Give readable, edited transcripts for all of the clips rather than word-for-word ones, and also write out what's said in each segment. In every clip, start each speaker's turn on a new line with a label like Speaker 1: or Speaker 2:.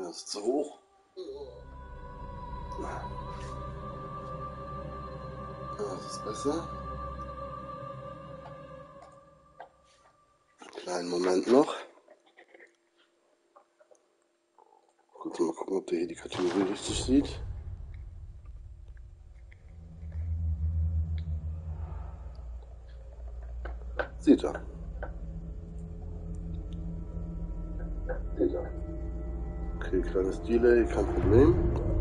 Speaker 1: Das ist zu hoch. Das ist besser. Kleinen Moment noch. Kurz mal gucken, ob der hier die Kategorie richtig sieht. Sieht er. Sieht er. Okay, kleines Delay, kein Problem.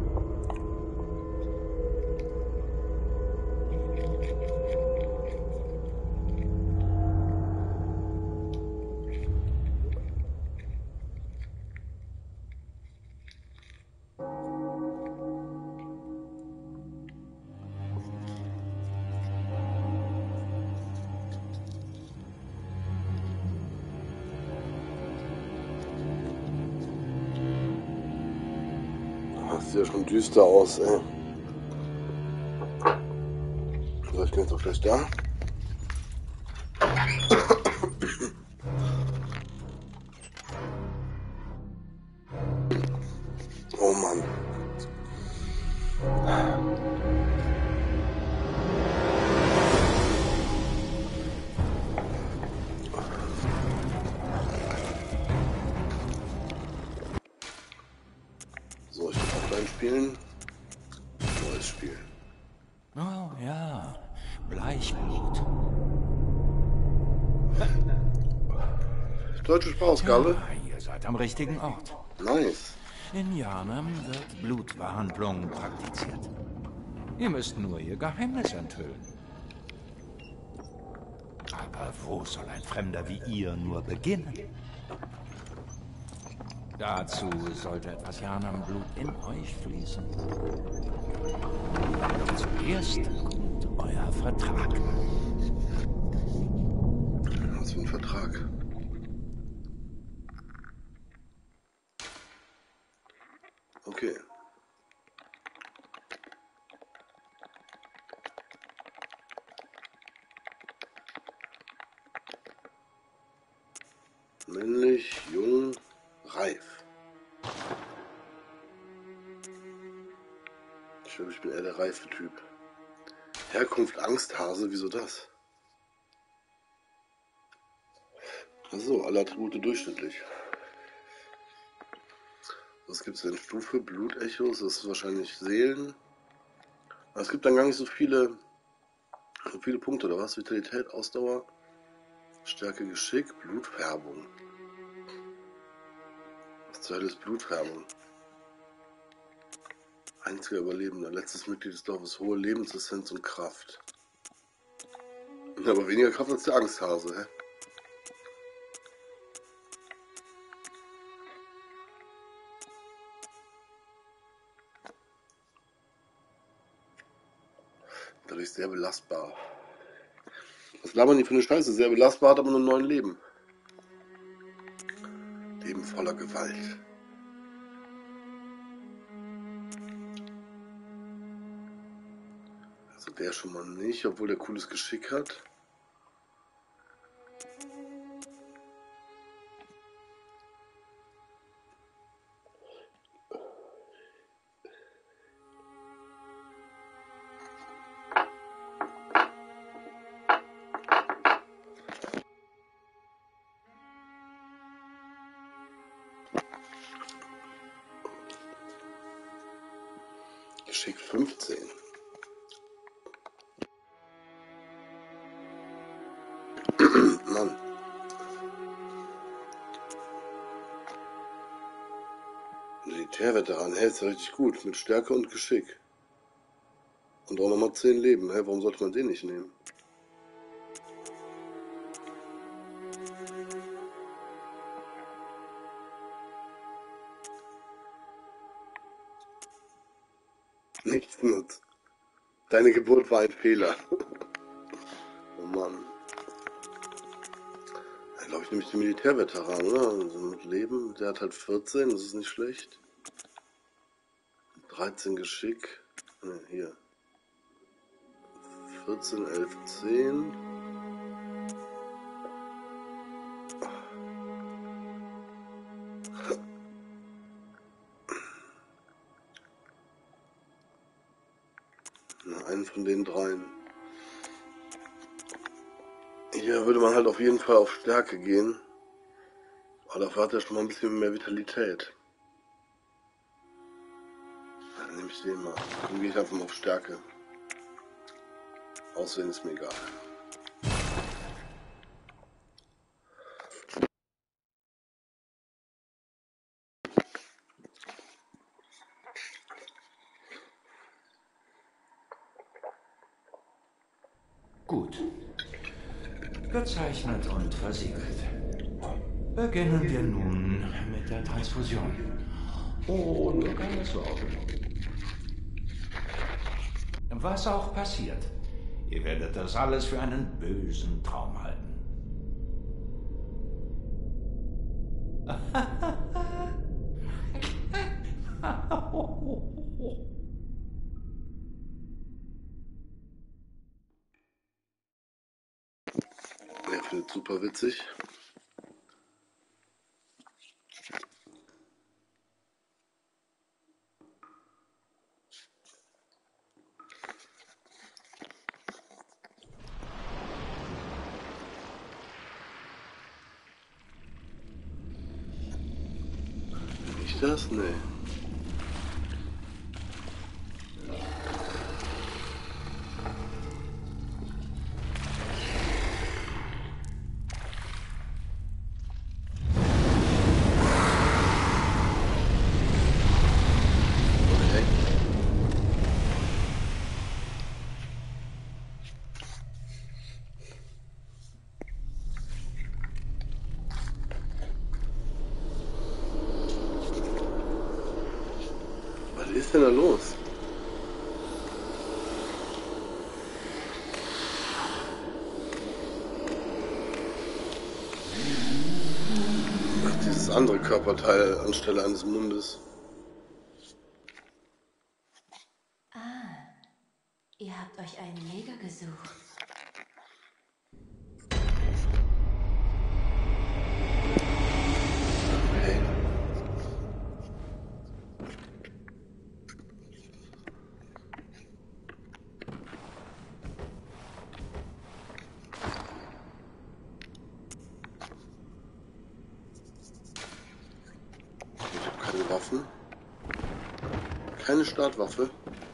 Speaker 1: Das sieht ja schon düster aus, ey. So, ich bin jetzt auch gleich da. Oh Mann. So, ich will offline spielen. Neues Spiel.
Speaker 2: Oh ja, Bleichblut.
Speaker 1: Deutsche Sprachausgabe.
Speaker 2: Ja, ihr seid am richtigen Ort.
Speaker 1: Nice.
Speaker 2: In Yharnam wird Blutverhandlung praktiziert. Ihr müsst nur ihr Geheimnis enthüllen. Aber wo soll ein Fremder wie ihr nur beginnen? Dazu sollte etwas Yharnam-Blut in euch fließen. Doch zuerst kommt euer Vertrag.
Speaker 1: Was für ein Vertrag? Okay. Männlich, jung, reif. Ich glaube, ich bin eher der reife Typ. Herkunft Angsthase, wieso das? Achso, alle Attribute durchschnittlich. Was gibt es denn? Stufe, Blutechos, das ist wahrscheinlich Seelen. Aber es gibt dann gar nicht so viele Punkte, oder was? Vitalität, Ausdauer, Stärke, Geschick, Blutfärbung. Was zur Hölle ist Blutfärbung? Einziger Überlebender, letztes Mitglied des Dorfes, hohe Lebensessenz und Kraft. Aber weniger Kraft als der Angsthase, hä? Dadurch sehr belastbar. Was labern die für eine Scheiße? Sehr belastbar, hat aber nur 9 Leben. Leben voller Gewalt. Also der schon mal nicht, obwohl der cooles Geschick hat. Geschick 15. Mann. Militärveteran, hey, ist ja richtig gut. Mit Stärke und Geschick. Und auch nochmal 10 Leben. Hä, warum sollte man den nicht nehmen? Nichts nutzt. Deine Geburt war ein Fehler. Oh Mann. Ja, glaube ich, nehme ich den Militärveteran, oder? Also mit Leben, der hat halt 14, das ist nicht schlecht. 13 Geschick. Ne, hier. 14, 11, 10. von den dreien. Hier würde man halt auf jeden Fall auf Stärke gehen. Aber dafür hat er schon mal ein bisschen mehr Vitalität. Dann nehme ich den mal. Dann gehe ich einfach mal auf Stärke. Aussehen ist mir egal.
Speaker 2: Gut. Gezeichnet und versiegelt. Beginnen wir nun mit der Transfusion. Oh, nur keine Sorge. Was auch passiert, ihr werdet das alles für einen bösen Traum halten.
Speaker 1: Er findet super witzig. Bin ich das? Nee. Was ist denn da los? Ach, dieses andere Körperteil anstelle eines Mundes.
Speaker 3: Ah, ihr habt euch einen Jäger gesucht.
Speaker 1: Okay. Ich habe keine Waffen. Keine Startwaffe.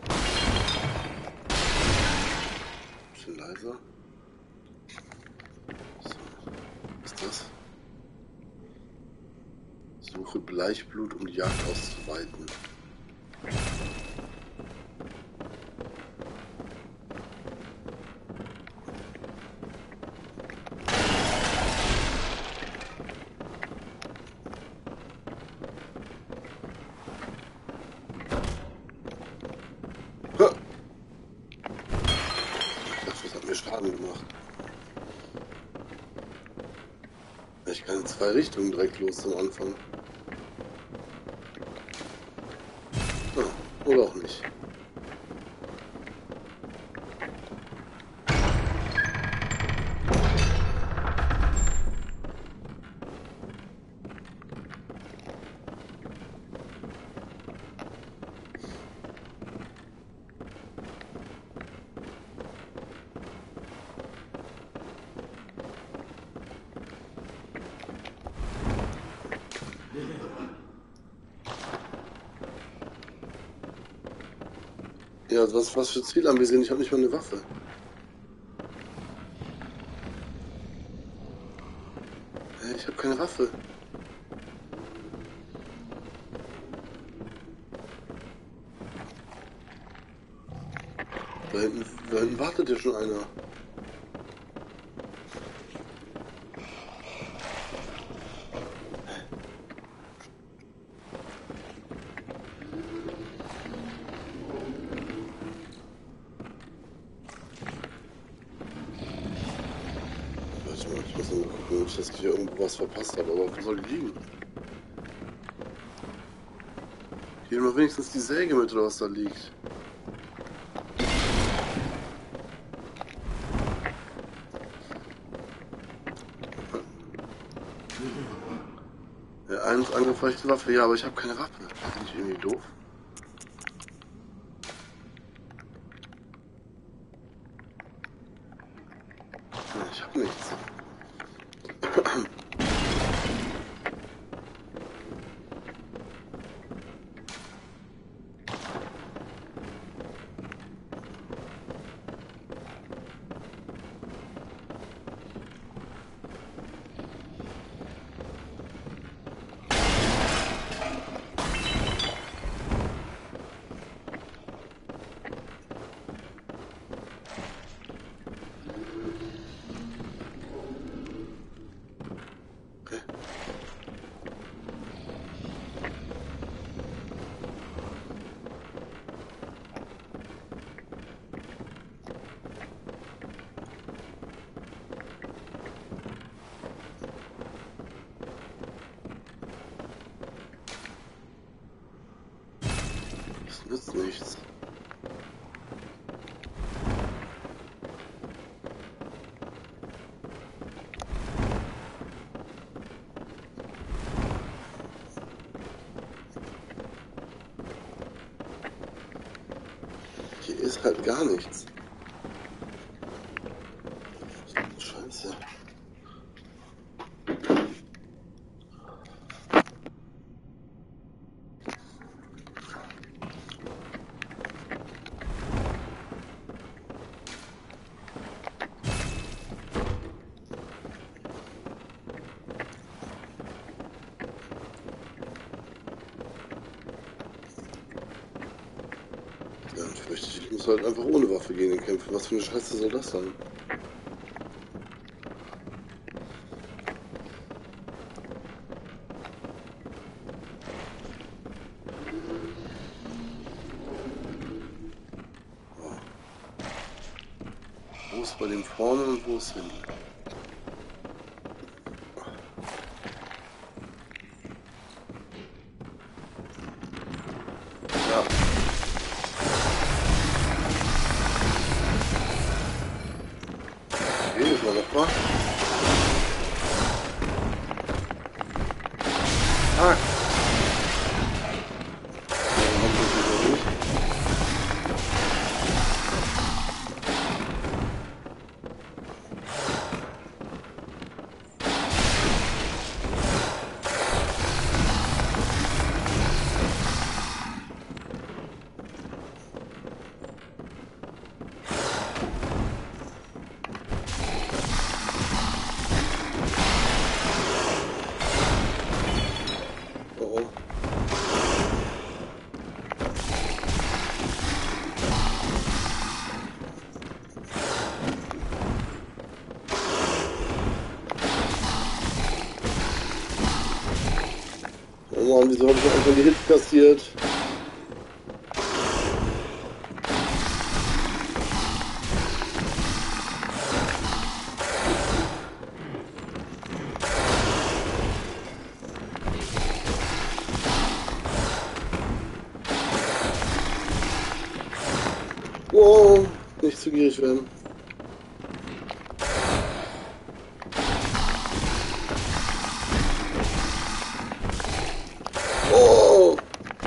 Speaker 1: Bisschen leiser. So. Was ist das? Suche Bleichblut, um die Jagd auszuweiten. Ha! Ich dachte, das hat mir Schaden gemacht. Ich kann in zwei Richtungen direkt los zum Anfang. Ah, oder auch nicht. Ja, was für Ziel haben wir sehen? Ich habe nicht mal eine Waffe. Ich habe keine Waffe. Da hinten wartet ja schon einer. Warte mal, ich muss mal gucken, ob ich das hier irgendwo was verpasst habe. Aber wo soll die liegen? Hier mal wenigstens die Säge mit, oder was da liegt. Ja, eins angefeuchte Waffe, ja, aber ich habe keine Waffe. Bin ich irgendwie doof? nichts. Das nützt nichts. Hier ist halt gar nichts. Scheiße. Ja, ich muss halt einfach ohne Waffe gegen ihn kämpfen. Was für eine Scheiße soll das sein? Wo ist bei dem vorne und wo ist hinten? Ja. Jedes Mal noch mal. Ah! Oh Mann, wieso habe ich einfach die Hits kassiert? Wow, nicht zu gierig werden. Oh!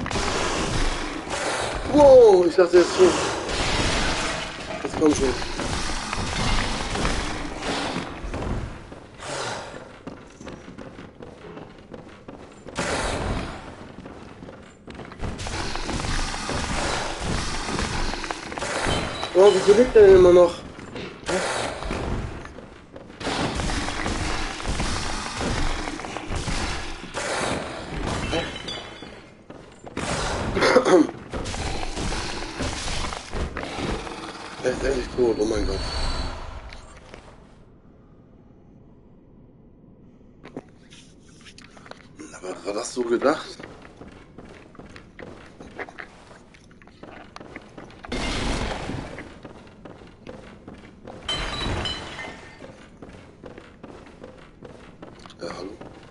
Speaker 1: Wow, ich dachte jetzt schon. Jetzt kommt schon. Oh, wie liegt der denn immer noch? Er ist endlich tot, oh mein Gott. Aber war das so gedacht? Ja, hallo?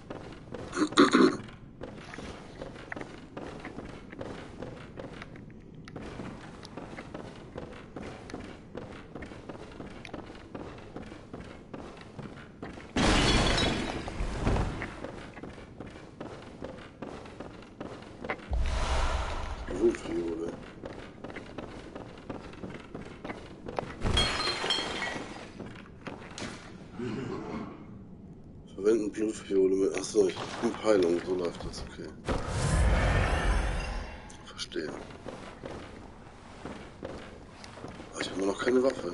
Speaker 1: Blutfiole. Verwenden Blutfiole mit. Achso, ich bin Heilung, so läuft das, okay. Verstehe. Aber ich habe immer noch keine Waffe.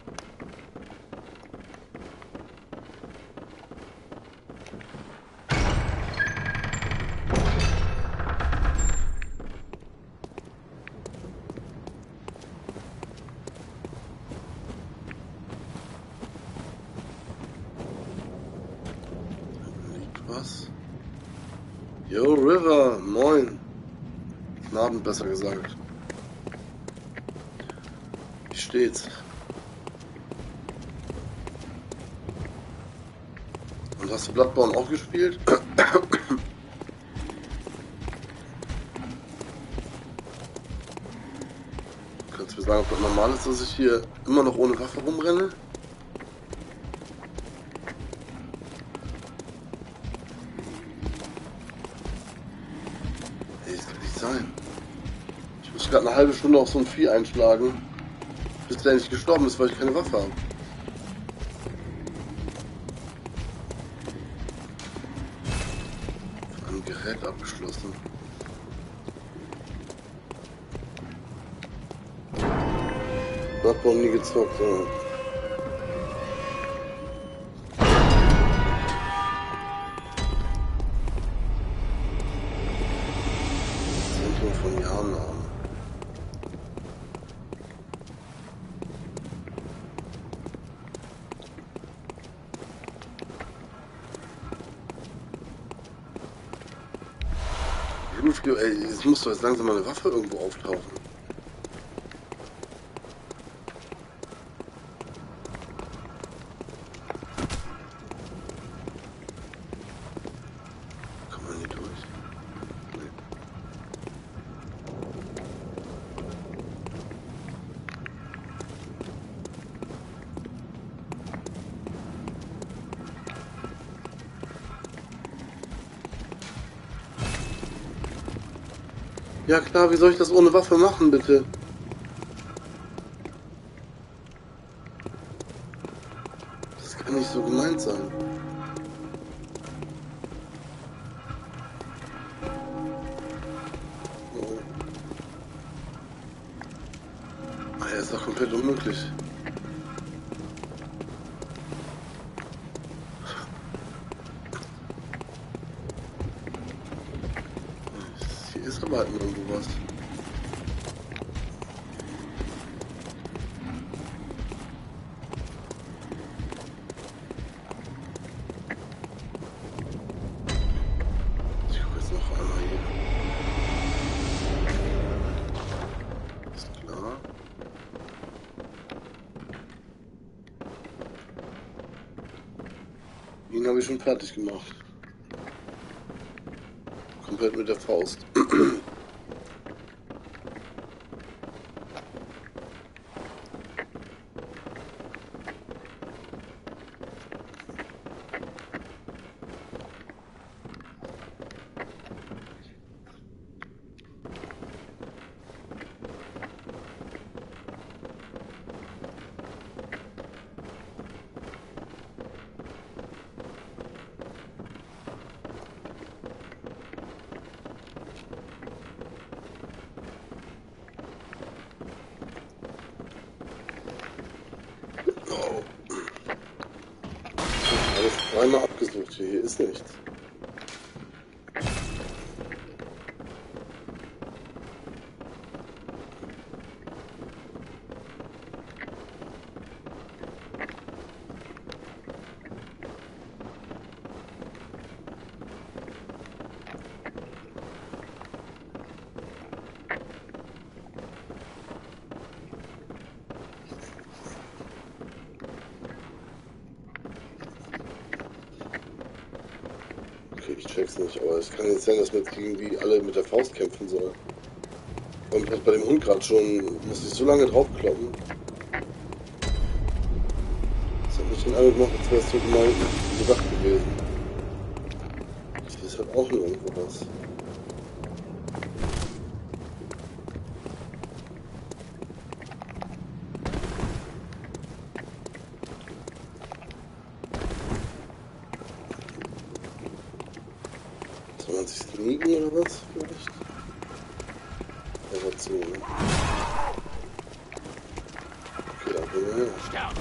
Speaker 1: Was? Yo, River, moin. Guten Abend, besser gesagt. Wie steht's? Und hast du Bloodborne auch gespielt? Kannst du mir sagen, ob das normal ist, dass ich hier immer noch ohne Waffe rumrenne? Ey, das kann nicht sein. Ich muss gerade eine halbe Stunde auf so ein Vieh einschlagen, bis der nicht gestorben ist, weil ich keine Waffe habe. Ein Gerät abgeschlossen. Bloodborne nie gezockt, ja. Zentrum von Jahren. Ey, jetzt muss doch jetzt langsam mal eine Waffe irgendwo auftauchen. Kommt man hier durch? Nee. Ja klar, wie soll ich das ohne Waffe machen, bitte? Das kann nicht so gemeint sein. Oh. Ah, ja, ist doch komplett unmöglich. Hier ist aber halt irgendwo was. Ich gucke jetzt noch einmal hier. Ist klar. Ihn habe ich schon fertig gemacht. Komplett mit der Faust. Oh. Alles dreimal abgesucht hier. Hier ist nichts. Okay, ich check's nicht, aber es kann jetzt sein, dass man jetzt irgendwie alle mit der Faust kämpfen soll. Und hat bei dem Hund gerade schon, muss ich so lange draufkloppen. Das hat mich den Eindruck gemacht, als wäre es so gemeint gedacht gewesen. Hier ist halt auch nur irgendwo was. man sich sneaken oder was? Vielleicht? Er war zu, ne? Okay, dann können wir her.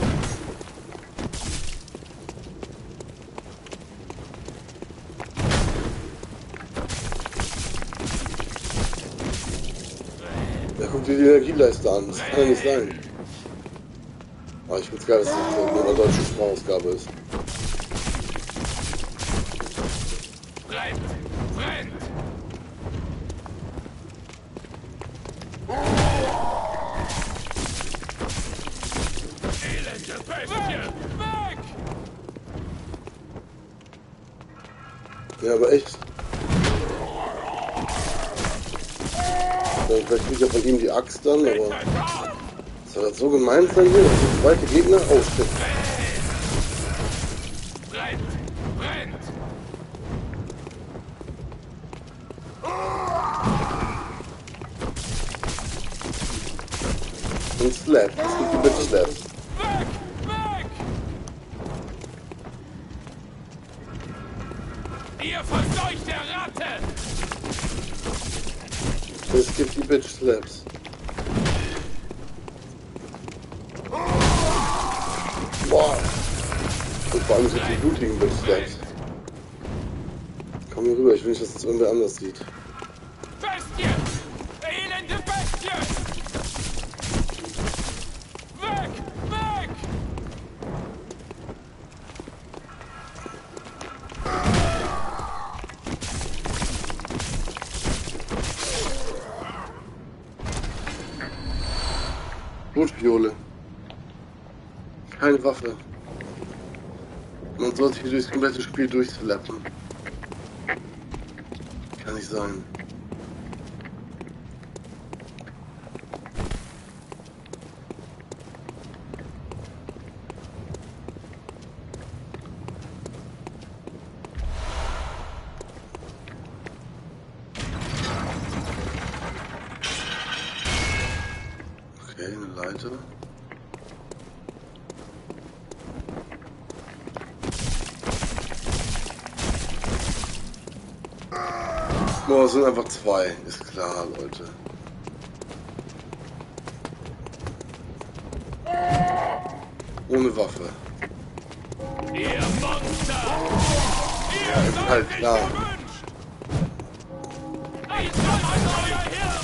Speaker 1: Ja, guck dir die Energieleiste an. Das kann ja nicht sein. Aber ich find's geil, dass das nur eine deutsche Sprachausgabe ist.
Speaker 4: Brennt! Brennt! Elende Bestie! Weg!
Speaker 1: Ja, aber echt. Vielleicht kriegt er von ihm die Axt dann, aber... Soll das so gemein sein hier? Das ist der zweite Gegner? Oh, shit.
Speaker 4: Brennt! Brennt!
Speaker 1: Und Slap. Es gibt die Bitch Slaps.
Speaker 4: Weg! Weg! Ihr verseuchte Ratte!
Speaker 1: Es gibt die Bitch Slaps. Boah. Und vor allem sind die blutigen Bitch Slaps. Komm hier rüber, ich will nicht, dass es irgendwer anders sieht.
Speaker 4: Bestie! Elende Bestie! Weg! Weg!
Speaker 1: Blutviole. Keine Waffe. Man sollte hier durchs komplette Spiel durchslappen. Kann nicht sein. Okay, eine Leiter. Boah, es sind einfach zwei, ist klar, Leute. Ohne Waffe.
Speaker 4: Ihr Monster! Ihr
Speaker 1: Ja, ist halt klar.
Speaker 4: gewünscht! Ich soll an euer Hirn!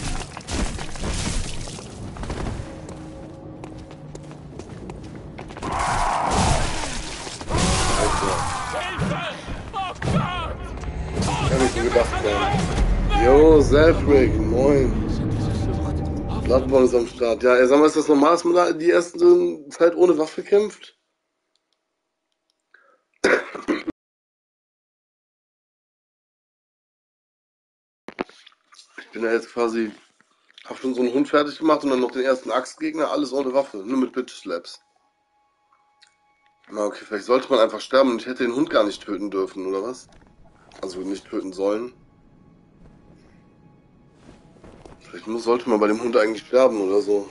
Speaker 1: Alter,
Speaker 4: Hilfe! Oh Gott!
Speaker 1: kann ich mir gedacht haben. Jo, Selfrick, moin. Bloodborne ist am Start. Ja, sag mal, ist das normal, dass man da die erste Zeit ohne Waffe kämpft? Ich bin ja jetzt quasi, hab schon so einen Hund fertig gemacht und dann noch den ersten Axtgegner, alles ohne Waffe, nur mit Bitch Slaps. Na okay, vielleicht sollte man einfach sterben und ich hätte den Hund gar nicht töten dürfen, oder was? Also nicht töten sollen. Vielleicht sollte man bei dem Hund eigentlich sterben oder so.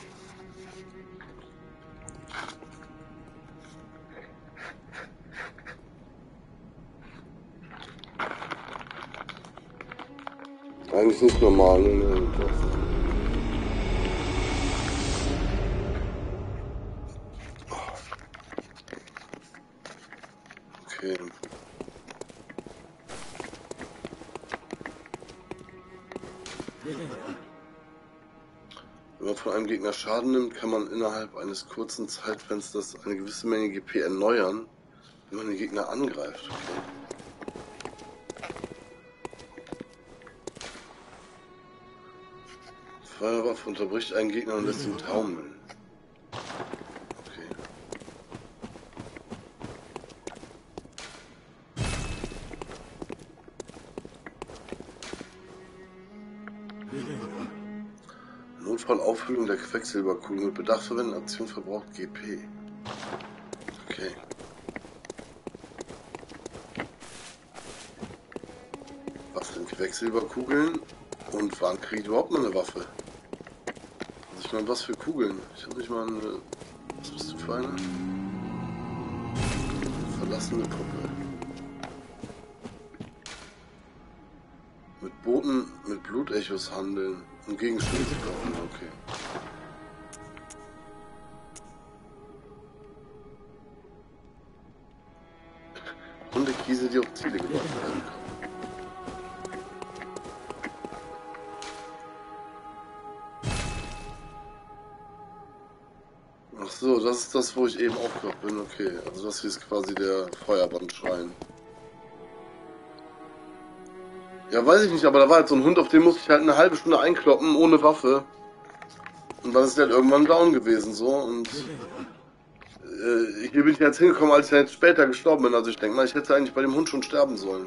Speaker 1: Eigentlich nicht normal, ne? Okay. Wenn man von einem Gegner Schaden nimmt, kann man innerhalb eines kurzen Zeitfensters eine gewisse Menge GP erneuern, wenn man den Gegner angreift. Okay. Feuerwaffe unterbricht einen Gegner und lässt ihn taumeln. Okay. Notfallauffüllung der Quecksilberkugel mit Bedacht verwenden, Aktion verbraucht GP. Okay. Was sind Quecksilberkugeln? Und wann kriege ich überhaupt mal eine Waffe? Also ich meine, was für Kugeln? Ich habe nicht mal eine... Was bist du für eine? Verlassene Puppe. Boten mit Blutechos handeln und Gegenstände zu kaufen. Okay. Hundekiese, die auf Ziele gebracht werden können. Ach so, das ist das, wo ich eben aufgewacht bin. Okay, also das hier ist quasi der Feuerbandschrein. Ja, weiß ich nicht, aber da war halt so ein Hund, auf den musste ich halt eine halbe Stunde einkloppen, ohne Waffe. Und dann ist der halt irgendwann down gewesen, so. Und hier bin ich jetzt hingekommen, als ich jetzt später gestorben bin. Also ich denke mal, ich hätte eigentlich bei dem Hund schon sterben sollen.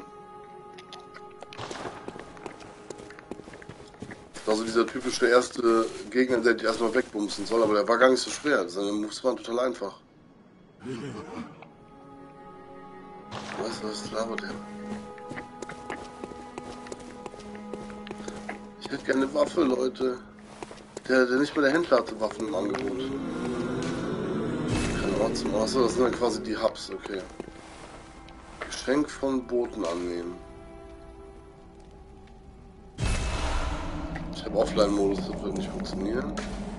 Speaker 1: Das war so dieser typische erste Gegner, der dich erstmal wegbumsen soll, aber der war gar nicht so schwer. Seine Moves waren total einfach. Was labert der? Ich hätte gerne eine Waffe, Leute. Der nicht mal der Händler hatte Waffen im Angebot. Keine Ahnung. Achso, das sind dann quasi die Hubs, okay. Geschenk von Boten annehmen. Ich habe Offline-Modus, das wird nicht funktionieren.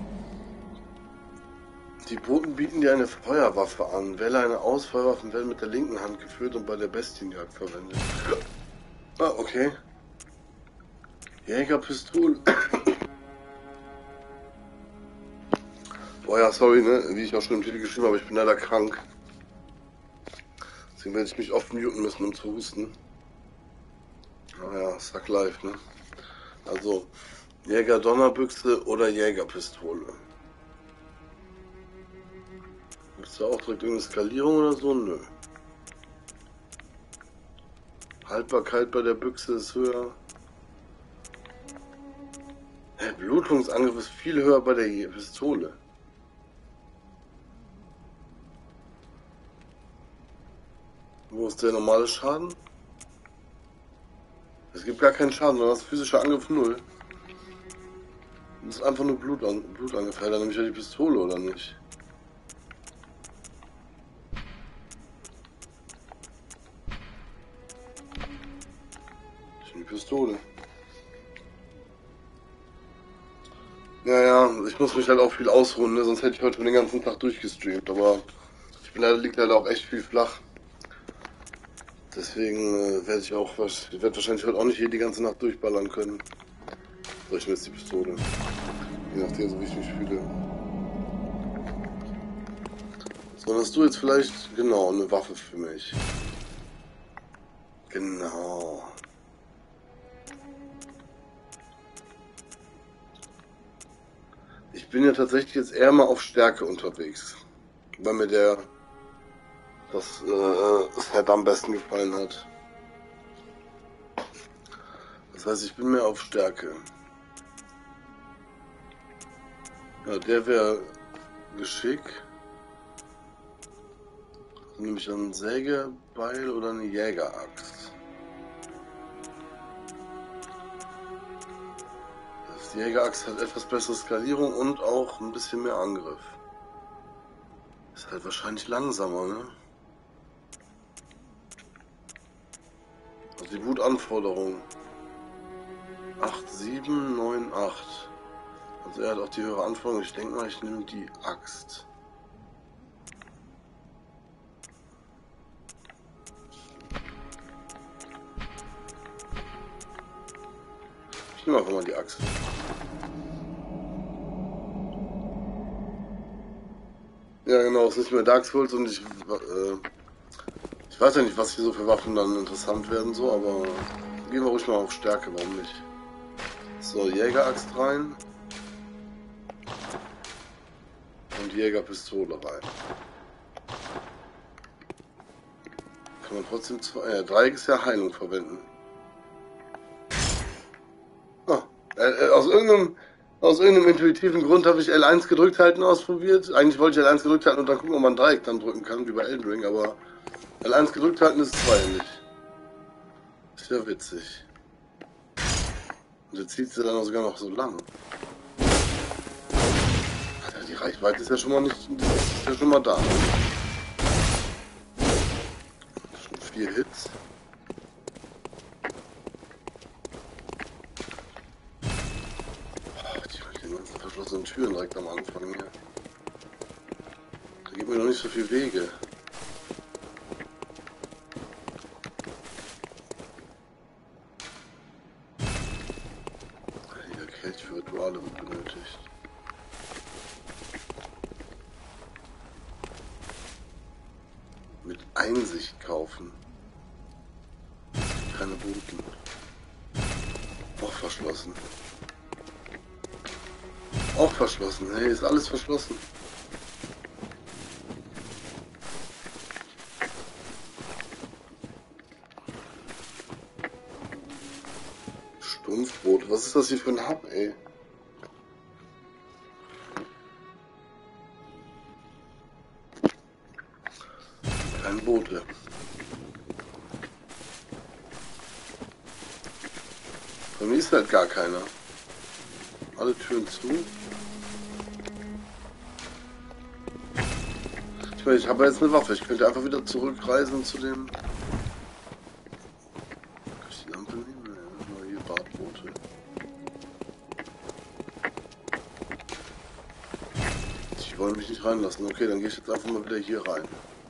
Speaker 1: Die Boten bieten dir eine Feuerwaffe an. Wähle eine aus, Feuerwaffen werden mit der linken Hand geführt und bei der Bestienjagd verwendet. Ah, okay. Jägerpistole. Boah ja, sorry, ne? Wie ich auch schon im Titel geschrieben habe, ich bin leider krank. Deswegen werde ich mich oft muten müssen, um zu husten. Naja, Suck Life, ne? Also, Jäger-Donnerbüchse oder Jägerpistole. Gibt es da auch direkt irgendeine Skalierung oder so? Nö. Haltbarkeit bei der Büchse ist höher. Blutungsangriff ist viel höher bei der Pistole. Wo ist der normale Schaden? Es gibt gar keinen Schaden, sondern das physische Angriff 0. Das ist einfach nur Blutangriff. Dann nehme ich ja die Pistole, oder nicht? Ich nehme die Pistole. Ja, ich muss mich halt auch viel ausruhen, ne? Sonst hätte ich heute schon den ganzen Tag durchgestreamt, aber liegt leider auch echt viel flach. Deswegen werde ich wahrscheinlich heute auch nicht hier die ganze Nacht durchballern können. So, ich nehme jetzt die Pistole. Je nachdem, so wie ich mich fühle. So, dann hast du jetzt vielleicht, genau, eine Waffe für mich. Genau. Ich bin ja tatsächlich jetzt eher mal auf Stärke unterwegs, weil mir das Set am besten gefallen hat. Das heißt, ich bin mehr auf Stärke. Ja, der wäre Geschick. Nehme ich dann ein Sägebeil oder eine Jägeraxt? Die Jägeraxt hat etwas bessere Skalierung und auch ein bisschen mehr Angriff. Ist halt wahrscheinlich langsamer, ne? Also die Wutanforderung 8798. Also er hat auch die höhere Anforderung. Ich denke mal, ich nehme die Axt. Ich nehme einfach mal die Axt. Ja genau, es ist nicht mehr Dark Souls und ich weiß ja nicht, was hier so für Waffen dann interessant werden, so, aber gehen wir ruhig mal auf Stärke, warum nicht? So, Jägeraxt rein. Und Jägerpistole rein. Kann man trotzdem Dreieck ist ja Heilung verwenden. Ah, aus irgendeinem intuitiven Grund habe ich L1 gedrückt halten ausprobiert. Eigentlich wollte ich L1 gedrückt halten und dann gucken, ob man Dreieck dann drücken kann, wie bei Elden Ring, aber L1 gedrückt halten ist zweihändig. Ist ja witzig. Und jetzt zieht sie dann auch sogar noch so lang. Alter, die Reichweite ist ja schon mal ist ja schon mal da. Schon 4 Hits. Türen direkt am Anfang hier. Da gibt mir noch nicht so viel Wege. Hier, Kelch für Rituale wird benötigt. Mit Einsicht kaufen. Keine Boten. Auch verschlossen. Auch verschlossen. Hey, ist alles verschlossen. Stumpfbrot. Was ist das hier für ein Hub, ey? Kein Boote. Bei mir ist halt gar keiner. Alle Türen zu. Ich meine, ich habe jetzt eine Waffe. Ich könnte einfach wieder zurückreisen zu dem... Kann ich die Lampe nehmen? Ja, hier Badboote. Die wollen mich nicht reinlassen. Okay, dann gehe ich jetzt einfach mal wieder hier rein.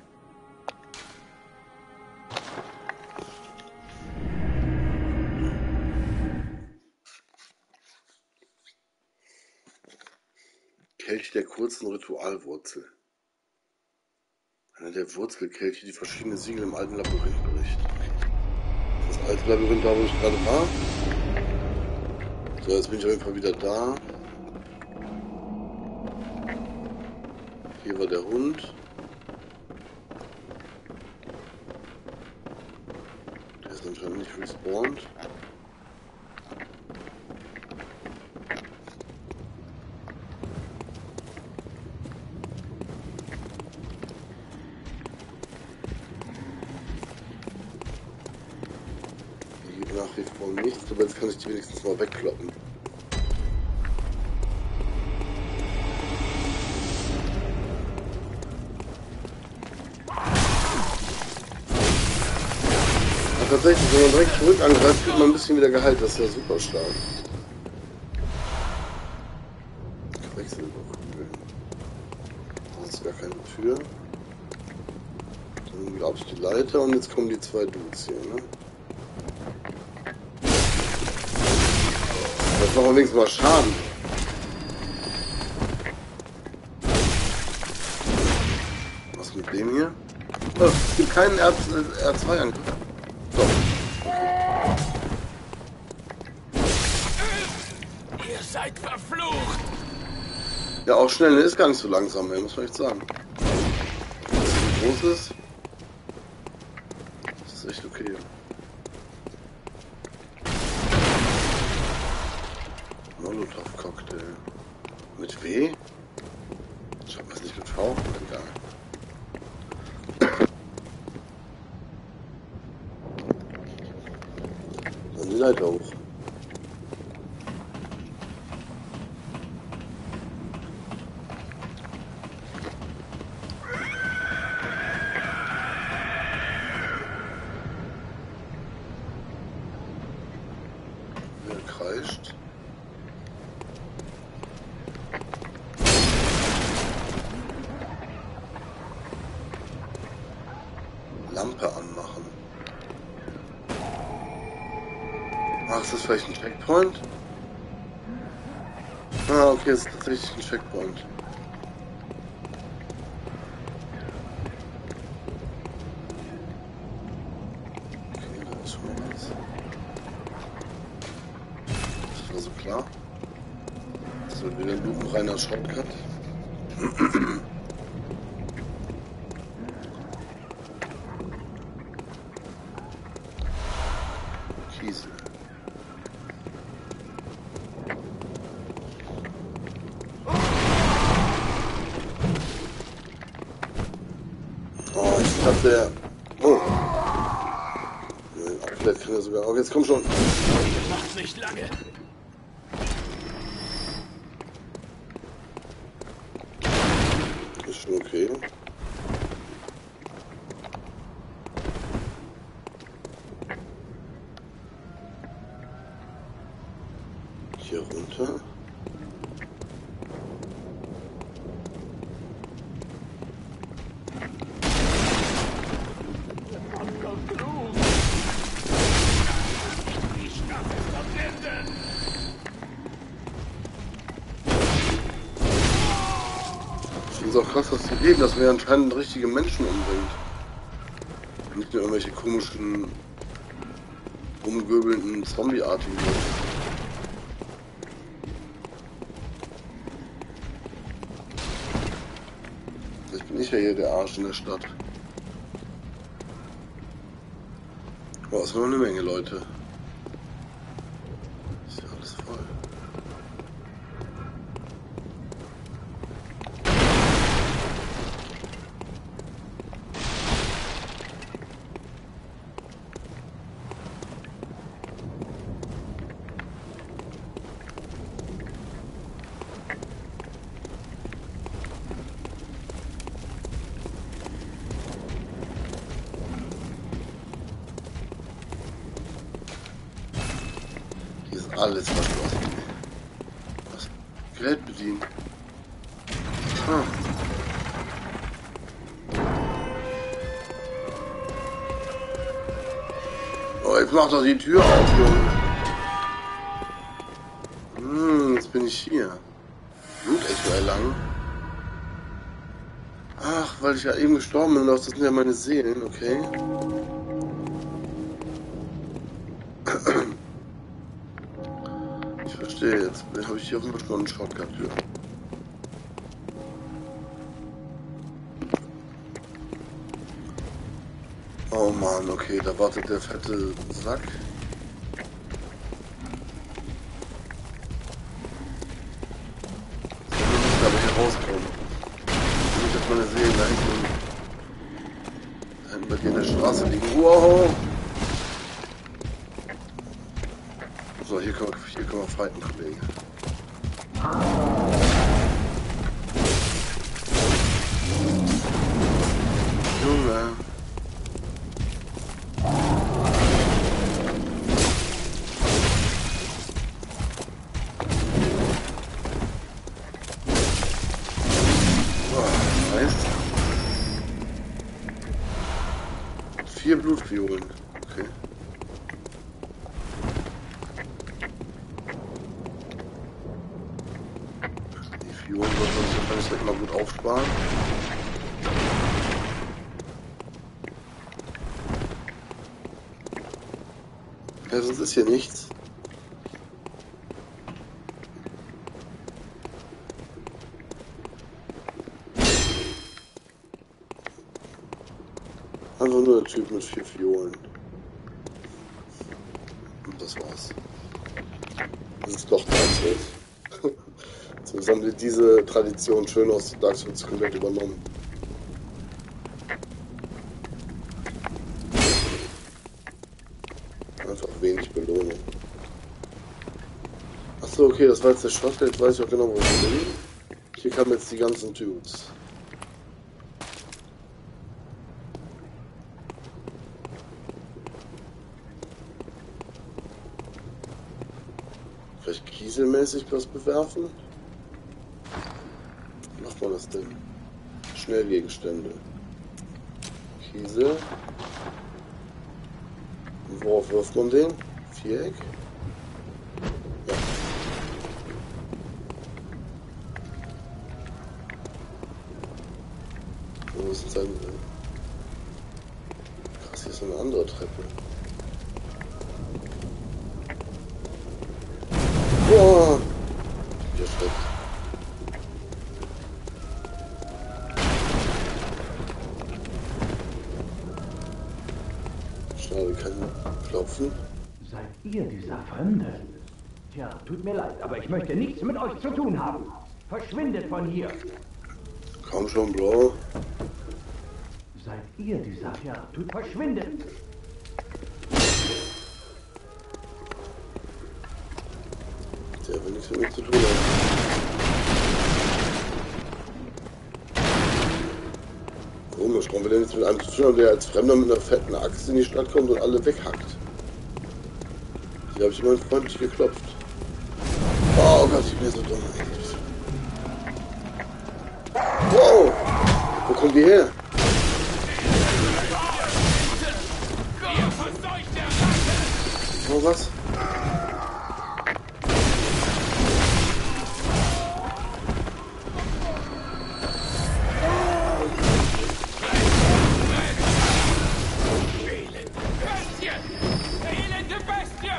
Speaker 1: Kelch der kurzen Ritualwurzel. Einer der Wurzelkelche, die verschiedene Siegel im alten Labyrinth berichten. Das alte Labyrinth, da wo ich gerade war. So, jetzt bin ich auf jeden Fall wieder da. Hier war der Hund. Der ist anscheinend nicht respawned. Nach wie vor nichts, aber jetzt kann ich die wenigstens mal wegkloppen. Aber tatsächlich, wenn man direkt zurück angreift, wird man ein bisschen wieder geheilt. Das ist ja super stark. Quecksilberkugeln. Das ist gar keine Tür. Dann glaube ich die Leiter und jetzt kommen die zwei Dudes hier, ne? Das macht wenigstens mal Schaden. Was mit dem hier? Oh, es gibt keinen R2-Angriff. Doch.
Speaker 4: Ihr seid verflucht!
Speaker 1: Ja, auch schnell, ne? Ist gar nicht so langsam, ey, muss man echt sagen. Wie groß ist? Das ist echt okay. Molotov-Cocktail. Mit W? Ich hab was nicht mit V? Egal. Dann die Leiter hoch. Wer kreischt? Lampe anmachen. Ach, ist das vielleicht ein Checkpoint? Ah, okay, ist tatsächlich ein Checkpoint. Okay, da ist schon mal was. Das war so klar. Das wird wieder ein lupenreiner Shortcut. Kiesel. Oh, ich dachte, oh. Vielleicht kann er sogar. Oh, jetzt komm schon.
Speaker 4: Macht's nicht lange!
Speaker 1: Ist schon okay. Hier runter. ist auch krass, dass die leben, dass wir anscheinend richtige Menschen umbringt. Nicht nur irgendwelche komischen, rumgöbelnden, zombieartigen Leute. Vielleicht bin ich ja hier der Arsch in der Stadt. Boah, ist noch eine Menge Leute. Ist ja alles voll. Alles verschlossen. Was? Gerät bedienen. Ah. Oh, jetzt macht doch die Tür auf, Junge. Jetzt bin ich hier. Blutecho erlangen. Ach, weil ich ja eben gestorben bin, das sind ja meine Seelen, okay. Jetzt habe ich hier auf dem schon einen Shortcut-Tür. Oh Mann, okay, da wartet der fette Sack. So, wir müssen aber hier rauskommen. Nicht, dass meine Seelen da hinten bei dir in der Straße liegen. Wow! So, hier können wir fighten, Kollege. Junge. Oh, nice. 4 Blutviolen. Okay. Fiolen sollten wir uns wahrscheinlich direkt mal gut aufsparen. Ja, sonst ist hier nichts. Einfach nur der Typ mit 4 Fiolen. Und das war's. Das ist doch Dark Souls. So haben wir diese Tradition schön aus Dark Souls komplett übernommen. Einfach wenig Belohnung. Achso, okay, das war jetzt der Shotgun, jetzt weiß ich auch genau, wo ich bin. Hier kamen jetzt die ganzen Dudes. Vielleicht kieselmäßig was bewerfen? Wie macht man das denn? Schnellgegenstände. Kiesel. Worauf wirft man den? Viereck? Ja. Wo ist denn krass, hier ist eine andere Treppe. Boah! Hier steckt. Schade, kann klopfen.
Speaker 2: Seid ihr dieser Fremde? Tja, tut mir leid, aber ich möchte nichts mit euch zu tun haben. Verschwindet von hier!
Speaker 1: Komm schon, Bro.
Speaker 2: Seid ihr dieser? Ja, verschwindet!
Speaker 1: Der will nichts mit mir zu tun haben. Komisch, warum will er nichts mit einem zu tun haben, der als Fremder mit einer fetten Axt in die Stadt kommt und alle weghackt? Hier habe ich immerhin freundlich geklopft. Oh Gott, ich bin ja so dumm. Wow! Wo kommen die her? Oh, was?
Speaker 4: Elende Bestie!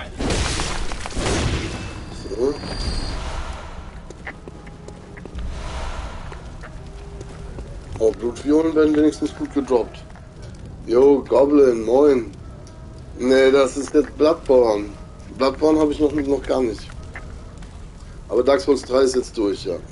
Speaker 1: So. Oh, Blutviolen werden wenigstens gut gedroppt. Yo, Goblin, moin. Nee, das ist jetzt Bloodborne. Bloodborne habe ich noch gar nicht. Aber Dark Souls 3 ist jetzt durch, ja.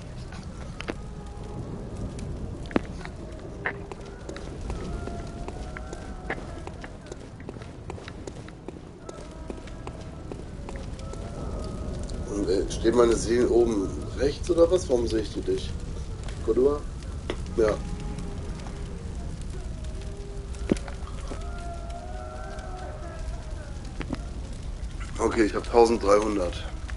Speaker 1: Und stehen meine Seelen oben rechts oder was? Warum sehe ich die nicht? Kodua? Ja. Okay, ich habe 1300.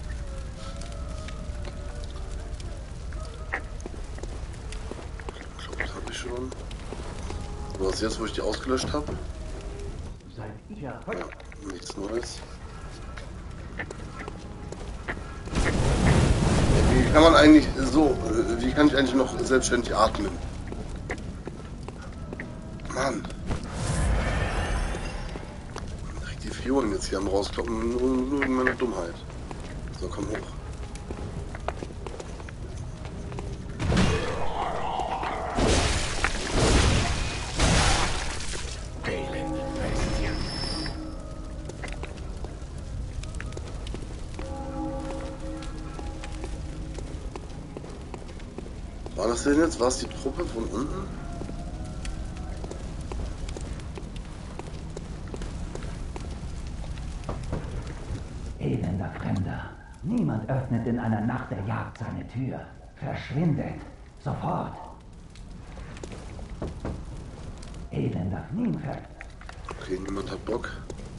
Speaker 1: Ich glaube, das habe ich schon. Was jetzt, wo ich die ausgelöscht habe?
Speaker 2: Seid ihr?
Speaker 1: Ja, nichts Neues. Wie kann man eigentlich so, wie kann ich eigentlich noch selbstständig atmen? Mann. Direkt die Fiolen jetzt hier am rauskloppen, nur wegen meiner Dummheit. So, komm hoch.
Speaker 4: Elende Bestie!
Speaker 1: War das denn jetzt? War es die Truppe von unten?
Speaker 5: Elender Fremder. Niemand öffnet in einer Nacht der Jagd seine Tür. Verschwindet. Sofort. Elender Nienfeld.
Speaker 1: Okay, niemand hat Bock.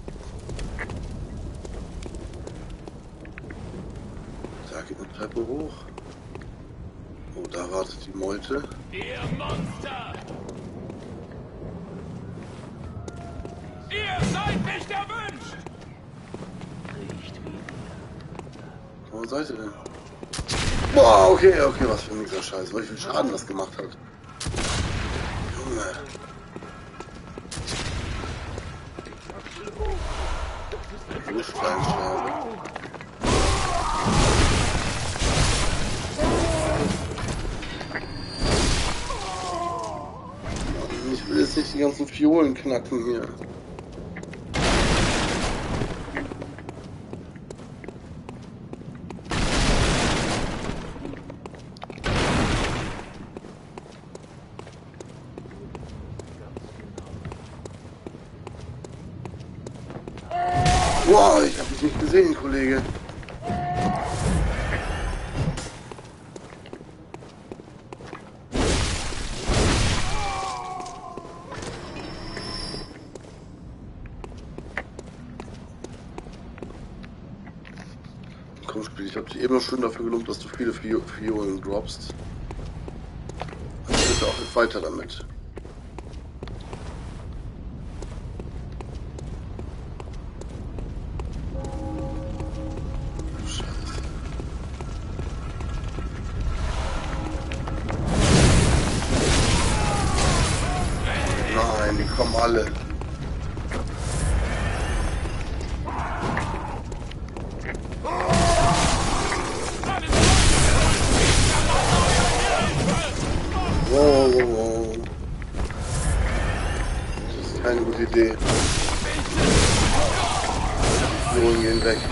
Speaker 1: Da geht eine Treppe hoch. Oh, da wartet die Meute.
Speaker 4: Ihr Monster! Ihr seid nicht erwünscht!
Speaker 5: Riecht wie ihr.
Speaker 1: Wo seid ihr denn? Boah, okay, was für ein mieser Scheiß. Wie viel Schaden das gemacht hat. Junge. Luftbeinscherbe. Ich will jetzt nicht die ganzen Fiolen knacken hier. Boah, ich hab dich nicht gesehen, Kollege. Komm, Spiel, ich hab dich eben noch schön dafür gelobt, dass du viele Fiolen droppst. Also bitte auch nicht weiter damit. Nein, die kommen alle. Wow. Das ist keine gute Idee. Die Fiolen gehen weg.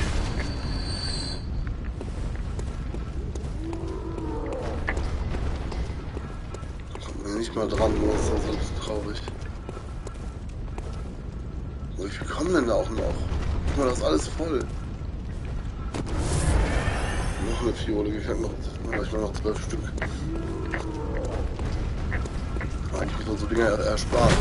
Speaker 1: Kommt mir nicht mal dran, das ist also traurig. Wie viel kommen denn da auch noch? Guck mal, das ist alles voll. Noch eine Fiole, gefällt noch. Ich mal noch 12 Stück. Eigentlich muss man so Dinge ersparen.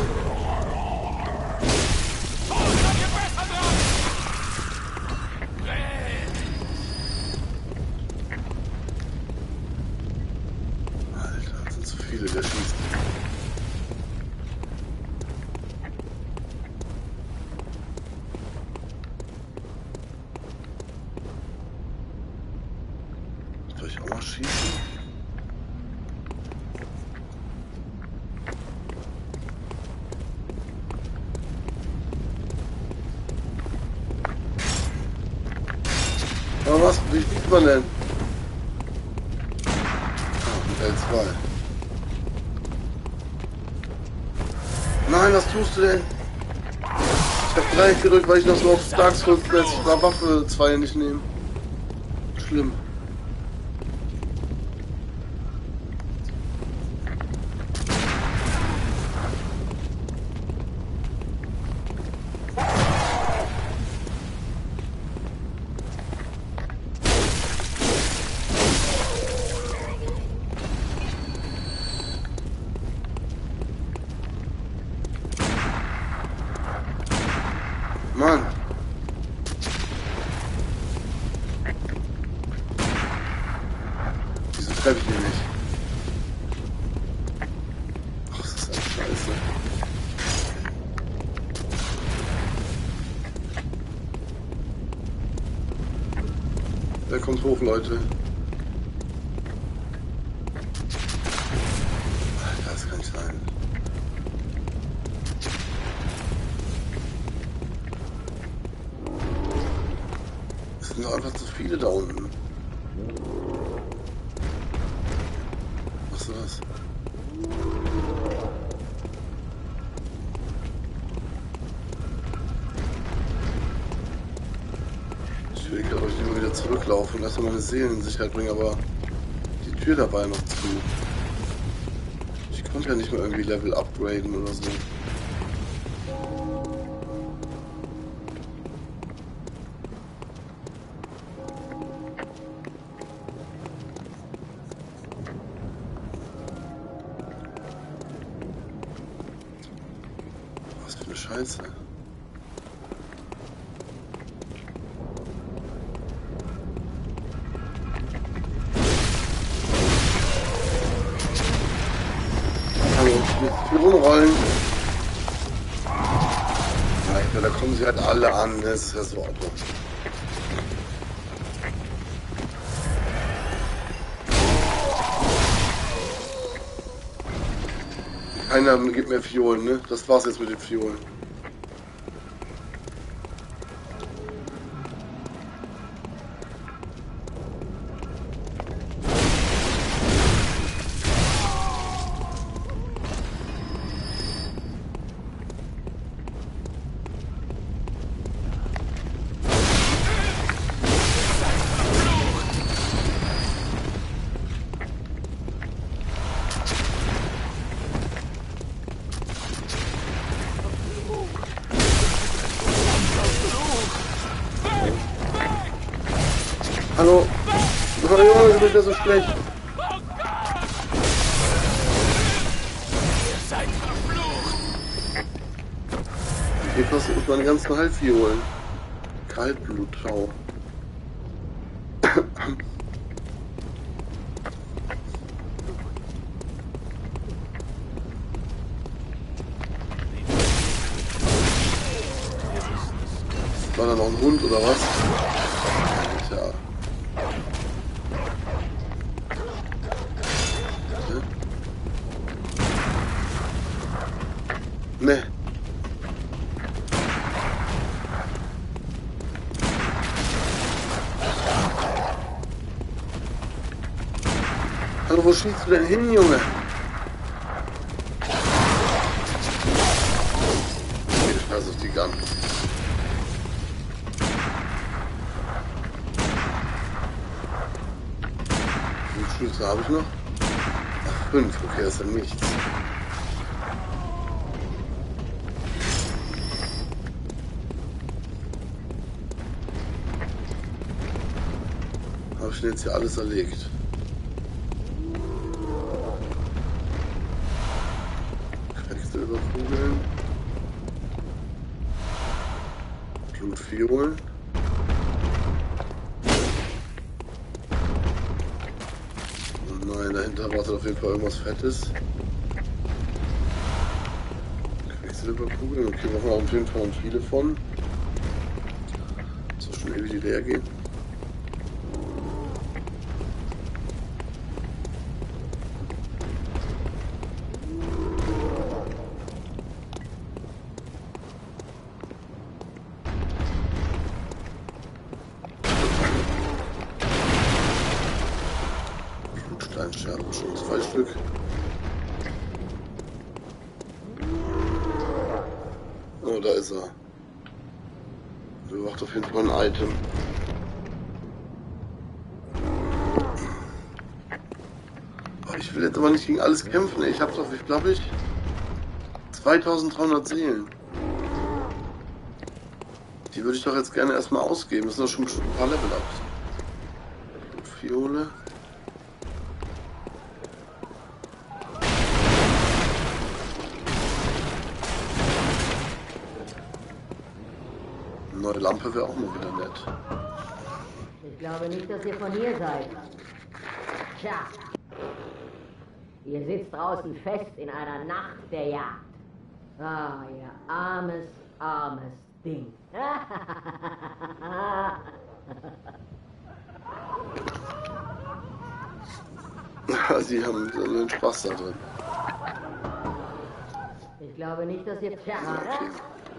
Speaker 1: Alter, das sind zu viele, der schießt. Soll ich auch mal schießen? Aber was? Wie spielt man denn? Ah, mit L2. Nein, was tust du denn? Ich hab gleich gedrückt, weil ich noch so auf Dark Souls lässt. Na, Waffe 2 nicht nehmen. Schlimm. Mann. Wieso treffe ich ihn nicht? Ach, das ist echt scheiße. Wer kommt hoch, Leute? Alter, das kann nicht sein. Es sind doch einfach zu viele da unten. Was ist das? Ich will glaube ich immer wieder zurücklaufen und erstmal meine Seelen in Sicherheit bringen, aber die Tür dabei noch zu. Ich konnte ja nicht mehr irgendwie Level upgraden oder so. Was für eine Scheiße. Hallo, mit rumrollen. Alter, da kommen sie halt alle an, das ist ja so absurd. Keiner gibt mehr Fiolen, ne? Das war's jetzt mit den Fiolen. Hallo? Oh, Junge, du bist ja so schlecht. Hier kostet mich meine ganzen Heilfiolen. Kaltblutschau. War da noch ein Hund oder was? Tja. Ne. Hallo, wo schießt du denn hin, Junge? Ich schmeiß auf die Gun. Wie viele Schüsse habe ich noch? Ach, 5, okay, das ist ja nichts. Habe ich denn jetzt hier alles erlegt? Quecksilberkugeln. Blutfiolen. Und nein, dahinter wartet auf jeden Fall irgendwas Fettes. Quecksilberkugeln. Okay, machen wir auf jeden Fall noch viele von. So schnell wie die leer gehen. Scherben schon 2 Stück. Oh, da ist er. Bewacht auf jeden Fall ein Item. Oh, ich will jetzt aber nicht gegen alles kämpfen. Ich habe doch, wie viel habe ich? 2300 Seelen. Die würde ich doch jetzt gerne erstmal ausgeben. Das sind doch schon ein paar Level-Ups. Fiole. Eine neue Lampe wäre auch mal wieder nett.
Speaker 6: Ich glaube nicht, dass ihr von hier seid. Tja. Ihr sitzt draußen fest in einer Nacht der Jagd. Ah, ihr armes, armes Ding.
Speaker 1: Sie haben den Spaß da drin.
Speaker 6: Ich glaube nicht, dass ihr... Tja.
Speaker 1: Okay.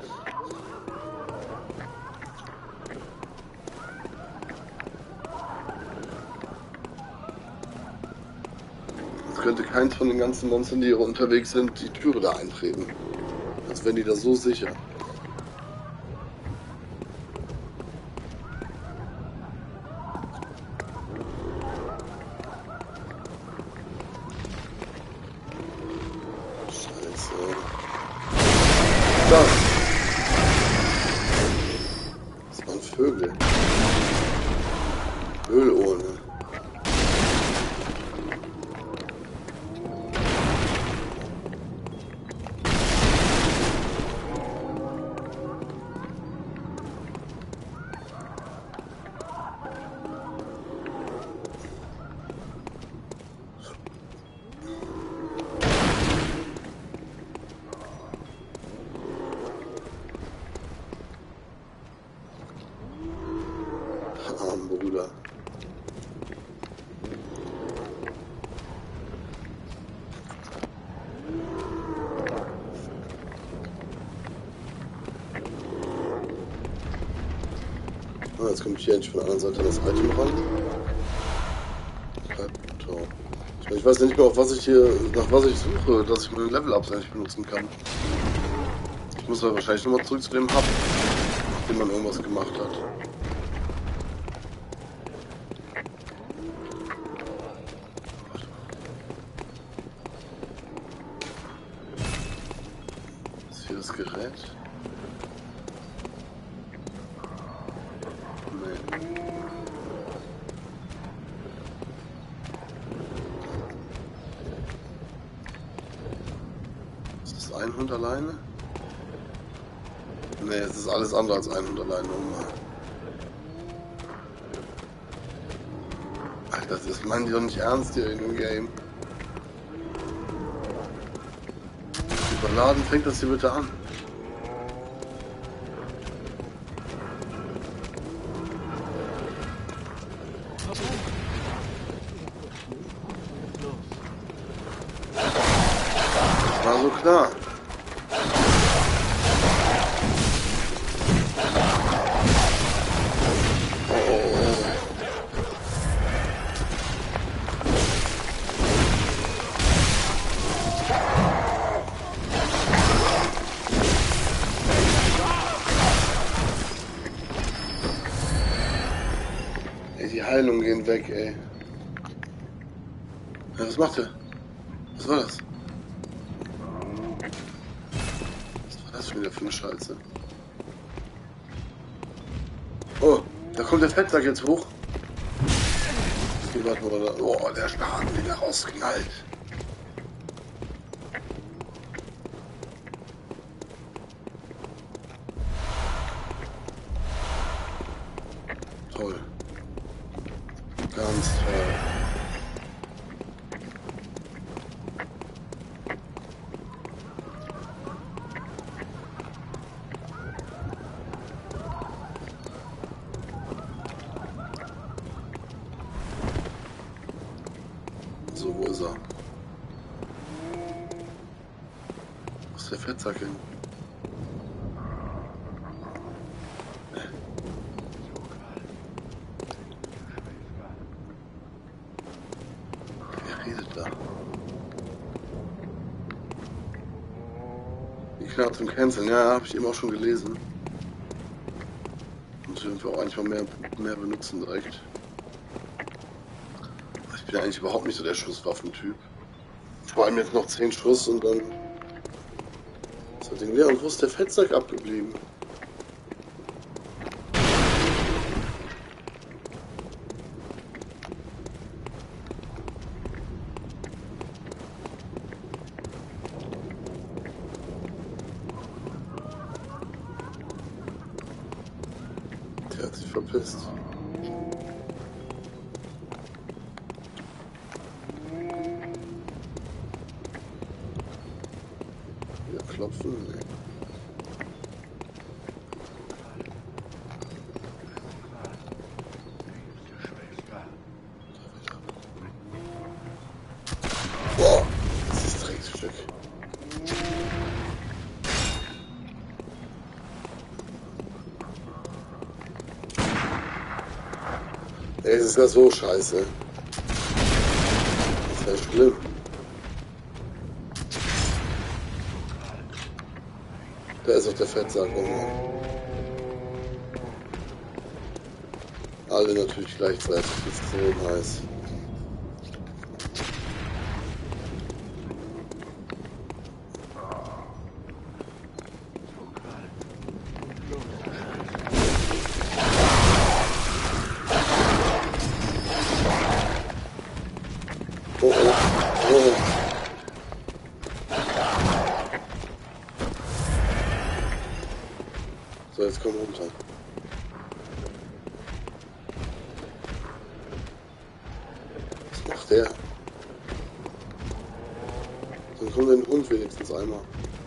Speaker 1: Jetzt könnte keins von den ganzen Monstern, die hier unterwegs sind, die Türe da eintreten. Als wären die da so sicher. Scheiße. Das waren Vögel. Ölohne. Bruder. Oh, jetzt kommt hier endlich von der anderen Seite das Item ran. Ich weiß nicht mehr, auf was ich hier, nach was ich suche, dass ich meine Level-Ups eigentlich benutzen kann. Ich muss aber wahrscheinlich nochmal zurück zu dem Hub, nachdem man irgendwas gemacht hat. Ist hier das Gerät? Nee. Ist das ein Hund alleine? Nee, es ist alles andere als ein Hund alleine. Alter, das meinen die doch nicht ernst hier in dem Game. Überladen, fängt das hier bitte an. Das war so klar. Die Heilung gehen weg, ey. Ja, was macht er? Was war das? Was war das schon wieder für eine Scheiße? Oh, da kommt der Fettsack jetzt hoch. Okay, warte mal da. Oh, der Spaten wieder rausknallt. Toll. Ganz toll. So, wo ist er? Wo ist der Fettsack hin? Knarre zum Canceln. Ja, habe ich eben auch schon gelesen. Muss ich auch eigentlich mal mehr benutzen direkt. Ich bin ja eigentlich überhaupt nicht so der Schusswaffentyp. Vor allem jetzt noch 10 Schuss und dann ist das Ding leer. Und wo ist der Fettsack abgeblieben? Der hat sich verpisst. Wieder klopfen? Nee. Boah, dieses Drecksstück. Ey, es ist ja so scheiße. Das ist ja schlimm. Da ist auch der Fettsack. Oh Mann. Alle natürlich gleichzeitig. Das ist so nice. Oh, oh, oh. So, jetzt komm runter. Was macht der? Dann kommt ein Hund wenigstens einmal.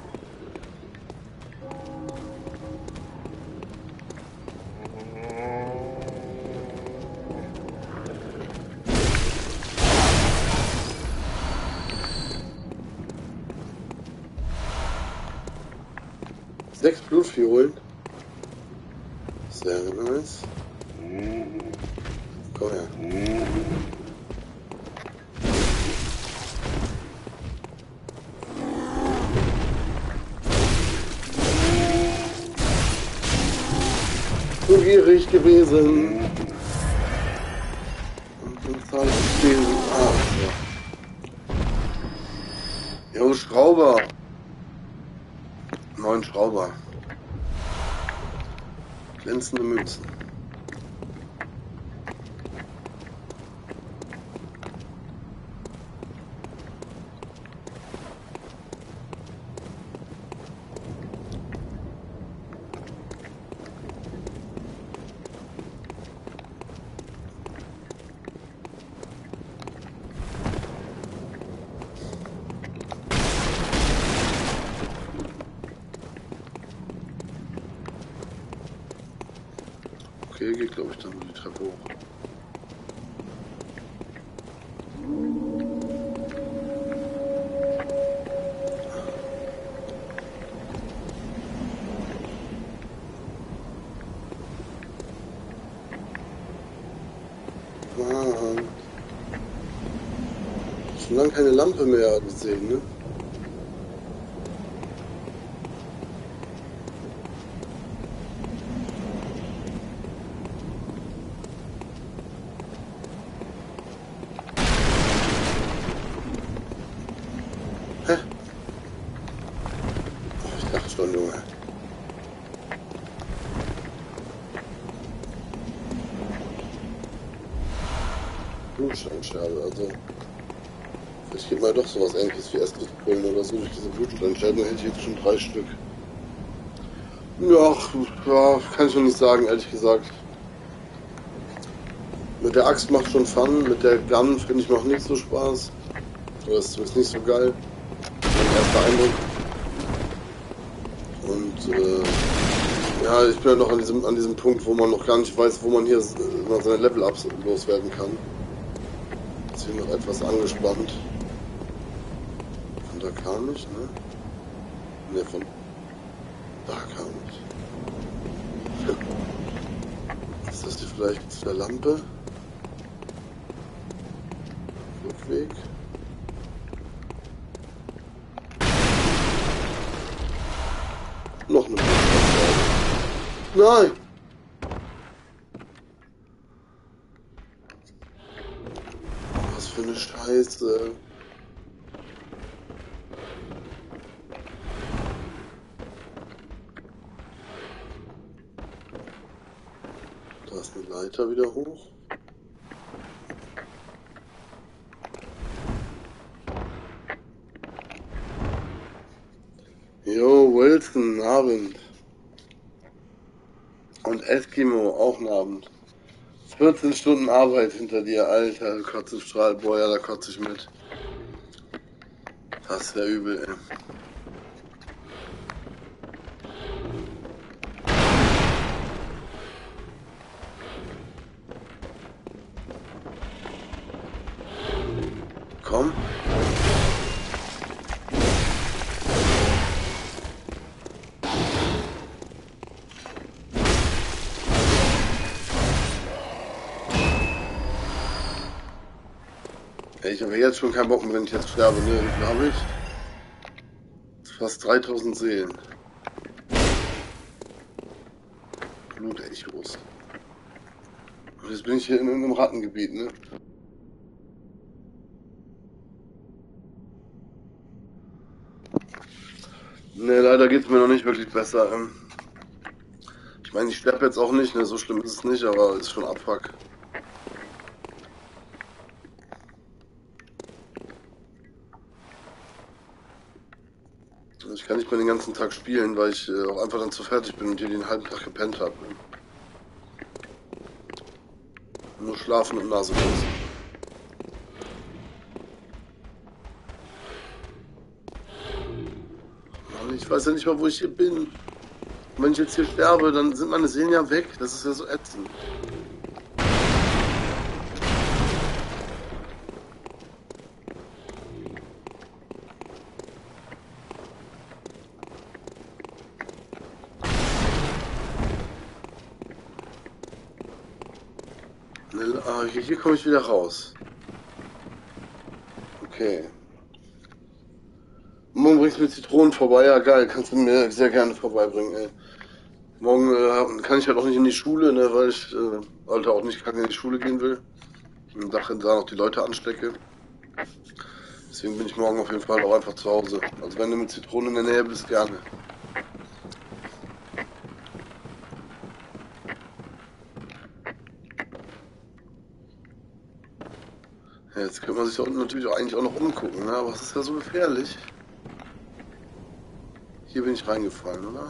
Speaker 1: Sechs Blutfiolen. Sehr nice. Komm her. So gierig gewesen. Und dann zahle ich den. Jo, Schrauber. 9 Schrauber. Glänzende Münzen. Okay, geht glaube ich dann nur die Treppe hoch. Mann. Schon lange keine Lampe mehr gesehen, ne? Hä? Oh, ich dachte schon, Junge. Blutsteinscherbe, also. Vielleicht geht mal doch sowas ähnliches wie Estusbrillen oder so durch diese Blutsteinscherben, dann hätte ich jetzt schon 3 Stück. Ja, kann ich noch nicht sagen, ehrlich gesagt. Mit der Axt macht schon Fun, mit der Gun finde ich macht nicht so Spaß. Oder ist zumindest nicht so geil. Mein erster Eindruck. Und ja, ich bin ja noch an diesem Punkt, wo man noch gar nicht weiß, wo man hier seine Level-Ups loswerden kann. Ist hier noch etwas angespannt. Von da kam ich, ne? Ne, von da kam ich. Ist das hier vielleicht zu der Lampe? Rückweg. Nein! Was für eine Scheiße. Da ist eine Leiter wieder hoch. Jo, Wilson, Abend. Und Eskimo, auch einen Abend. 14 Stunden Arbeit hinter dir, Alter, du kotzt im Strahl. Boah, ja, da kotze ich mit. Das ist ja übel, ey. Komm. Ich habe jetzt schon keinen Bock mehr, wenn ich jetzt sterbe, ne? Wie viel habe ich? Fast 3000 Seelen. Blutechos. Und jetzt bin ich hier in irgendeinem Rattengebiet, ne? Ne, leider geht es mir noch nicht wirklich besser. Ich meine, ich sterbe jetzt auch nicht, ne? So schlimm ist es nicht, aber ist schon Abfuck. Ich kann nicht mehr den ganzen Tag spielen, weil ich auch einfach dann zu fertig bin und hier den halben Tag gepennt habe. Nur schlafen und Nase putzen. Mann, ich weiß ja nicht mal, wo ich hier bin. Und wenn ich jetzt hier sterbe, dann sind meine Seelen ja weg. Das ist ja so ätzend. Ah, hier komme ich wieder raus. Okay. Morgen bringst du mir Zitronen vorbei. Ja, geil. Kannst du mir sehr gerne vorbeibringen, ey. Morgen kann ich halt auch nicht in die Schule, ne, weil ich Alter, auch nicht krank in die Schule gehen will. Und da noch die Leute anstecke. Deswegen bin ich morgen auf jeden Fall auch einfach zu Hause. Also wenn du mit Zitronen in der Nähe bist, gerne. Ja, jetzt könnte man sich da unten natürlich auch eigentlich auch noch umgucken, ne? Aber es ist ja so gefährlich. Hier bin ich reingefallen, oder?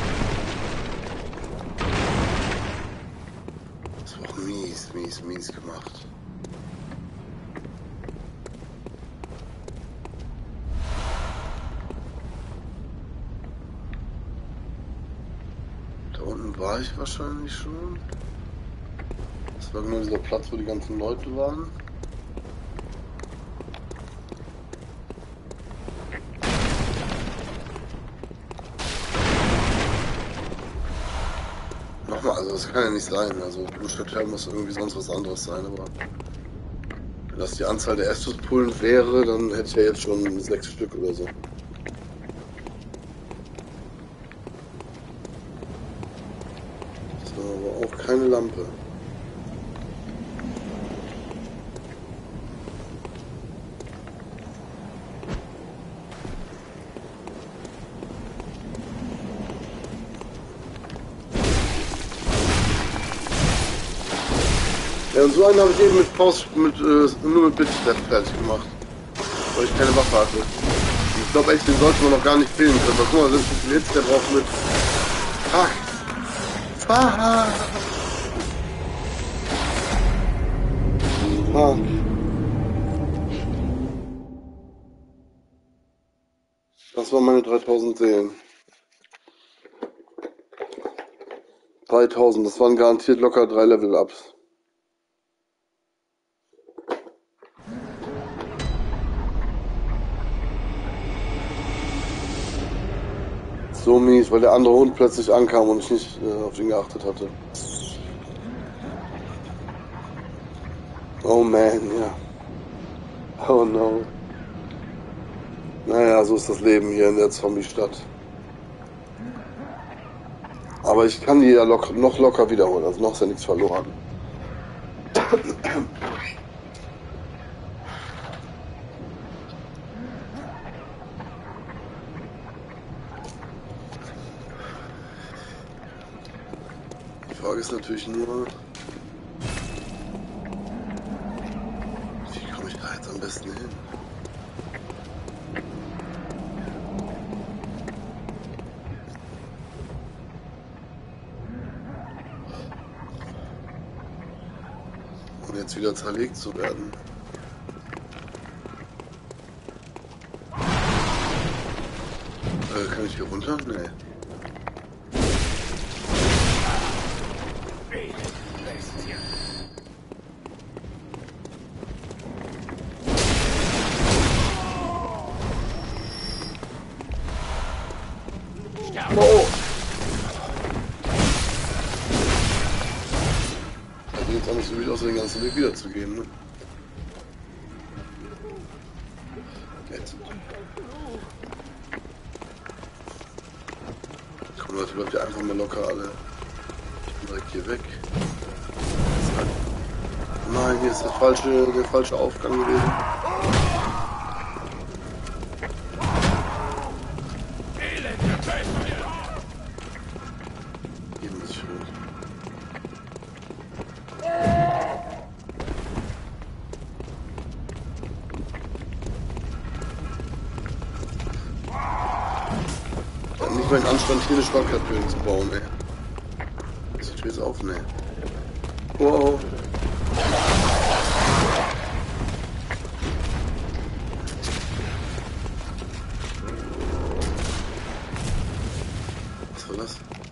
Speaker 1: Das war auch mies gemacht. Da unten war ich wahrscheinlich schon. Das war genau dieser Platz, wo die ganzen Leute waren. Nochmal, also das kann ja nicht sein. Also Blutstadtterben muss irgendwie sonst was anderes sein, aber wenn das die Anzahl der Estus-Pullen wäre, dann hätte ich ja jetzt schon 6 Stück oder so. Das war aber auch keine Lampe. Ja, und so einen habe ich eben nur mit Bitstep fertig gemacht. Weil ich keine Waffe hatte. Und ich glaube echt, den sollte man noch gar nicht killen können. Aber guck mal, sind viel Hits der drauf mit. Fuck! Fuck! Fuck! Das waren meine 3000 Seelen. 3000, das waren garantiert locker 3 Level-Ups. So mies, weil der andere Hund plötzlich ankam und ich nicht auf ihn geachtet hatte. Oh man, ja. Oh no. Naja, so ist das Leben hier in der Zombie-Stadt. Aber ich kann die ja noch locker wiederholen, also noch ist ja nichts verloren. Die Frage ist natürlich nur, wie komme ich da jetzt am besten hin? Jetzt wieder zerlegt zu werden. Kann ich hier runter? Nee. Oh! Jetzt alles so wieder aus, den ganzen Weg wiederzugehen, ne? Jetzt. Komm Leute, bleibt ihr einfach mal locker alle. Ich bin direkt hier weg. Nein, hier ist der falsche Aufgang gewesen. Hier muss ich hoch. Nicht mal den Anstand, hier eine Schwachkapelle zu bauen, ey. Das steht jetzt auf, ne. Wow. Was war das?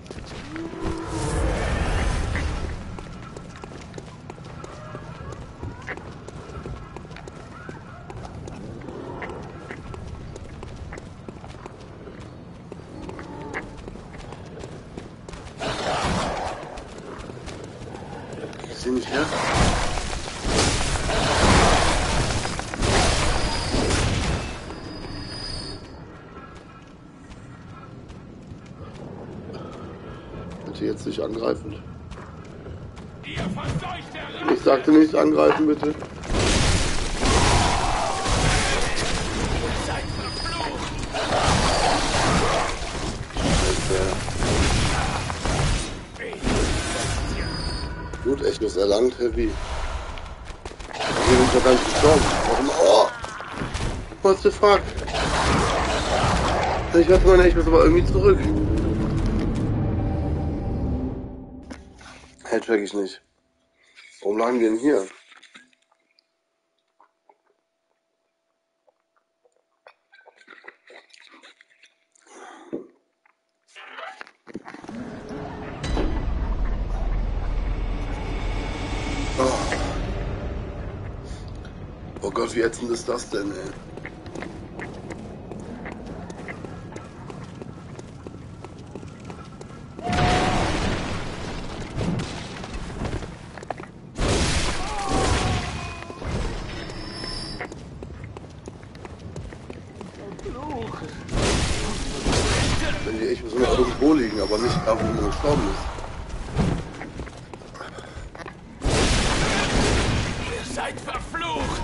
Speaker 1: Ich sehe nicht her. Bitte jetzt nicht angreifen. Ich sagte nicht angreifen, bitte. Gut, Echos erlangt, Heavy. Hier bin ich doch gar nicht gestorben. Warum? Oh! What the fuck? Ich hatte meine Echos aber irgendwie zurück. Hey, check ich nicht. Warum lagen wir denn hier? Oh Gott, wie ätzend ist das denn, ey? Wenn die echt so irgendwo liegen, aber nicht da, wo man gestorben ist.
Speaker 4: Ihr seid verflucht!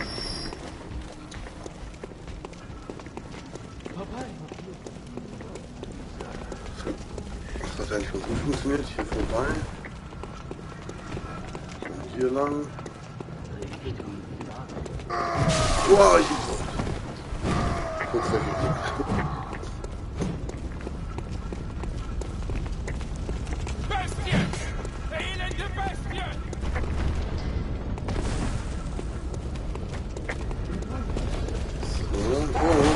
Speaker 1: Das hat eigentlich ganz gut funktioniert. Hier vorbei. Und hier lang. Wow, ich bin tot. Kurz weggeklickt.
Speaker 4: Bestien! Elende Bestien!
Speaker 1: So, oh.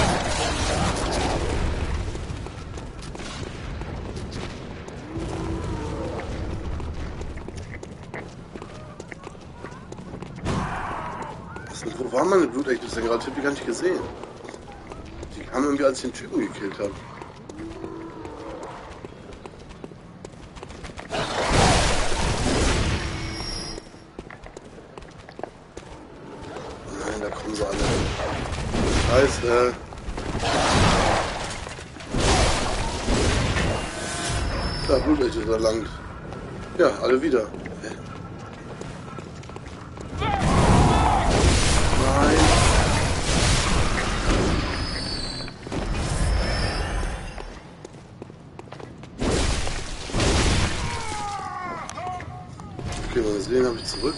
Speaker 1: Wo waren meine Blutechos denn gerade? Ich hab die gar nicht gesehen. Die kamen irgendwie, als ich den Typen gekillt habe. Nein, da kommen sie alle. Scheiße. Da, Blutecho ist erlangt. Ja, alle wieder. Hä? Nein. Okay, mal sehen, habe ich zurück.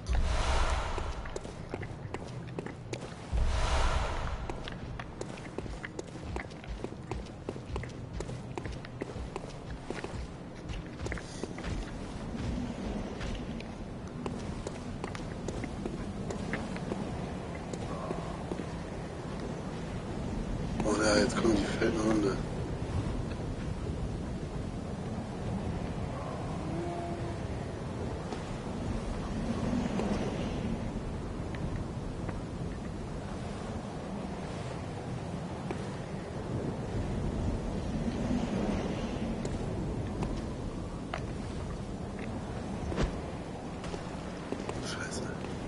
Speaker 1: Oh ja, jetzt kommen die Feldhunde. Scheiße.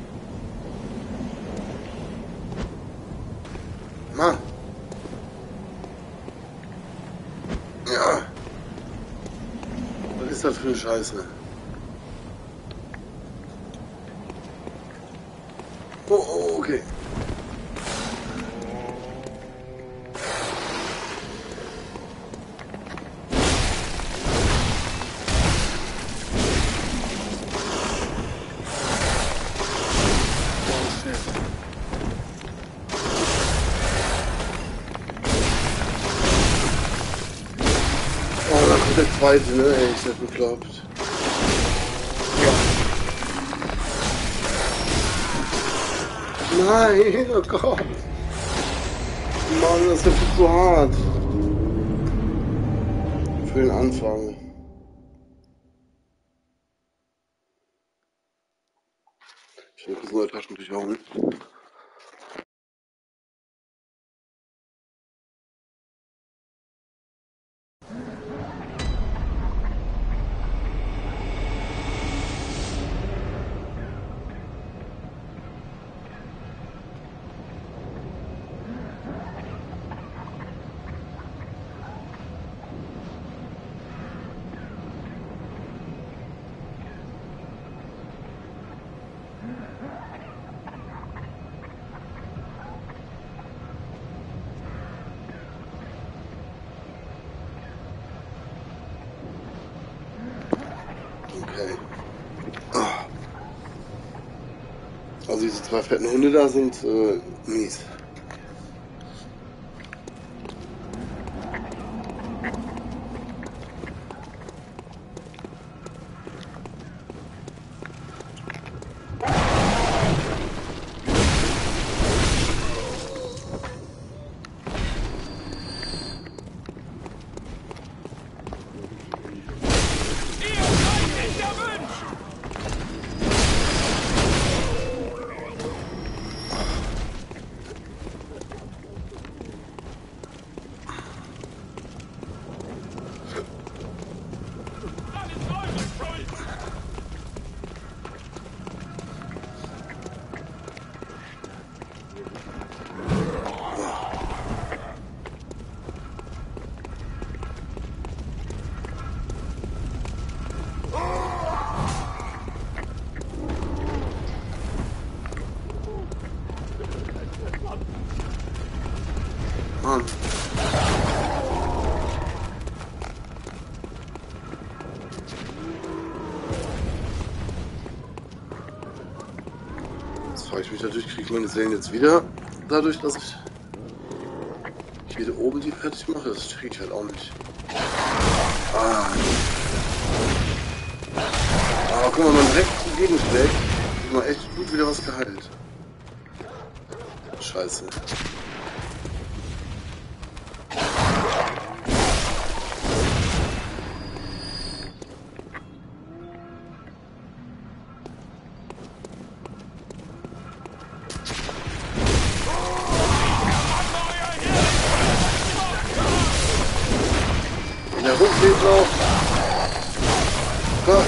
Speaker 1: Mann. Ja. Was ist das für eine Scheiße? Oh, oh, okay. Oh, shit. Oh, da kommt der zweite, ne? Ey, ist das bekloppt. Nein, oh Gott. Mann, das ist ja viel zu hart. Für den Anfang. Ich will kurz neue Taschentücher holen. Okay. Also diese zwei fetten Hunde da sind mies.
Speaker 4: Ihr seid nicht erwünscht! Alles eure Schuld!
Speaker 1: Mann. Jetzt frage ich mich natürlich, kriege ich meine Seelen jetzt wieder dadurch, dass ich wieder oben die fertig mache? Das check ich halt auch nicht. Ah. Aber guck mal, man direkt gegenschlägt, ist mal echt gut wieder was geheilt. Scheiße. Der Hund lebt noch. Gott.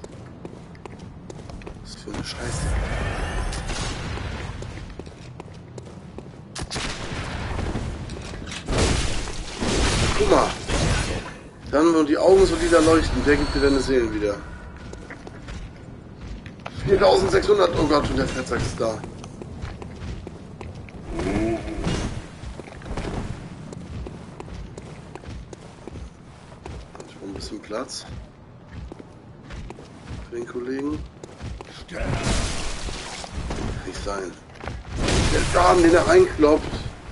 Speaker 1: Was für eine Scheiße. Mann, und die Augen so lila leuchten, der gibt dir deine Seelen wieder. 4600, oh Gott, und der Fettsack ist da. Ich brauche ein bisschen Platz für den Kollegen. Kann nicht sein. Der Schaden, den er einkloppt.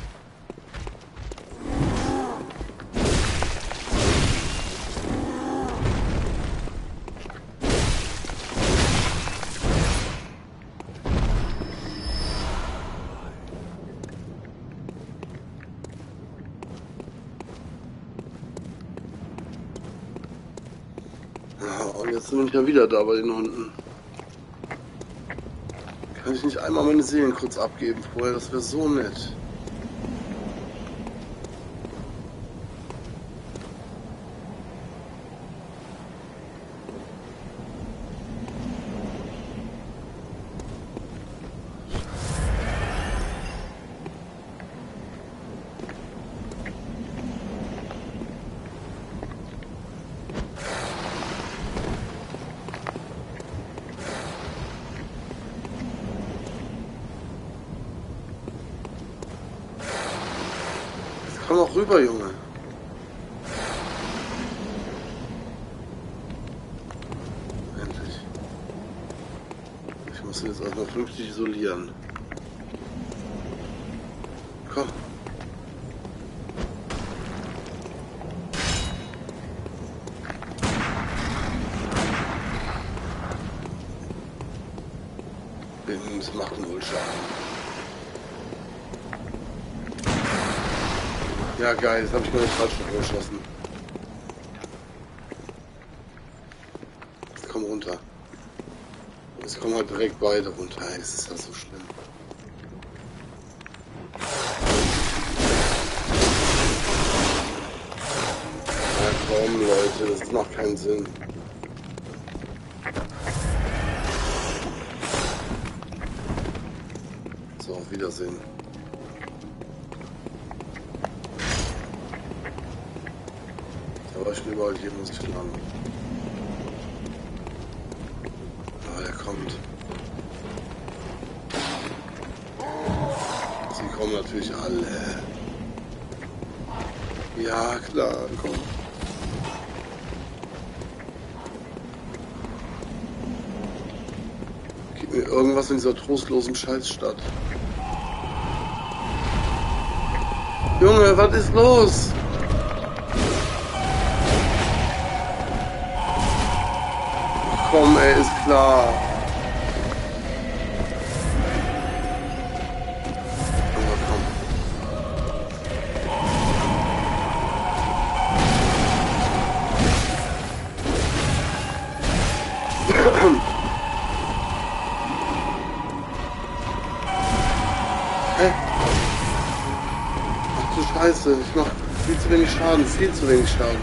Speaker 1: Und jetzt sind wir ja wieder da bei den Hunden. Kann ich nicht einmal meine Seelen kurz abgeben vorher? Das wäre so nett. Komm auch rüber, Junge. Endlich. Ich muss ihn jetzt erstmal vernünftig isolieren. Komm. Das macht wohl Schaden. Ja geil, jetzt habe ich meine Fallstufe geschossen. Jetzt komm runter. Jetzt kommen halt direkt beide runter. Ey, das ist ja so schlimm. Ja komm Leute, das macht keinen Sinn. So, auf Wiedersehen. Aber ich bin überall hier, muss ich lang. Ah, der kommt. Sie kommen natürlich alle. Ja, klar, komm. Gib mir irgendwas in dieser trostlosen Scheißstadt. Junge, was ist los? Komm, ey, ist klar. Aber komm. Hä? Ach du Scheiße, ich mach viel zu wenig Schaden, viel zu wenig Schaden.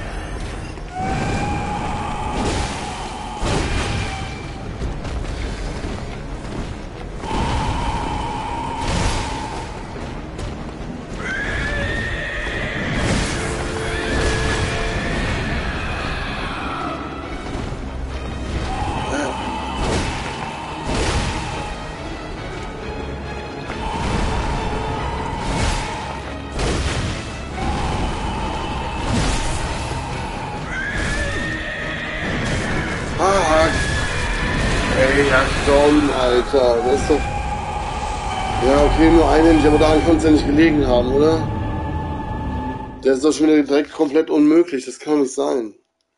Speaker 1: Ey, ja komm, Alter, das ist doch... Ja, okay, nur einen, aber daran kann es ja nicht gelegen haben, oder? Der ist doch schon wieder direkt komplett unmöglich, das kann doch nicht sein.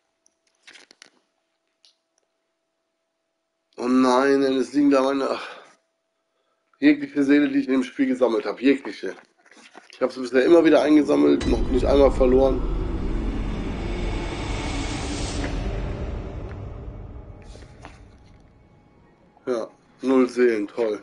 Speaker 1: Oh nein, denn es liegen da meine... Ach, jegliche Seele, die ich in dem Spiel gesammelt habe, jegliche. Ich habe sie bisher immer wieder eingesammelt, noch nicht einmal verloren. Ja, 0 Seelen, toll.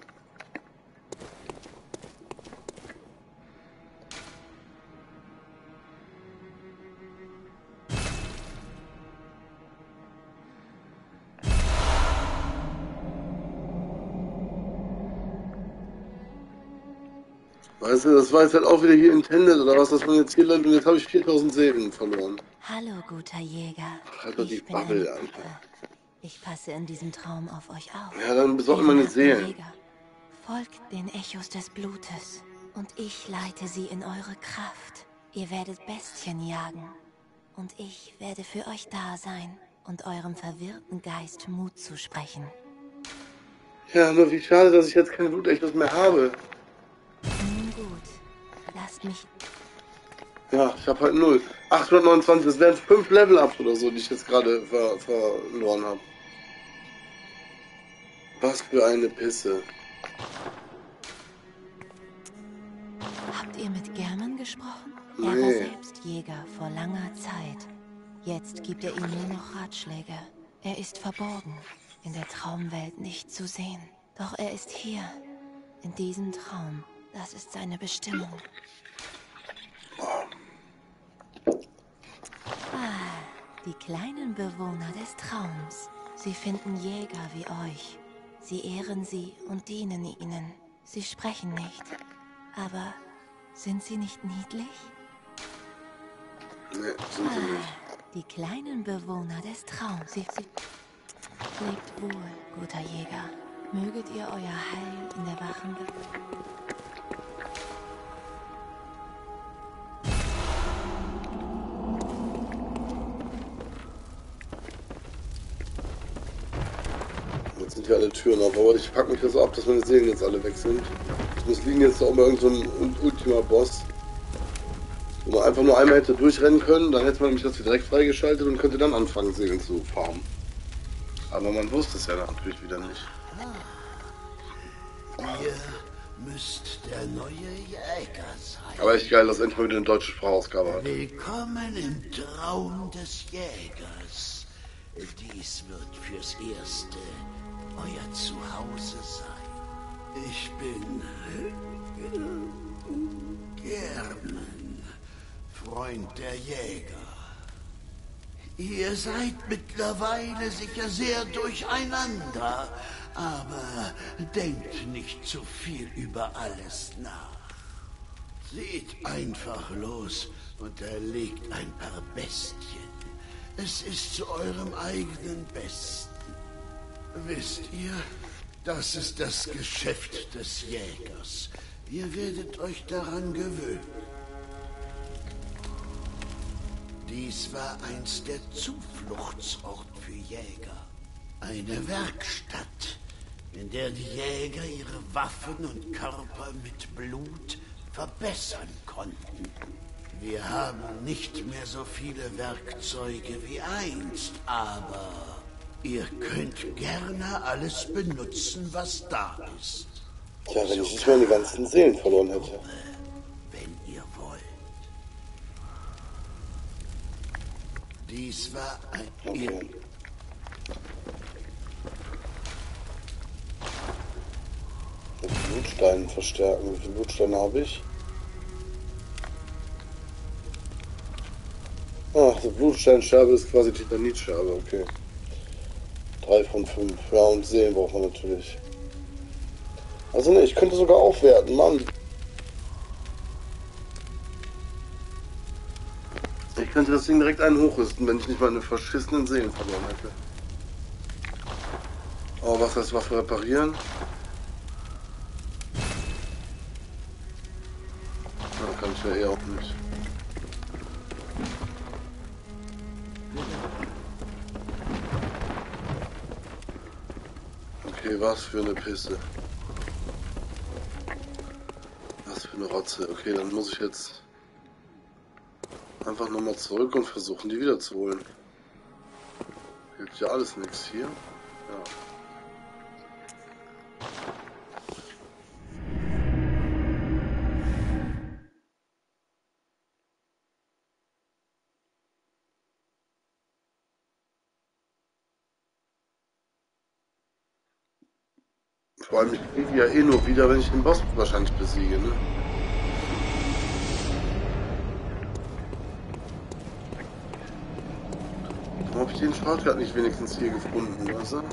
Speaker 1: Weißt du, das war jetzt halt auch wieder hier intended oder was, dass man jetzt hier landet und jetzt habe ich 4000 Seelen verloren.
Speaker 3: Hallo, guter Jäger.
Speaker 1: Halt doch die
Speaker 3: Ich bin
Speaker 1: Babbel
Speaker 3: eine
Speaker 1: an.
Speaker 3: Puppe. Ich passe in diesem Traum auf euch auf.
Speaker 1: Ja, dann besorg meine
Speaker 3: Ehrenhafter
Speaker 1: Seelen.
Speaker 3: Jäger, folgt den Echos des Blutes und ich leite sie in eure Kraft. Ihr werdet Bestien jagen und ich werde für euch da sein und eurem verwirrten Geist Mut zusprechen.
Speaker 1: Ja, nur wie schade, dass ich jetzt keine Blutechos mehr habe.
Speaker 3: Nun gut, lasst mich...
Speaker 1: Ja, ich habe halt 0. 829, das wären 5 Level-Ups oder so, die ich jetzt gerade verloren habe. Was für eine Pisse.
Speaker 3: Habt ihr mit German gesprochen?
Speaker 1: Nee.
Speaker 3: Er war selbst Jäger vor langer Zeit. Jetzt gibt er ihm nur noch Ratschläge. Er ist verborgen, in der Traumwelt nicht zu sehen. Doch er ist hier, in diesem Traum. Das ist seine Bestimmung. Ah, die kleinen Bewohner des Traums. Sie finden Jäger wie euch. Sie ehren sie und dienen ihnen. Sie sprechen nicht. Aber sind sie nicht niedlich?
Speaker 1: Nee, sind sie nicht.
Speaker 3: Die kleinen Bewohner des Traums. Sie lebt wohl, guter Jäger. Möget ihr euer Heil in der wachen
Speaker 1: Jetzt sind hier alle Türen auf, aber ich pack mich das so ab, dass meine Seelen jetzt alle weg sind. Das liegen jetzt auch mal irgend so ein Ultima-Boss. Wo man einfach nur einmal hätte durchrennen können, dann hätte man nämlich das hier direkt freigeschaltet und könnte dann anfangen, Seelen zu farmen. Aber man wusste es ja natürlich wieder nicht.
Speaker 7: Ihr müsst der neue Jäger sein.
Speaker 1: Aber echt geil, dass endlich mal wieder eine deutsche Sprachausgabe hat.
Speaker 7: Willkommen im Traum des Jägers. Dies wird fürs Erste euer Zuhause sein. Ich bin German, Freund der Jäger. Ihr seid mittlerweile sicher sehr durcheinander, aber denkt nicht zu viel über alles nach. Seht einfach los und erlegt ein paar Bestien. Es ist zu eurem eigenen Besten. Wisst ihr, das ist das Geschäft des Jägers. Ihr werdet euch daran gewöhnen. Dies war einst der Zufluchtsort für Jäger. Eine Werkstatt, in der die Jäger ihre Waffen und Körper mit Blut verbessern konnten. Wir haben nicht mehr so viele Werkzeuge wie einst, aber ihr könnt gerne alles benutzen, was da ist.
Speaker 1: Tja, wenn ich nicht meine ganzen Seelen verloren hätte.
Speaker 7: Wenn ihr wollt. Dies war ein...
Speaker 1: Okay. Mit Blutsteinen verstärken. Wie viele Blutsteine habe ich? Ach, die Blutsteinscherbe ist quasi Titanitscherbe, okay. 3 von 5. Ja, und Seelen braucht man natürlich. Also ne, ich könnte sogar aufwerten, Mann. Ich könnte das Ding direkt einen hochrüsten, wenn ich nicht meine verschissenen Seelen verloren hätte. Oh, was heißt Waffe reparieren? Na, kann ich ja eh auch nicht. Okay, was für eine Pisse. Was für eine Rotze. Okay, dann muss ich jetzt einfach nochmal zurück und versuchen, die wiederzuholen. Hilft ja alles nichts hier. Ja. Vor allem, ich kriege die ja eh nur wieder, wenn ich den Boss wahrscheinlich besiege, ne? Warum habe ich den Shortcut nicht wenigstens hier gefunden, weißt du?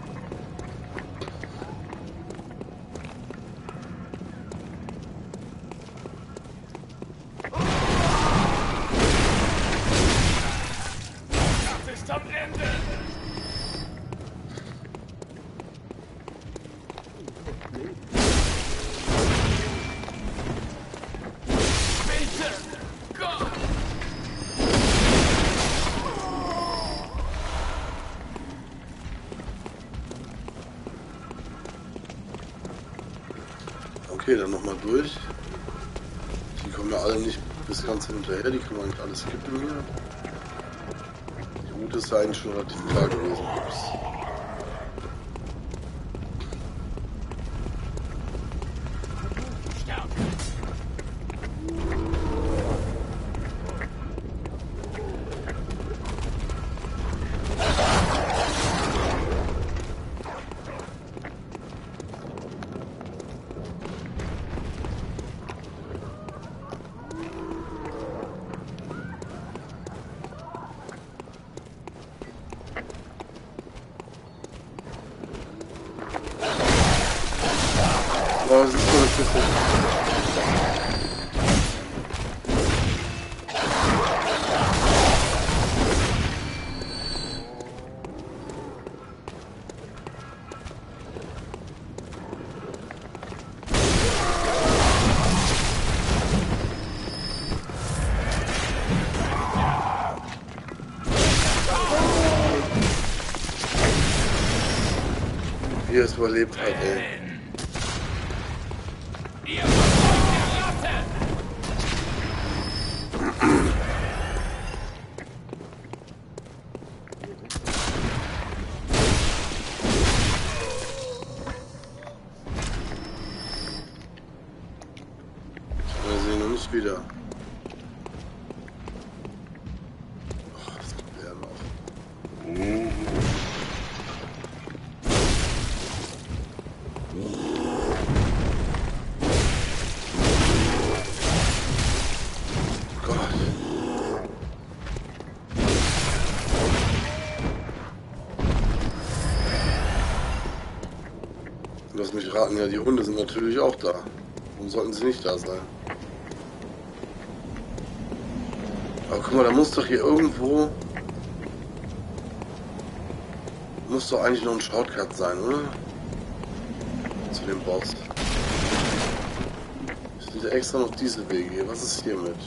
Speaker 4: Bitte! Gott!
Speaker 1: Okay, dann nochmal durch. Die kommen ja alle nicht bis ganz hinterher, die können wir nicht alles skippen hier. Die Route ist ja eigentlich schon relativ klar gewesen. Ups. Oh, das ist so eine Kiste. Wie er es überlebt hat, ey.
Speaker 4: Ihr Verfolgt der Ratte!
Speaker 1: Wir sehen ihn nicht wieder. Ach, das gibt er noch. Gott. Lass mich raten, ja, die Hunde sind natürlich auch da. Warum sollten sie nicht da sein? Aber guck mal, da muss doch hier irgendwo... Muss doch eigentlich noch ein Shortcut sein, oder? Zu dem Boss. Es sind ja extra noch diese Wege hier. Was ist hiermit?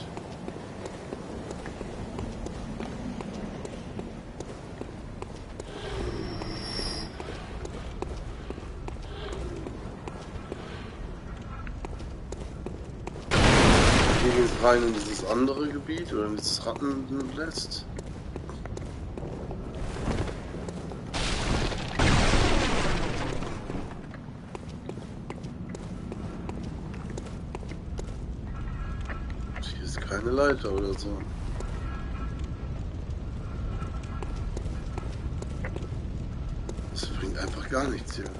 Speaker 1: Hier geht es rein in dieses andere Gebiet oder in dieses Rattennest. Hier ist keine Leiter oder so. Das bringt einfach gar nichts hier.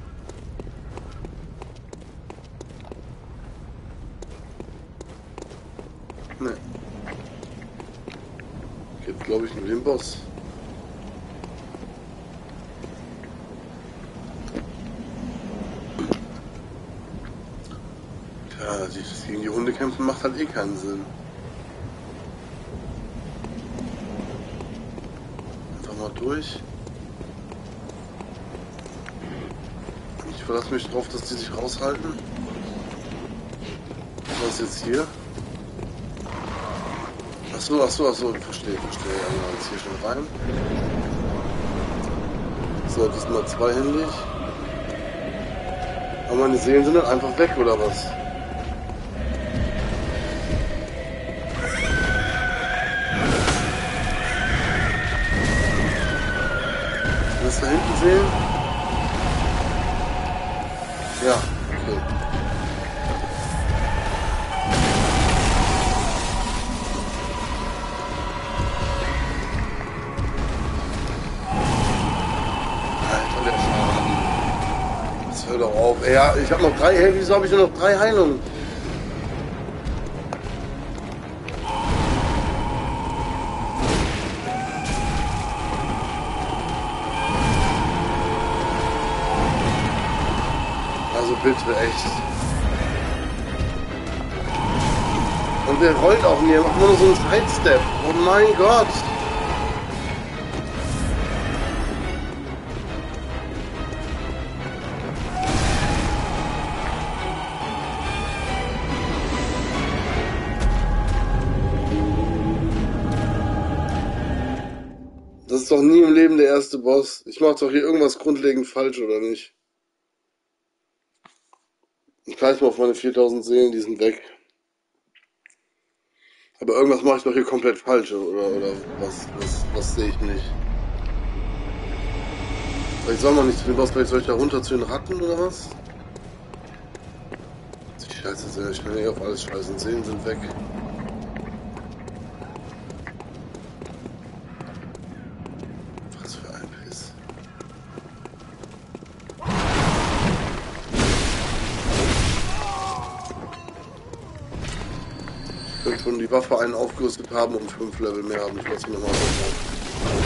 Speaker 1: Ne. Geht, glaube ich, nur den Boss. Tja, gegen die Hunde kämpfen macht halt eh keinen Sinn. Einfach mal durch. Ich verlasse mich drauf, dass die sich raushalten. Was ist jetzt hier? Achso, verstehe. Ja, genau, jetzt hier schon rein. So, diesmal zweihändig. Aber meine Seelen sind dann einfach weg, oder was? Kannst du da hinten sehen? Ja, okay. Alter, der Schaden. Das hört doch auf. Ja, ich habe noch 3 Heilungen. Wieso habe ich nur noch 3 Heilungen? Also bitte, echt. Und der rollt auch mir, macht nur so einen Sidestep. Oh mein Gott. ist doch nie im Leben der erste Boss. Ich mache doch hier irgendwas grundlegend falsch, oder nicht? Ich weiß mal auf meine 4000 Seelen, die sind weg. Aber irgendwas mache ich doch hier komplett falsch, oder was sehe ich nicht? Vielleicht soll man nicht zu dem Boss, vielleicht soll ich da runter zu den Ratten, oder was? Die Scheiße, ich kann ja auf alles scheißen. Seelen sind weg. Was für ein Piss. Ich will schon die Waffe einen aufgerüstet haben und 5 Level mehr haben. Ich lasse mich nochmal aufmachen.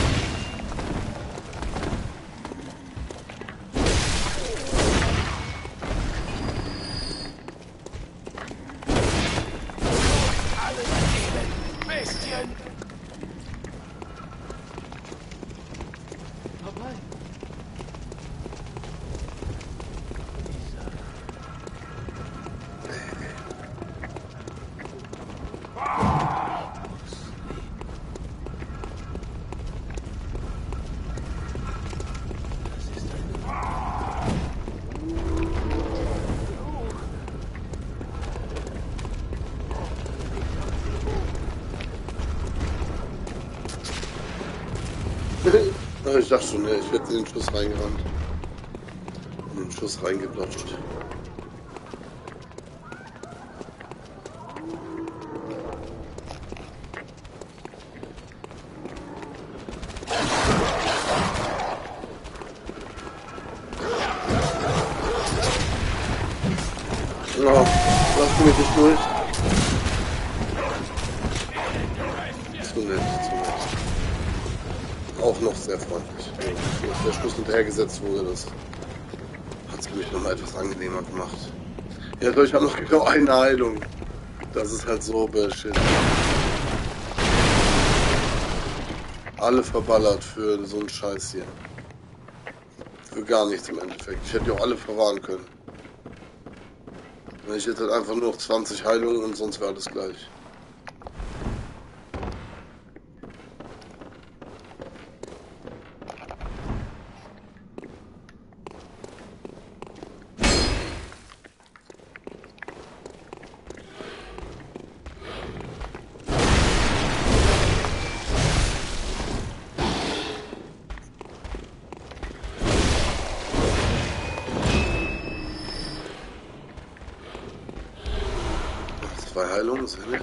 Speaker 1: Ich dachte schon, ich werde in den Schuss reingerannt. In den Schuss reingeplotscht. Ja, lass mich nicht durch. Zu nett, zu nett. Auch noch sehr freundlich. Als der Schuss hinterhergesetzt wurde, das hat es für mich nochmal etwas angenehmer gemacht. Ja, ich habe noch genau eine Heilung. Das ist halt so Bullshit. Alle verballert für so einen Scheiß hier. Für gar nichts im Endeffekt. Ich hätte die auch alle verwahren können. Ich hätte halt einfach nur noch 20 Heilungen und sonst wäre alles gleich. Heilung, sehr nett.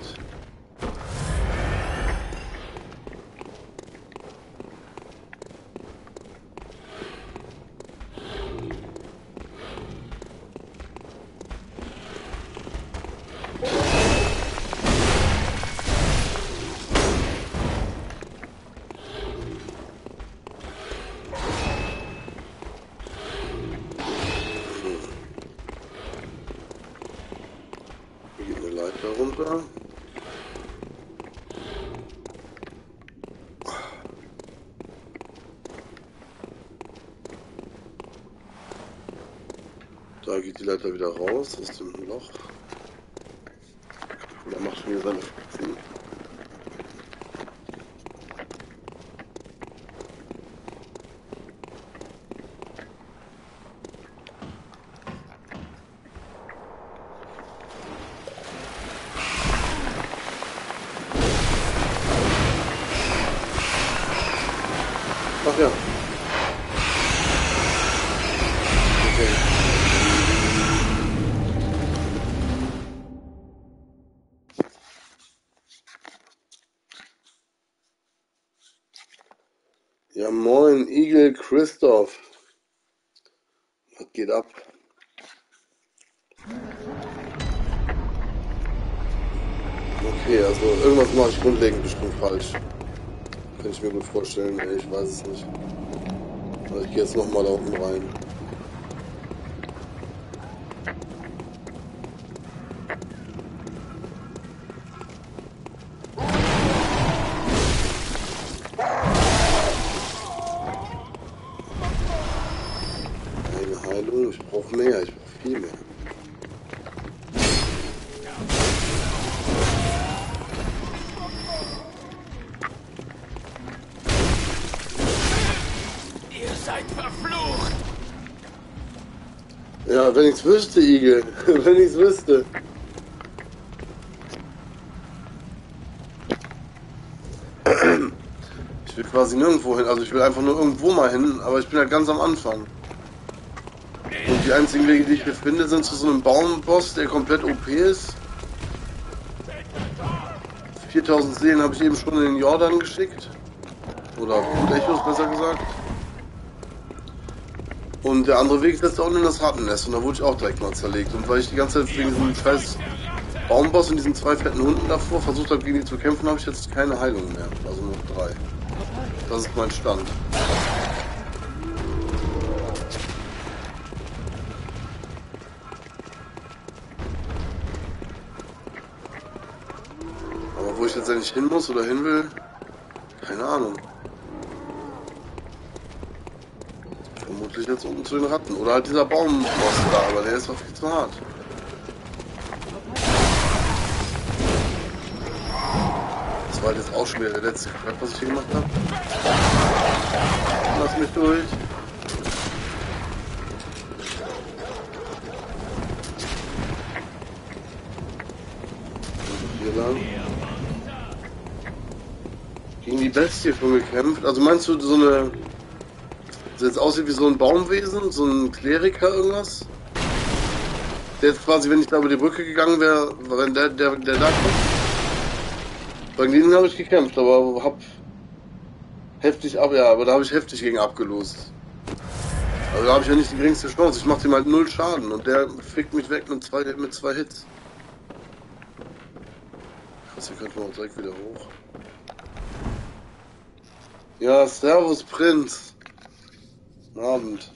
Speaker 1: Runter. Da geht die Leiter wieder raus aus dem Loch. Da macht schon wieder seine Spitzen. Ach ja. Okay. Ja moin, Igel Christoph. Was geht ab? Okay, also irgendwas mache ich grundlegend bestimmt falsch. Kann ich mir gut vorstellen, ey, ich weiß es nicht. Aber ich gehe jetzt nochmal da unten rein. Eine Heilung, ich brauche mehr, ich brauche viel mehr.
Speaker 4: verflucht!
Speaker 1: Ja, wenn ich's wüsste, Igel. Wenn ich's wüsste. Ich will quasi nirgendwo hin. Also ich will einfach nur irgendwo mal hin, aber ich bin halt ganz am Anfang. Und die einzigen Wege, die ich hier finde, sind zu so einem Baumboss, der komplett OP ist. 4000 Seelen habe ich eben schon in den Jordan geschickt. Oder Blutechos, besser gesagt. Und der andere Weg ist jetzt da unten in das Rattennest. Und da wurde ich auch direkt mal zerlegt. Und weil ich die ganze Zeit wegen diesem scheiß Baumboss und diesen 2 fetten Hunden davor versucht habe, gegen die zu kämpfen, habe ich jetzt keine Heilung mehr. Also nur 3. Das ist mein Stand. Aber wo ich jetzt eigentlich hin muss oder hin will, keine Ahnung. Vermutlich jetzt unten zu den Ratten. Oder halt dieser Baumboss da, aber der ist doch viel zu hart. Das war jetzt auch schon wieder der letzte Quatsch, was ich hier gemacht habe. Lass mich durch. Und hier lang. Gegen die Bestie schon gekämpft. Also meinst du so eine... Das jetzt aussieht wie so ein Baumwesen, so ein Kleriker irgendwas? Der jetzt quasi, wenn ich da über die Brücke gegangen wäre, wenn der da kommt. Bei denen habe ich gekämpft, aber hab heftig aber da habe ich heftig gegen abgelost. Also da habe ich ja nicht die geringste Chance. Ich mache dem halt 0 Schaden und der fickt mich weg mit 2 Hits. Krass, hier könnte man auch direkt wieder hoch. Ja, servus Prinz. Guten Abend.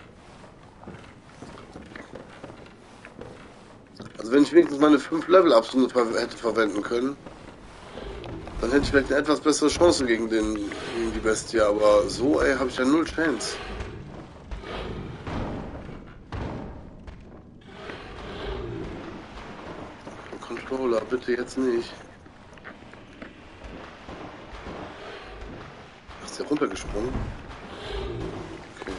Speaker 1: Also wenn ich wenigstens meine 5 Level-Ups hätte verwenden können, dann hätte ich vielleicht eine etwas bessere Chance gegen die Bestie, aber so, ey, habe ich ja 0 Chance. Controller, bitte jetzt nicht. Ach, ist der runtergesprungen? Okay.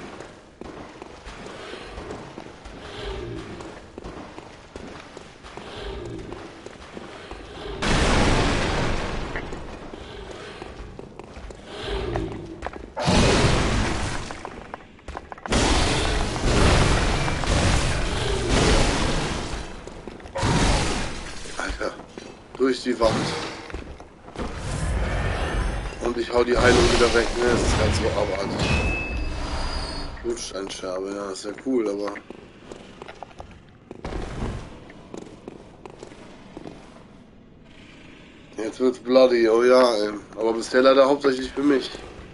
Speaker 1: Durch die Wand. Und ich hau die Heilung wieder weg. Ne, das ist halt so abartig. Blutsteinscherbe, ja, ist ja cool, aber... Jetzt wird's bloody, oh ja, ey. Aber bisher leider hauptsächlich für mich.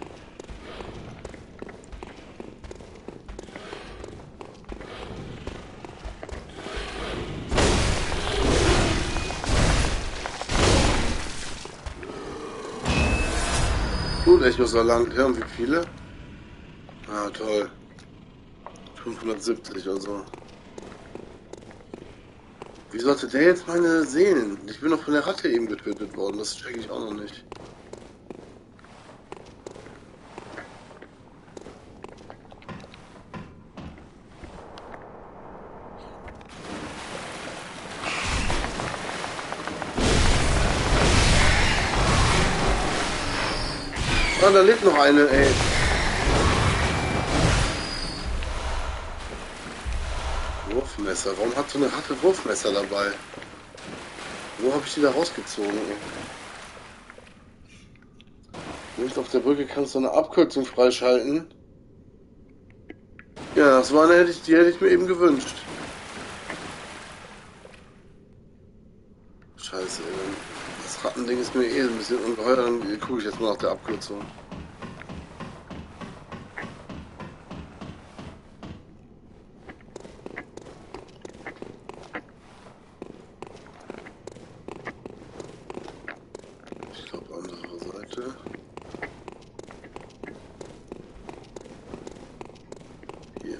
Speaker 1: Blutechos erlangt, ja, und wie viele? Ah, toll. 570 oder so. Wie sollte der jetzt meine Seelen? Ich bin doch von der Ratte eben getötet worden, das check ich auch noch nicht. Ah, da lebt noch eine, ey. Wurfmesser. Warum hat so eine Ratte Wurfmesser dabei? Wo habe ich die da rausgezogen, ey? Nicht auf der Brücke kannst du eine Abkürzung freischalten. Ja, das war eine, die hätte ich mir eben gewünscht. Scheiße, ey. Das Rattending ist mir eh ein bisschen ungeheuer, dann gucke ich jetzt mal nach der Abkürzung. Ich glaube, andere Seite. Hier.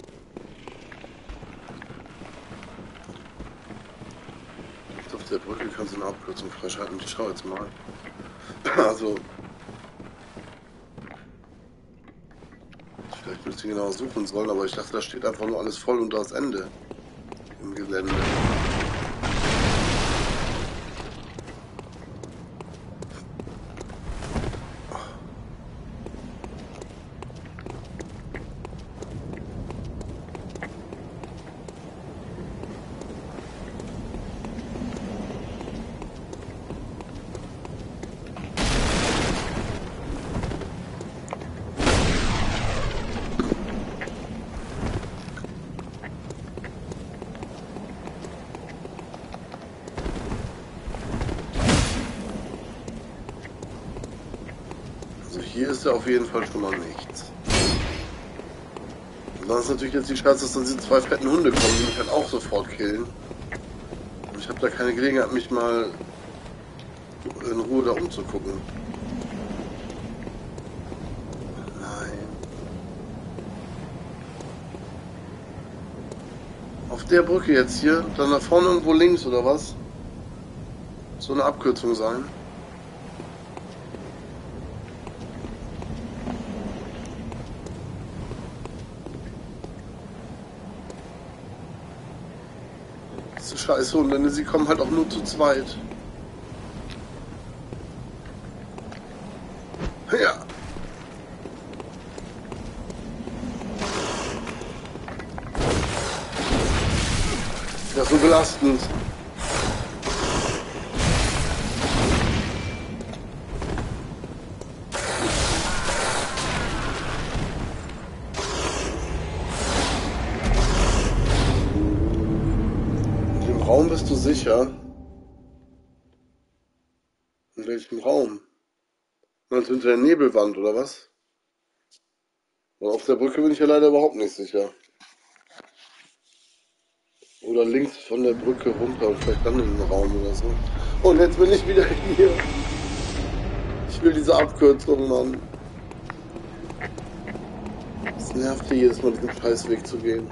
Speaker 1: Auf der Brücke kannst du eine Abkürzung freischalten. Ich schau jetzt mal. Also. Vielleicht wird den genau suchen sollen, aber ich dachte, da steht einfach nur alles voll und das Ende im Gelände. Hier ist ja auf jeden Fall schon mal nichts. Und dann ist natürlich jetzt die Chance, dass dann diese zwei fetten Hunde kommen, die mich halt auch sofort killen. Und ich habe da keine Gelegenheit, mich mal in Ruhe da umzugucken. Nein. Auf der Brücke jetzt hier, dann da vorne irgendwo links oder was? So eine Abkürzung sein. Scheiße Hunde, denn sie kommen halt auch nur zu zweit. Ja. Das ist so belastend. Raum bist du sicher? In welchem Raum? Meinst du hinter der Nebelwand oder was? Und auf der Brücke bin ich ja leider überhaupt nicht sicher. Oder links von der Brücke runter und vielleicht dann in den Raum oder so. Und jetzt bin ich wieder hier. Ich will diese Abkürzung, Mann. Es nervt hier jedes Mal, diesen Scheißweg zu gehen.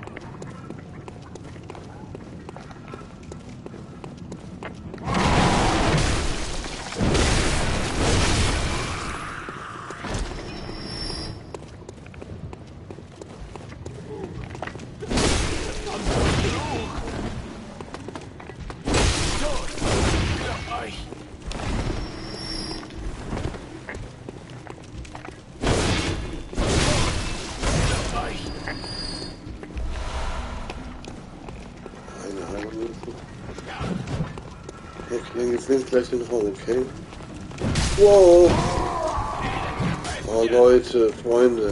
Speaker 1: Okay, dann geht's links gleich in den Raum, okay? Wow! Oh Leute, Freunde.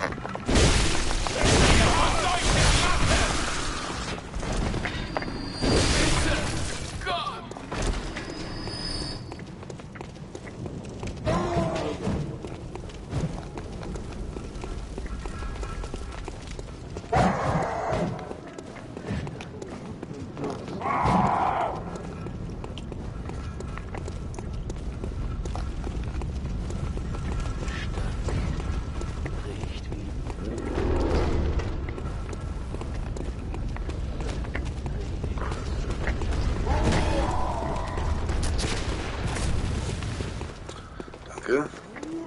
Speaker 1: Danke.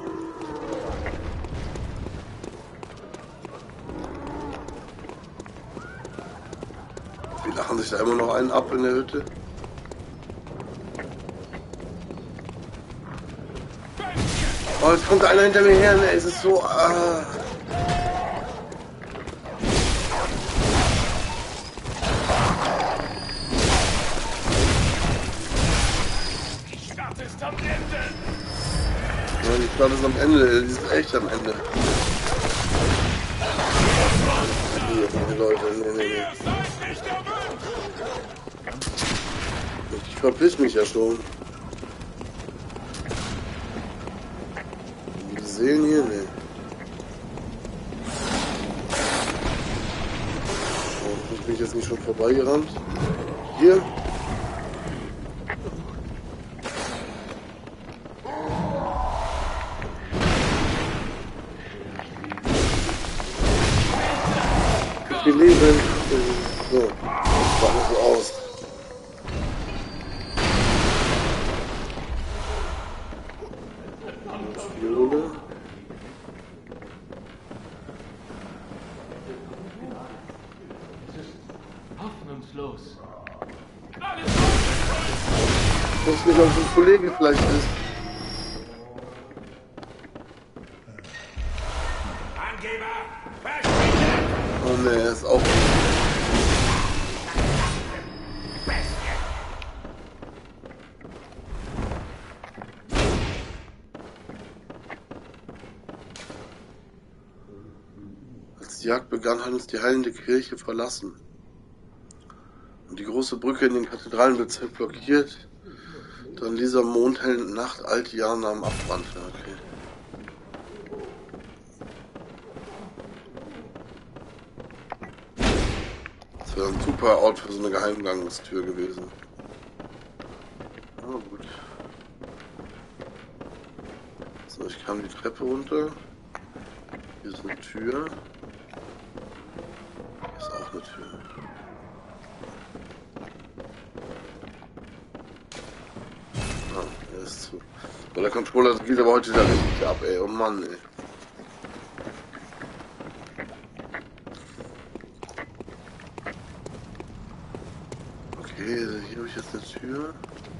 Speaker 1: Die lachen sich da immer noch einen ab in der Hütte. Oh, jetzt kommt einer hinter mir her, ne? Es ist so...
Speaker 4: Die Stadt ist am Ende!
Speaker 1: Ja, die Stadt ist am Ende, die ist echt am Ende. Nee, Leute, nee.
Speaker 4: Ihr seid nicht erwünscht!
Speaker 1: Ich verpiss mich ja schon. Gesehen hier? Nee. Oh, bin ich jetzt nicht schon vorbeigerannt? Hier? Wir leben. So, das sah so aus. Spione.
Speaker 2: los?
Speaker 1: Ich weiß nicht, ob es ein Kollege vielleicht ist.
Speaker 4: Angeber! Verschwinde!
Speaker 1: Oh ne, er ist auch. Als die Jagd begann, hat uns die heilende Kirche verlassen. Und die große Brücke in den Kathedralenbezirk blockiert. Dann in dieser mondhellen Nacht alte Jahre am Abbrannte. Okay. Das wäre ein super Ort für so eine Geheimgangstür gewesen. Oh, gut. So, ich kam die Treppe runter. Hier ist eine Tür. Hier ist auch eine Tür. Ah, er ist zu. Und der Controller geht aber heute wieder richtig ab, ey. Oh Mann, ey. Okay, hier habe ich jetzt eine Tür.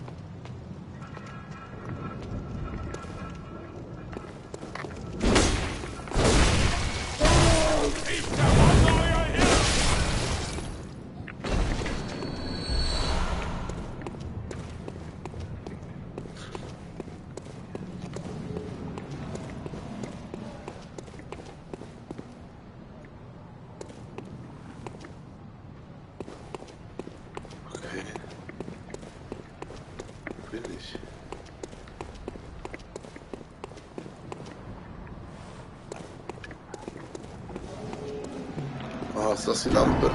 Speaker 1: Ah, ist das die Lampe?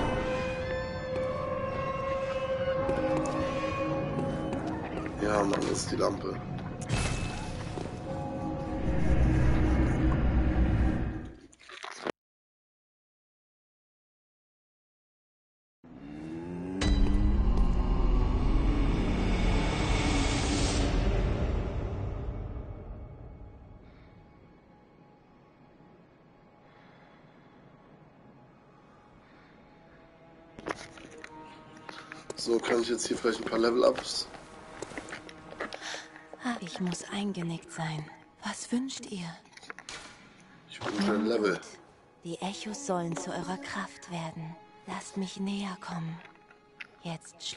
Speaker 1: Ja, Mann, das ist die Lampe. So, kann ich jetzt hier vielleicht ein paar Level-Ups?
Speaker 3: Ich muss eingenickt sein. Was wünscht ihr?
Speaker 1: Ich wünsche ein Level.
Speaker 3: Die Echos sollen zu eurer Kraft werden. Lasst mich näher kommen. Jetzt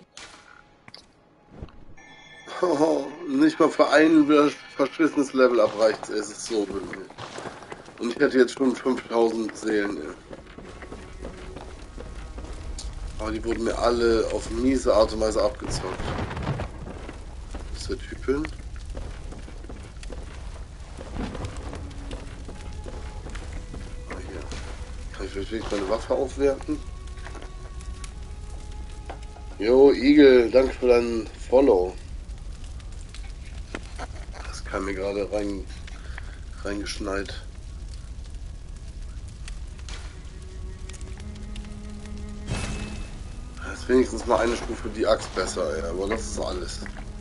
Speaker 1: Oh, nicht mal für ein verschissenes Level-Up reicht es. Es ist so blöd. Und ich hätte jetzt schon 5000 Seelen. Ja. Aber die wurden mir alle auf miese Art und Weise abgezockt. Das ist der Typ hin. Ah, hier. Kann ich vielleicht wirklich meine Waffe aufwerten? Jo, Igel, danke für deinen Follow. Das kam mir gerade reingeschneit. Das ist wenigstens mal eine Stufe die Axt besser, ja, aber das ist alles.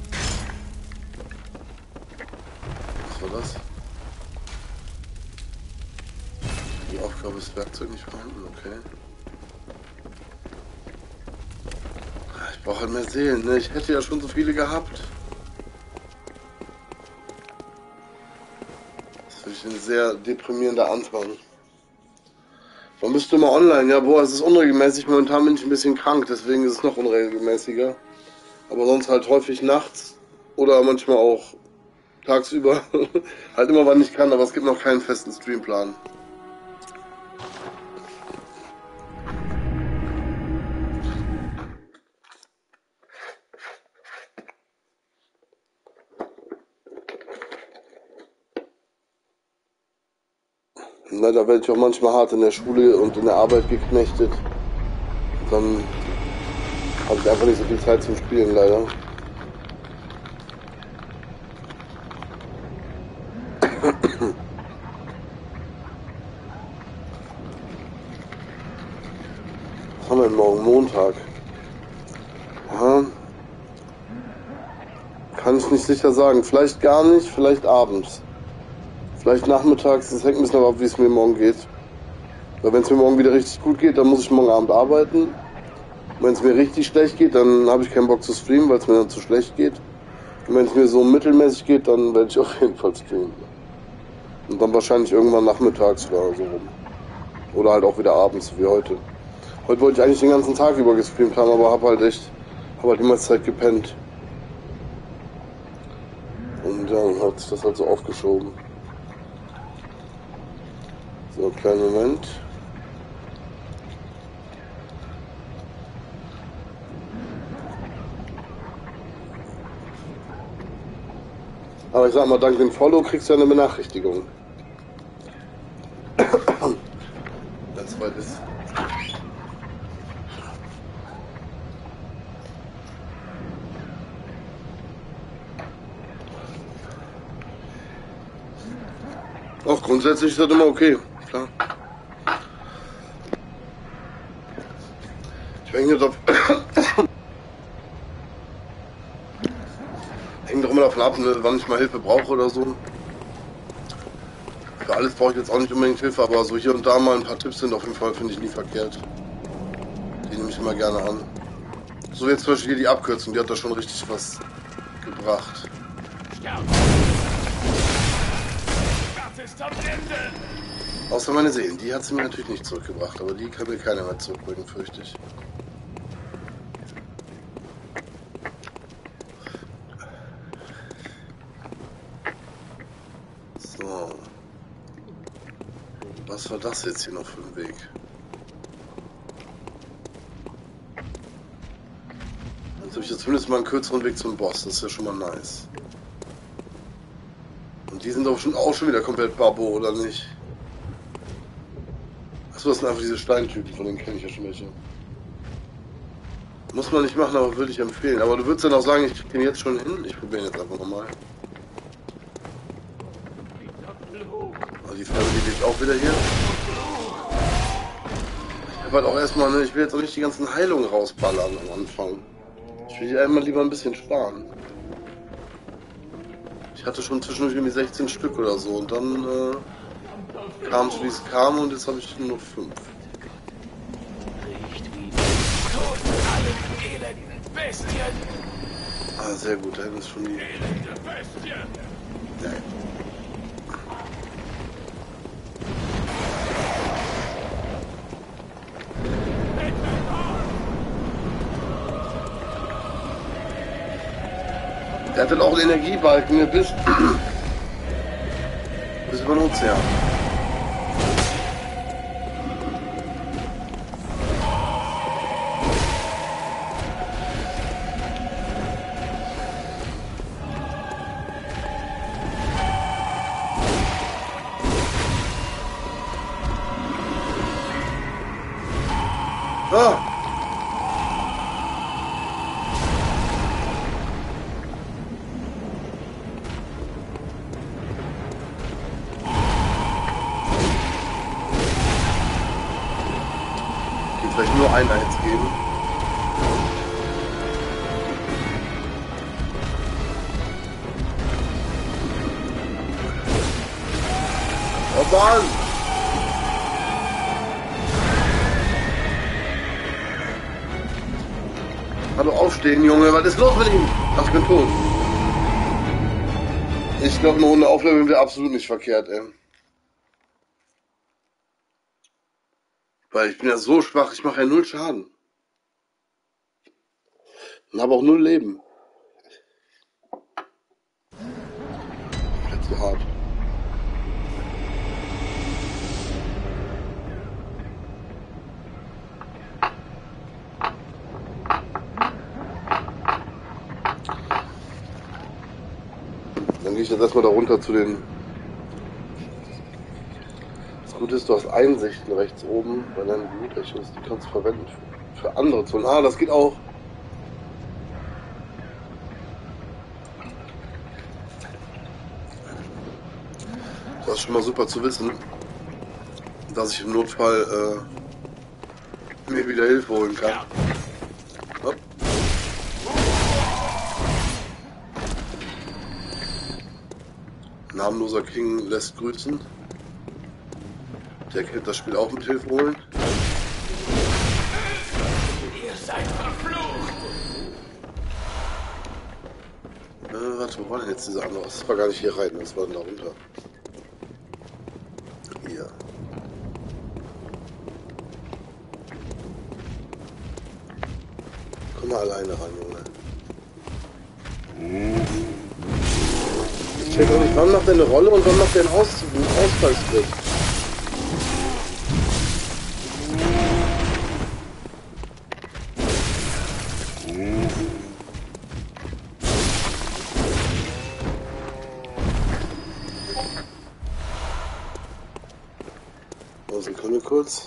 Speaker 1: Was war das? Die Aufgabe ist Werkzeug nicht vorhanden, okay. Ich brauche halt mehr Seelen, ne? Ich hätte ja schon so viele gehabt. Das ist wirklich ein sehr deprimierender Anfang. Man müsste immer online, ja, boah, es ist unregelmäßig. Momentan bin ich ein bisschen krank, deswegen ist es noch unregelmäßiger. Aber sonst halt häufig nachts oder manchmal auch tagsüber. Halt immer, wann ich kann, aber es gibt noch keinen festen Streamplan. Na, da werde ich auch manchmal hart in der Schule und in der Arbeit geknechtet. Dann habe ich einfach nicht so viel Zeit zum Spielen, leider. Was haben wir denn morgen? Montag. Ja. Kann ich nicht sicher sagen. Vielleicht gar nicht, vielleicht abends. Vielleicht nachmittags, das hängt ein bisschen ab, wie es mir morgen geht. Weil wenn es mir morgen wieder richtig gut geht, dann muss ich morgen Abend arbeiten. Wenn es mir richtig schlecht geht, dann habe ich keinen Bock zu streamen, weil es mir dann zu schlecht geht. Und wenn es mir so mittelmäßig geht, dann werde ich auf jeden Fall streamen. Und dann wahrscheinlich irgendwann nachmittags oder so rum. Oder halt auch wieder abends, wie heute. Heute wollte ich eigentlich den ganzen Tag über gestreamt haben, aber habe halt die meiste Zeit gepennt. Und ja, dann hat sich das halt so aufgeschoben. So, kleinen Moment. Aber ich sag mal, dank dem Follow kriegst du ja eine Benachrichtigung. Wenn es weit ist. Auch grundsätzlich ist das immer okay, klar. Ich hänge jetzt auf. Hängt doch immer davon ab, ne, wann ich mal Hilfe brauche oder so. Für alles brauche ich jetzt auch nicht unbedingt Hilfe, aber so hier und da mal ein paar Tipps sind auf jeden Fall, finde ich nie verkehrt. Die nehme ich immer gerne an. So jetzt zum Beispiel hier die Abkürzung, die hat da schon richtig was gebracht. Außer meine Seelen, die hat sie mir natürlich nicht zurückgebracht, aber die kann mir keiner mehr zurückbringen, fürchte ich. So. Was war das jetzt hier noch für ein Weg? Jetzt habe ich jetzt zumindest mal einen kürzeren Weg zum Boss, das ist ja schon mal nice. Und die sind doch schon auch schon wieder komplett Babo, oder nicht? Achso, das sind einfach diese Steintypen, von denen kenne ich ja schon welche. Muss man nicht machen, aber würde ich empfehlen. Aber du würdest dann auch sagen, ich kriege den jetzt schon hin? Ich probiere ihn jetzt einfach nochmal. Aber die Frage, die liegt auch wieder hier. Ich habe halt auch erstmal, ne, ich will jetzt auch nicht die ganzen Heilungen rausballern am Anfang. Ich will die einmal lieber ein bisschen sparen. Ich hatte schon zwischendurch irgendwie 16 Stück oder so und dann kam es wie es kam und jetzt habe ich nur noch 5. Ah, sehr gut, da hinten ist schon die... Ja. Der hat dann auch einen Energiebalken bis über den Ozean. Ah! Vielleicht nur einer jetzt geben. Oh Mann! Hallo, aufstehen, Junge, was ist los mit ihm? Ach, ich bin tot. Ich glaube, eine Runde aufleveln wäre absolut nicht verkehrt, ey. Weil ich bin ja so schwach, ich mache ja 0 Schaden. Und habe auch 0 Leben. Jetzt so hart. Dann gehe ich jetzt erstmal da runter zu den... Das Gute ist, du hast Einsichten rechts oben bei deinen Blutechos, die kannst du verwenden für andere Zonen. Ah, das geht auch. Das ist schon mal super zu wissen, dass ich im Notfall mir wieder Hilfe holen kann. Hopp. Namenloser King lässt grüßen. Der kennt das Spiel auch mit Hilfe holen.
Speaker 4: Ihr seid
Speaker 1: war denn jetzt dieser andere? Das war gar nicht hier rein, das war da runter. Hier. Komm mal alleine ran, Junge. Ich check auch nicht, wann macht er eine Rolle und wann macht er einen Ausfallsschritt. Sekunde kurz.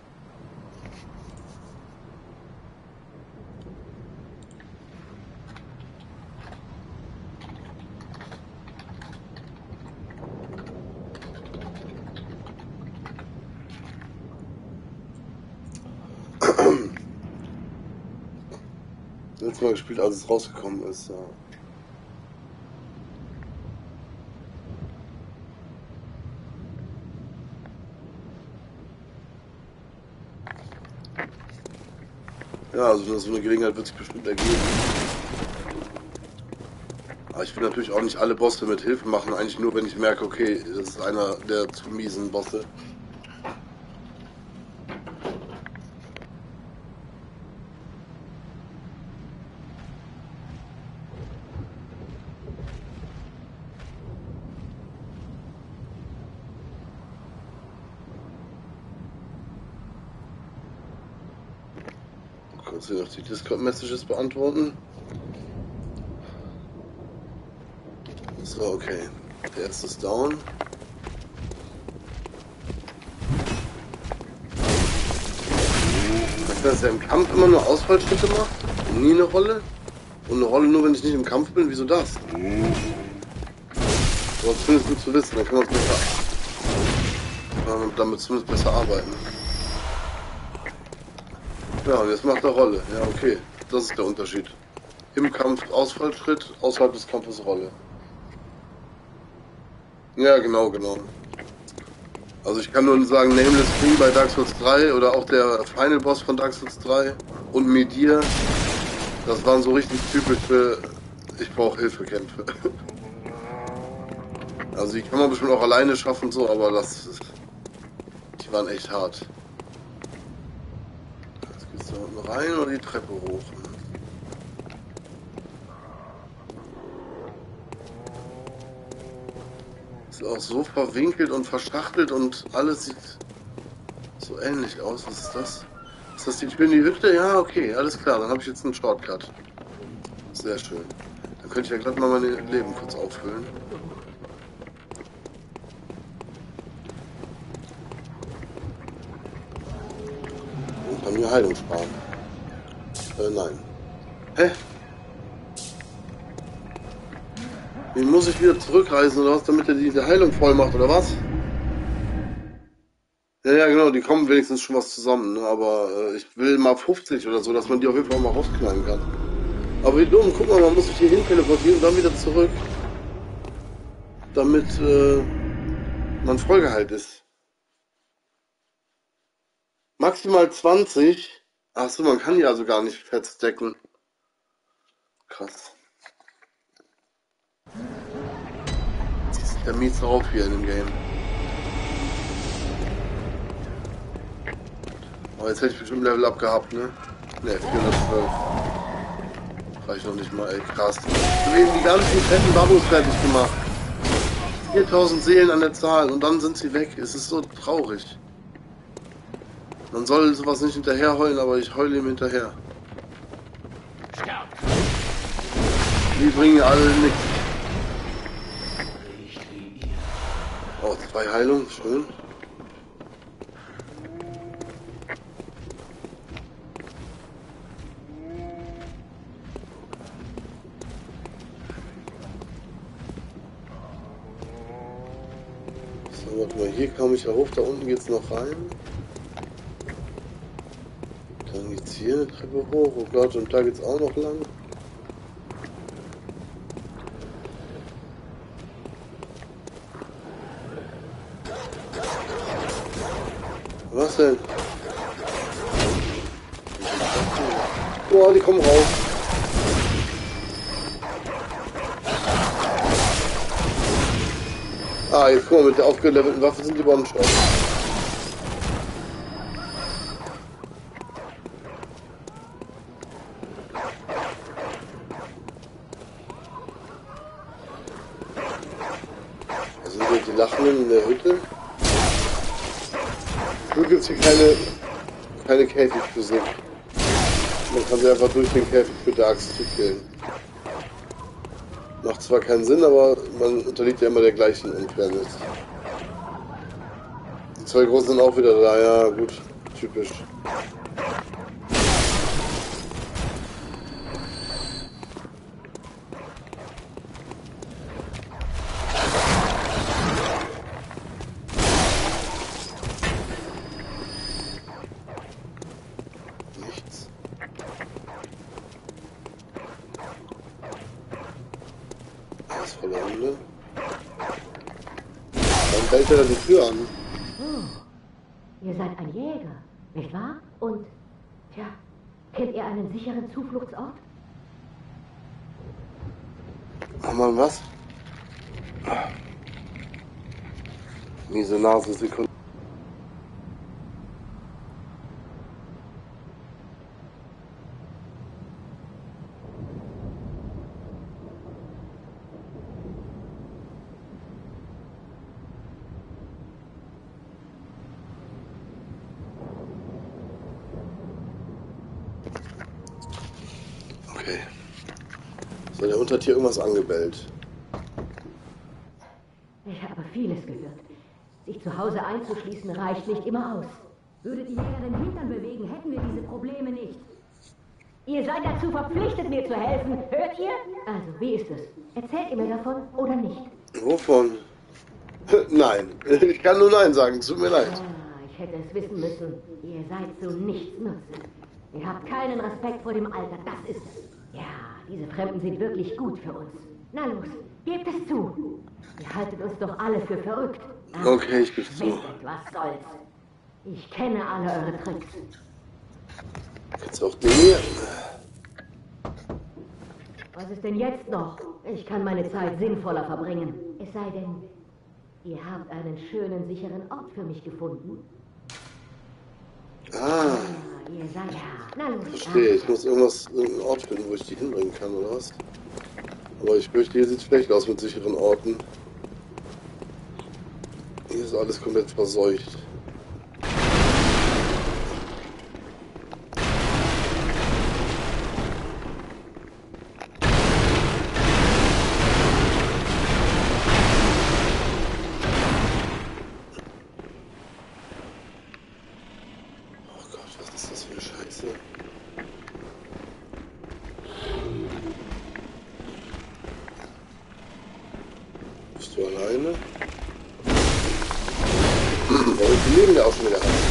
Speaker 1: Letztes Mal gespielt, als es rausgekommen ist. Ja. Ja, also so eine Gelegenheit wird sich bestimmt ergeben. Aber ich will natürlich auch nicht alle Bosse mit Hilfe machen, eigentlich nur, wenn ich merke, okay, das ist einer der zu miesen Bosse. Kurz hier noch die Discord-Messages beantworten. So, okay. Der erste ist down. Weißt du, dass er im Kampf immer nur Ausfallschritte macht und nie eine Rolle? Und eine Rolle nur, wenn ich nicht im Kampf bin? Wieso das? Aber zumindest gut zu wissen, dann kann man es besser. Damit zumindest besser arbeiten. Ja, und jetzt macht er Rolle. Ja, okay. Das ist der Unterschied. Im Kampf Ausfallschritt, außerhalb des Kampfes Rolle. Ja, genau. Also ich kann nur sagen, Nameless Free bei Dark Souls 3 oder auch der Final Boss von Dark Souls 3 und Medir, das waren so richtig typische, ich brauche Hilfekämpfe. Also die kann man bestimmt auch alleine schaffen so, aber die waren echt hart. Jetzt geht's da unten rein oder die Treppe hoch. Ist auch so verwinkelt und verschachtelt und alles sieht so ähnlich aus. Was ist das? Ist das die Tür in die Hütte? Ja, okay, alles klar. Dann habe ich jetzt einen Shortcut. Sehr schön. Dann könnte ich ja glatt mal meine Leben kurz auffüllen. Und bei mir Heilung sparen. Nein. Hä? Wie muss ich wieder zurückreisen oder was, damit er die Heilung voll macht oder was? Ja, genau, die kommen wenigstens schon was zusammen, ne? Aber ich will mal 50 oder so, dass man die auf jeden Fall mal rausknallen kann. Aber wie dumm, guck mal, man muss sich hier hin teleportieren und dann wieder zurück. Damit man vollgeheilt ist. Maximal 20. Achso, man kann die also gar nicht fett stacken. Krass. Der mies drauf hier in dem Game. Aber jetzt hätte ich bestimmt Level up gehabt, ne? Ne, 412. Reicht noch nicht mal, ey, krass. Ich habe eben die ganzen fetten Babos fertig gemacht. 4000 Seelen an der Zahl und dann sind sie weg. Es ist so traurig. Man soll sowas nicht hinterher heulen, aber ich heule ihm hinterher. Die bringen alle nichts. Oh, 2 Heilungen, schön. So, warte mal, hier kam ich ja hoch, da unten geht's noch rein. Dann geht's hier eine Treppe hoch, oh Gott, und da geht's auch noch lang. Was denn? Boah, die kommen raus. Ah, jetzt guck mal, mit der aufgelevelten Waffe sind die One-Shot. Also sind die Lachenden in der Hütte. Nur gibt es hier keine Käfigphysik. Man kann sie einfach durch den Käfig mit der Axt zukillen. Macht zwar keinen Sinn, aber man unterliegt ja immer der gleichen Unfairness. Die zwei Großen sind auch wieder da, ja gut, typisch. Nichts. Alles voller Hunde. Dann bellt er da die Tür an.
Speaker 6: Oh, ihr seid ein Jäger, nicht wahr? Und, tja, kennt ihr einen sicheren Zufluchtsort?
Speaker 1: Ach man, was? Miese Nasensekunde. Okay. So, der Hund hat hier irgendwas angebellt.
Speaker 6: Ich habe vieles gehört. Sich zu Hause einzuschließen reicht nicht immer aus. Würde die Jäger den Hintern bewegen, hätten wir diese Probleme nicht. Ihr seid dazu verpflichtet, mir zu helfen. Hört ihr? Also, wie ist es? Erzählt ihr mir davon oder nicht?
Speaker 1: Wovon? Nein. Ich kann nur Nein sagen. Tut mir leid.
Speaker 6: Ah, ich hätte es wissen müssen. Ihr seid so nichtsnutzig. Ihr habt keinen Respekt vor dem Alter. Das ist es. Ja, diese Fremden sind wirklich gut für uns. Na los, gebt es zu. Ihr haltet uns doch alle für verrückt. Ach,
Speaker 1: Okay, ich gebe zu.
Speaker 6: was soll's. Ich kenne alle eure Tricks.
Speaker 1: Jetzt auch Dinge.
Speaker 6: Was ist denn jetzt noch? Ich kann meine Zeit sinnvoller verbringen. Es sei denn, ihr habt einen schönen, sicheren Ort für mich gefunden.
Speaker 1: Ah,
Speaker 6: Ihr seid ja. Na los.
Speaker 1: verstehe. Ich muss irgendeinen Ort finden, wo ich die hinbringen kann, oder was? Aber ich fürchte, hier sieht es schlecht aus mit sicheren Orten. Hier ist alles komplett verseucht. Oh Gott, was ist das für eine Scheiße? Bist du alleine? Ja, und die leben ja auch schon wieder alle.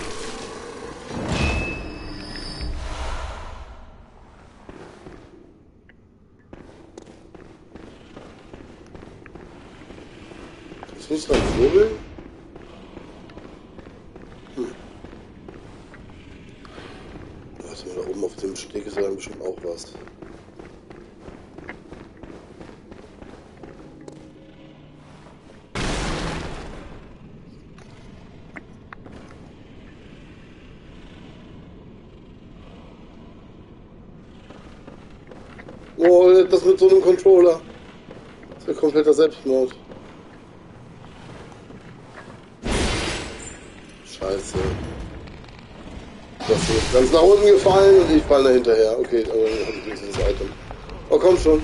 Speaker 1: Kannst du nicht dran kurbeln? Warte mal, da oben auf dem Steg ist ja dann bestimmt auch was. Oh, das mit so einem Controller. Das ist ja kompletter Selbstmord. Scheiße. Das ist ganz nach unten gefallen und ich falle da hinterher. Okay, aber dann habe ich wenigstens das Item. Oh, komm schon.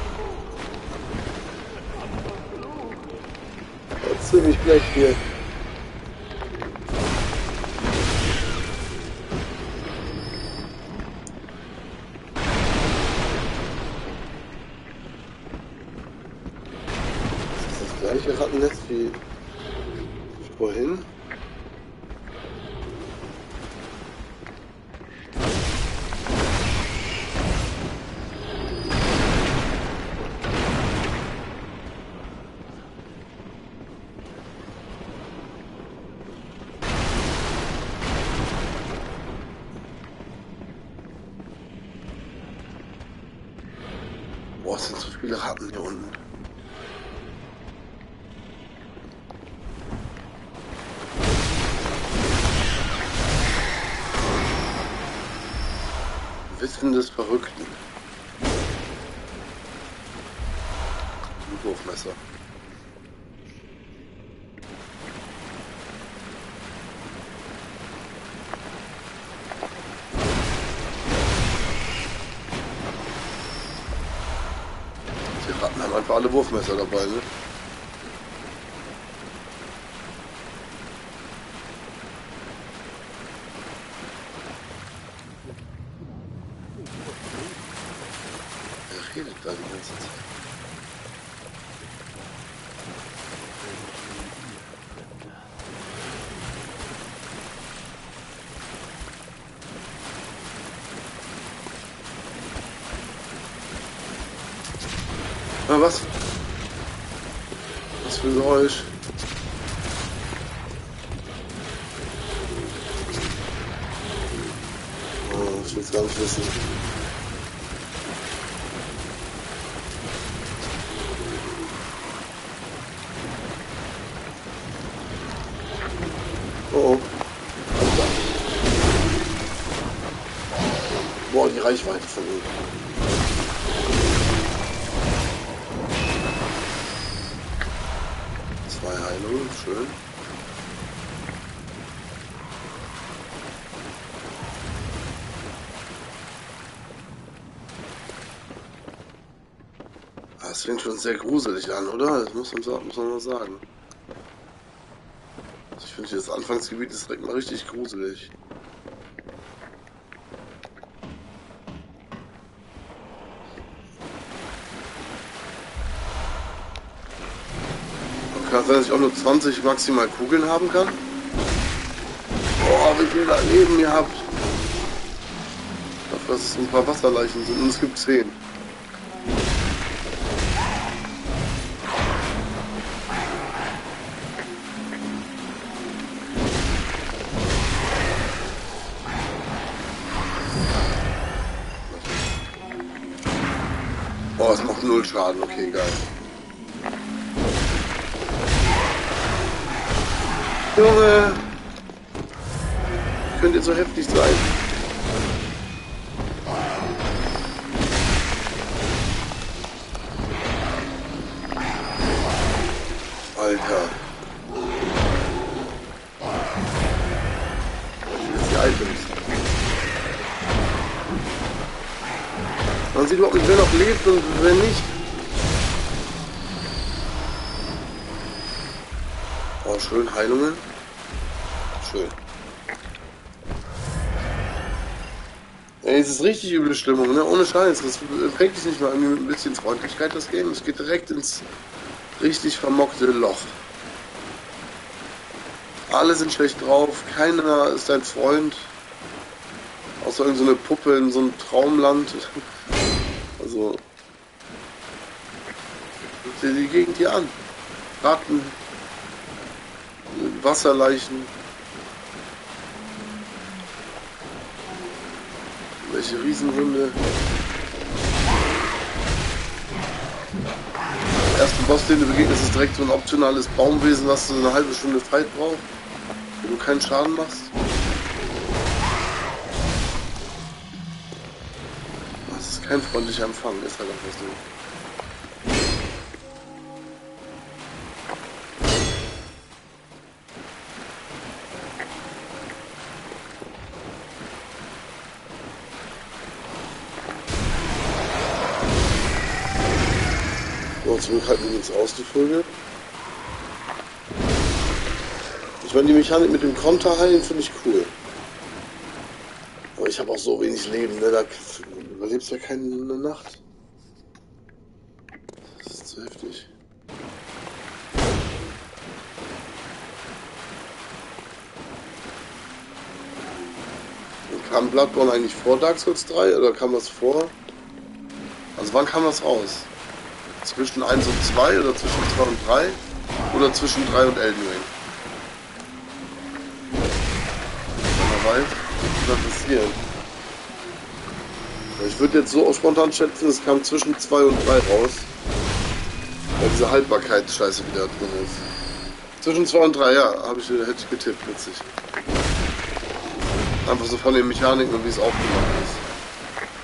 Speaker 1: Jetzt ziemlich gleich hier. Gleiche Rattennetz wie vorhin. Boah, es sind so viele Ratten hier unten. Wissen des Verrückten. Ein Wurfmesser. Die Ratten haben einfach alle Wurfmesser dabei, ne? Wer redet da die ganze Zeit? Ah, was? Was für ein Geräusch? Oh, ich will es gar nicht wissen. Oh, oh. Boah, die Reichweite von ihm. Zwei Heilungen, schön. Das fängt schon sehr gruselig an, oder? Das muss man mal sagen. Ich finde, das Anfangsgebiet ist direkt mal richtig gruselig. Kann sein, dass ich auch nur 20 maximal Kugeln haben kann? Boah, wie viel da Leben ihr habt. Dafür, dass es ein paar Wasserleichen sind und es gibt 10. Oh, es macht 0 Schaden, okay, geil. Junge! Könnt ihr so heftig sein? Alter. Das ist die Items. Man sieht überhaupt nicht, wer noch lebt und wer nicht. Oh, schön, Heilungen. Schön. Ey, es ist richtig üble Stimmung, ne? Ohne Scheiß. Das fängt sich nicht mal irgendwie mit ein bisschen Freundlichkeit, das Game. Es geht direkt ins richtig vermockte Loch. Alle sind schlecht drauf, keiner ist dein Freund. Außer irgend so eine Puppe in so einem Traumland. Also. Guck dir die Gegend hier an. Ratten. Wasserleichen. Welche Riesenhunde. Der erste Boss, den du begegnest, ist direkt so ein optionales Baumwesen, was so eine halbe Stunde Fight braucht, wo du keinen Schaden machst. Das ist kein freundlicher Empfang, ist halt einfach so. Zurückhalten wir uns aus, die Vögel. Ich meine, die Mechanik mit dem Konterheilen finde ich cool. Aber ich habe auch so wenig Leben, ne? Da überlebst du ja keine Nacht. Das ist zu heftig. Und kam Bloodborne eigentlich vor Dark Souls 3 oder kam das vor? Also wann kam das raus? Zwischen 1 und 2 oder zwischen 2 und 3 oder zwischen 3 und Elden Ring? Wenn man weiß, was passiert. Ich würde jetzt so spontan schätzen, es kam zwischen 2 und 3 raus. Weil diese Haltbarkeitsscheiße wieder drin ist. Zwischen 2 und 3, ja, hätte ich getippt, witzig. Einfach so von den Mechaniken und wie es aufgemacht ist.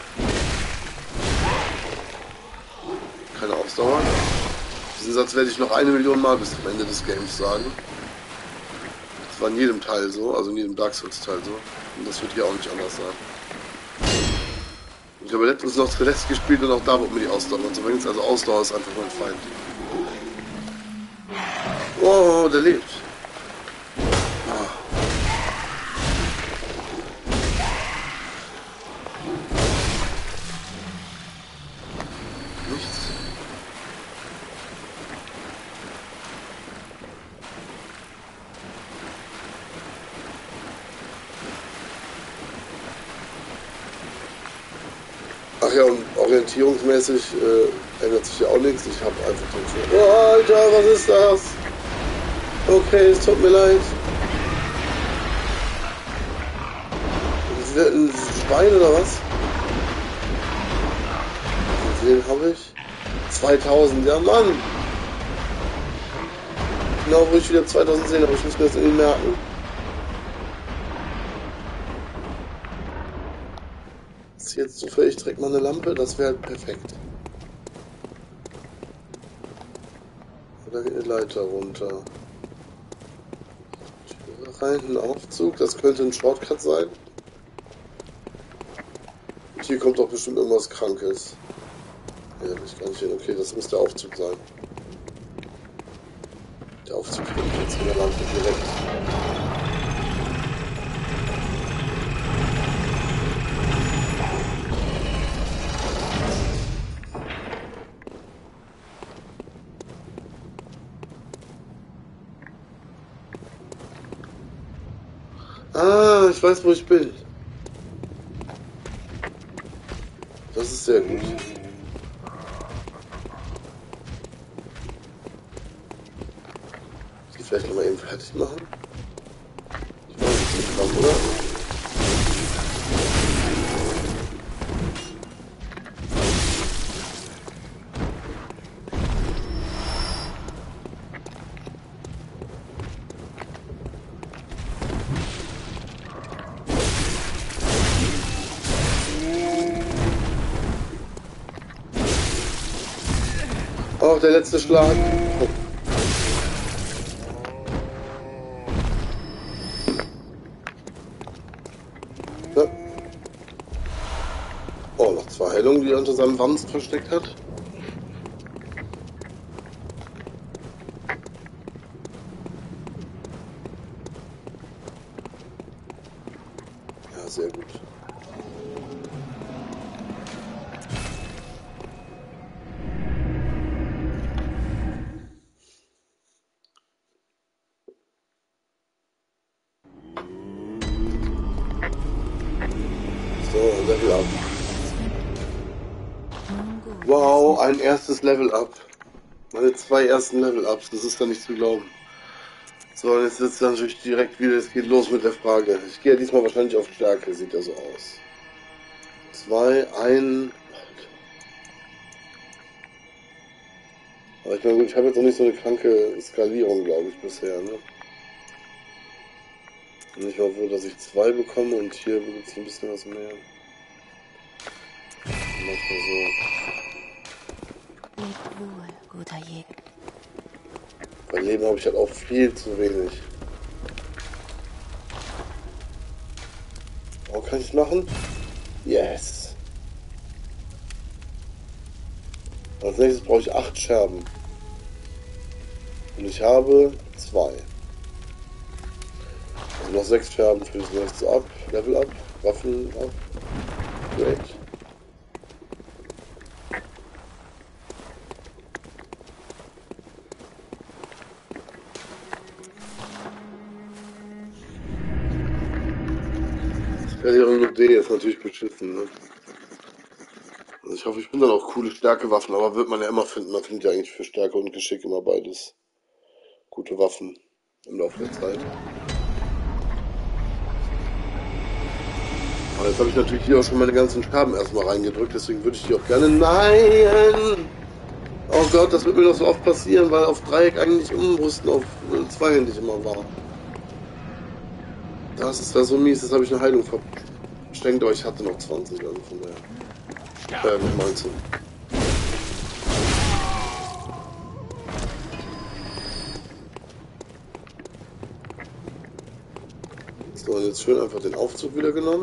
Speaker 1: Ausdauer. Diesen Satz werde ich noch 1 Million Mal bis zum Ende des Games sagen. Das war in jedem Teil so, also in jedem Dark Souls Teil so. Und das wird hier auch nicht anders sein. Ich habe letztens noch Celeste gespielt und auch da wurde mir die Ausdauer und so weiter. Also Ausdauer ist einfach mein Feind. Oh, der lebt. Ach ja, und orientierungsmäßig ändert sich ja auch nichts. Ich habe einfach den Film. Oh, Alter, was ist das? Okay, es tut mir leid. Ein Schwein oder was? Den habe ich. 2000, ja Mann. Genau, wo ich wieder 2000 sehe, aber ich muss mir das irgendwie merken. Jetzt zufällig trägt man eine Lampe, das wäre halt perfekt. Da geht eine Leiter runter. Rein, ein Aufzug, das könnte ein Shortcut sein. Und hier kommt doch bestimmt irgendwas Krankes. Ja, will ich gar nicht hin. Okay, das muss der Aufzug sein. Der Aufzug kriegt jetzt mit der Lampe direkt. Ah, ich weiß, wo ich bin. Das ist sehr gut. Die vielleicht noch mal eben fertig machen. Ich weiß nicht, dran, oder? Oh, der letzte Schlag. Oh. Ja. Oh, noch 2 Heilungen, die er unter seinem Wamms versteckt hat. Ja, sehr gut. So, Level Up. Wow, ein erstes Level Up. Meine 2 ersten Level Ups, das ist doch nicht zu glauben. So, und jetzt ist natürlich direkt wieder, es geht los mit der Frage. Ich gehe ja diesmal wahrscheinlich auf Stärke, sieht ja so aus. 2, 1. Aber ich meine, gut, ich habe jetzt noch nicht so eine kranke Skalierung, glaube ich, bisher, ne? Und ich hoffe, dass ich 2 bekomme und hier gibt es ein bisschen was mehr. Manchmal so.
Speaker 3: Leb wohl, guter Jäger.
Speaker 1: Bei Leben habe ich halt auch viel zu wenig. Oh, kann ich es machen? Yes! Als nächstes brauche ich 8 Scherben. Und ich habe 2. Also noch 6 Scherben für das nächste Up, Level Up, Waffen Up. Great. Skalierung mit D ist natürlich beschissen, ne? Also ich hoffe, ich finde dann auch coole Stärkewaffen, aber wird man ja immer finden. Man findet ja eigentlich für Stärke und Geschick immer beides. Gute Waffen im Laufe der Zeit. Aber jetzt habe ich natürlich hier auch schon meine ganzen Scherben erstmal reingedrückt, deswegen würde ich die auch gerne... Nein! Oh Gott, das wird mir doch so oft passieren, weil auf Dreieck eigentlich umrüsten auf zweihändig immer war. Das ist da so mies, das habe ich eine Heilung versteckt, aber ich hatte noch 20, also von daher. 19. So, jetzt schön einfach den Aufzug wieder genommen.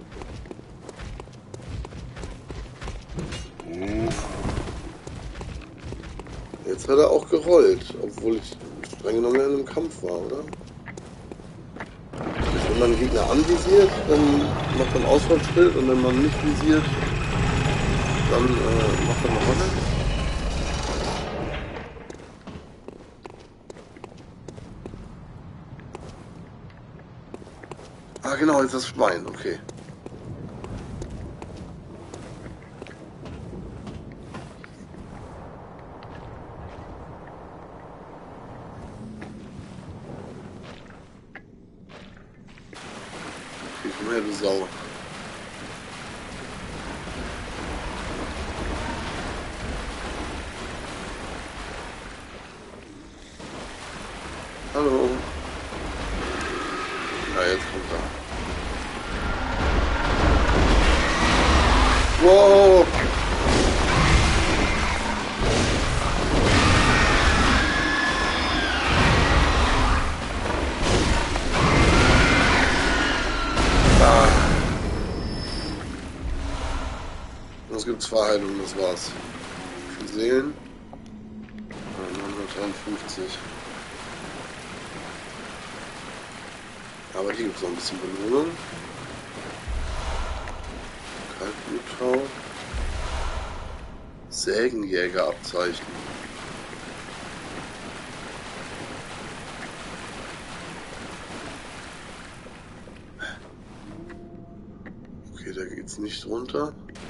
Speaker 1: Jetzt hat er auch gerollt, obwohl ich streng genommen ja in einem Kampf war, oder? Wenn man einen Gegner anvisiert, dann macht man Ausfallschild und wenn man nicht visiert, dann macht man eine Rolle. Ah genau, jetzt das Schwein, okay. Komm her, du Sau. Hallo. Ja, jetzt kommt er. Wow. Es gibt 2 Heilungen, das war's. Wie viele Seelen? 953. Aber hier gibt es noch ein bisschen Belohnung. Kaltbluttau. Sägenjägerabzeichen. Okay, da geht's nicht runter.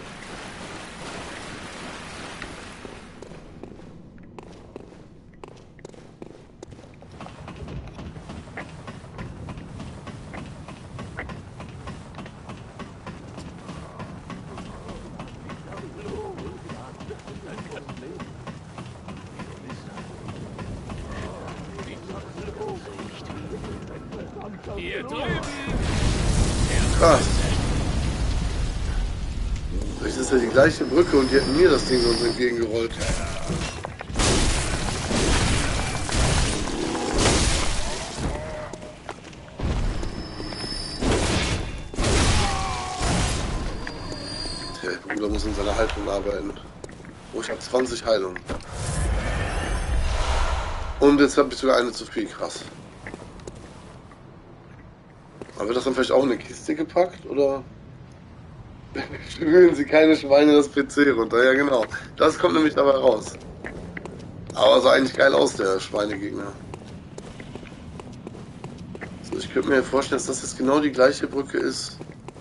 Speaker 1: Krass. Vielleicht ist ja die gleiche Brücke und die hätten mir das Ding sonst entgegengerollt. Der Bruder muss in seiner Haltung arbeiten. Oh, ich habe 20 Heilungen. Und jetzt habe ich sogar eine zu viel, krass. Aber wird das dann vielleicht auch in eine Kiste gepackt, oder? Spülen Sie keine Schweine das PC runter, ja genau. Das kommt nämlich dabei raus. Aber sah eigentlich geil aus, der Schweinegegner. So, ich könnte mir vorstellen, dass das jetzt genau die gleiche Brücke ist.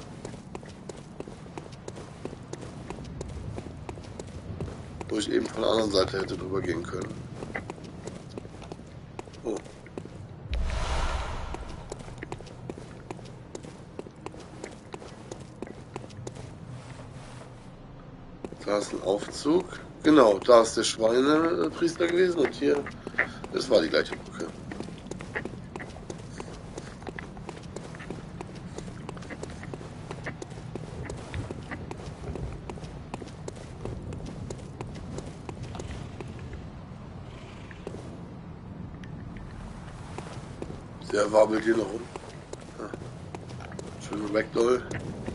Speaker 1: Wo ich eben von der anderen Seite hätte drüber gehen können. Oh. Da ist ein Aufzug. Genau, da ist der Schweinepriester gewesen und hier, das war die gleiche Brücke. Der wabbelt hier noch rum. Ja. Schöne Ragdoll.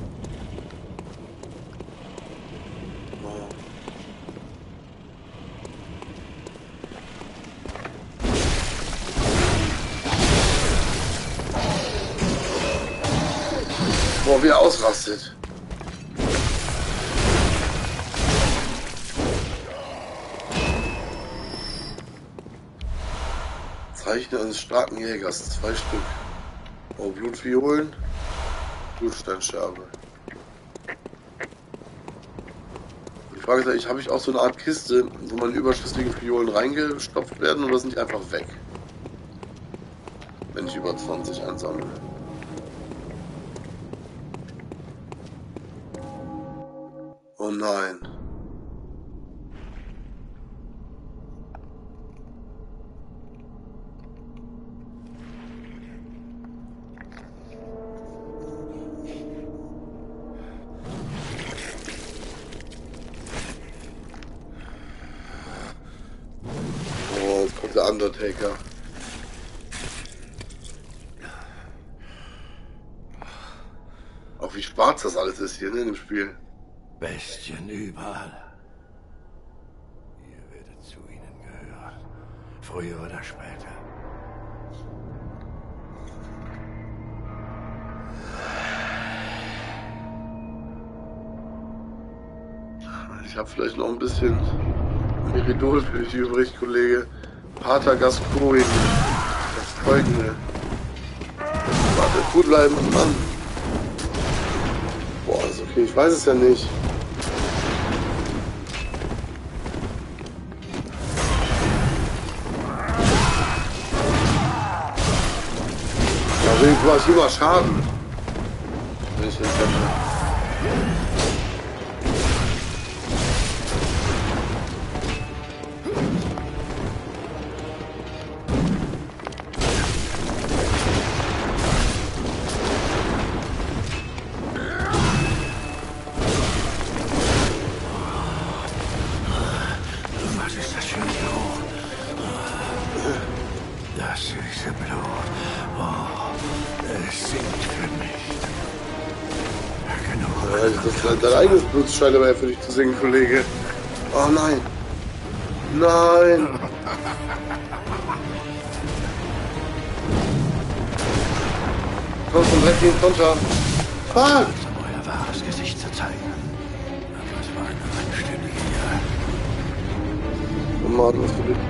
Speaker 1: Boah, wie er ausrastet. Zeichen eines starken Jägers, 2 Stück. Oh, Blutviolen. Blutsteinscherbe. Die Frage ist eigentlich, habe ich auch so eine Art Kiste, wo meine überschüssigen Violen reingestopft werden oder sind die einfach weg? Wenn ich über 20 einsammle. Oh nein. Oh, jetzt kommt der Undertaker. schwarz das alles ist hier, ne, in dem Spiel.
Speaker 7: Bestien überall. Ihr werdet zu ihnen gehören. Früher oder später.
Speaker 1: Ich habe vielleicht noch ein bisschen Meridol für dich übrig, Kollege. Pater Gascoigne. Das Folgende. Warte, gut bleiben, Mann. Boah, ist okay, ich weiß es ja nicht. Ja, wenigstens mache ich immer Schaden. Wenn ich den treffe. Dein eigenes Blut scheint aber ja für dich zu singen, Kollege. Oh nein. Nein. Komm schon, direkt den Konter. Fuck.
Speaker 7: Euer wahres Gesicht zu zeigen. Aber es war eine einstündige Jagd.
Speaker 1: Oh Mann, was für dich.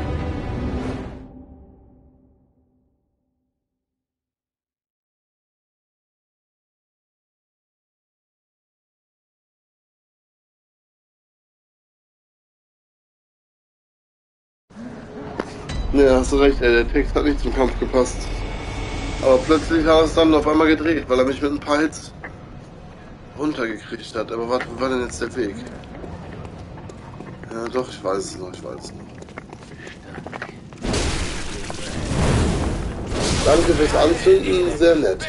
Speaker 1: Ja, hast du recht, ey, der Text hat nicht zum Kampf gepasst. Aber plötzlich hat er es dann auf einmal gedreht, weil er mich mit ein paar Hits runtergekriegt hat. Aber warte, wo war denn jetzt der Weg? Ja doch, ich weiß es noch, Danke fürs Anzünden, sehr nett.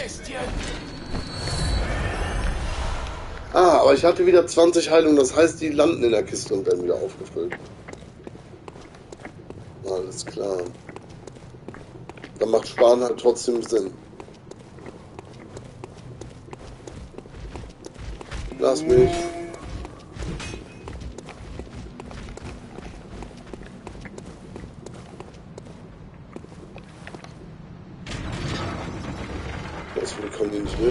Speaker 1: Ah, aber ich hatte wieder 20 Heilungen, das heißt, die landen in der Kiste und werden wieder aufgefüllt. Alles klar. Dann macht Sparen halt trotzdem Sinn. Lass mich. Das kommen die nicht mit.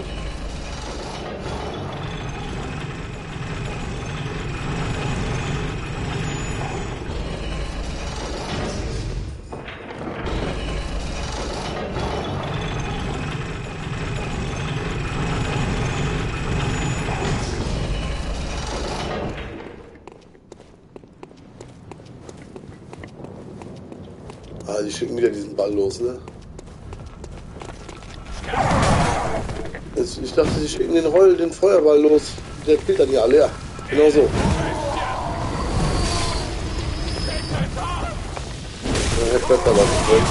Speaker 1: Ah, die schicken wieder diesen Ball los, ne? Ich dachte, sie schicken den Feuerball los. Der killt dann ja alle, ja. Genau so. Ja, Herr Pfeffer war nicht drin.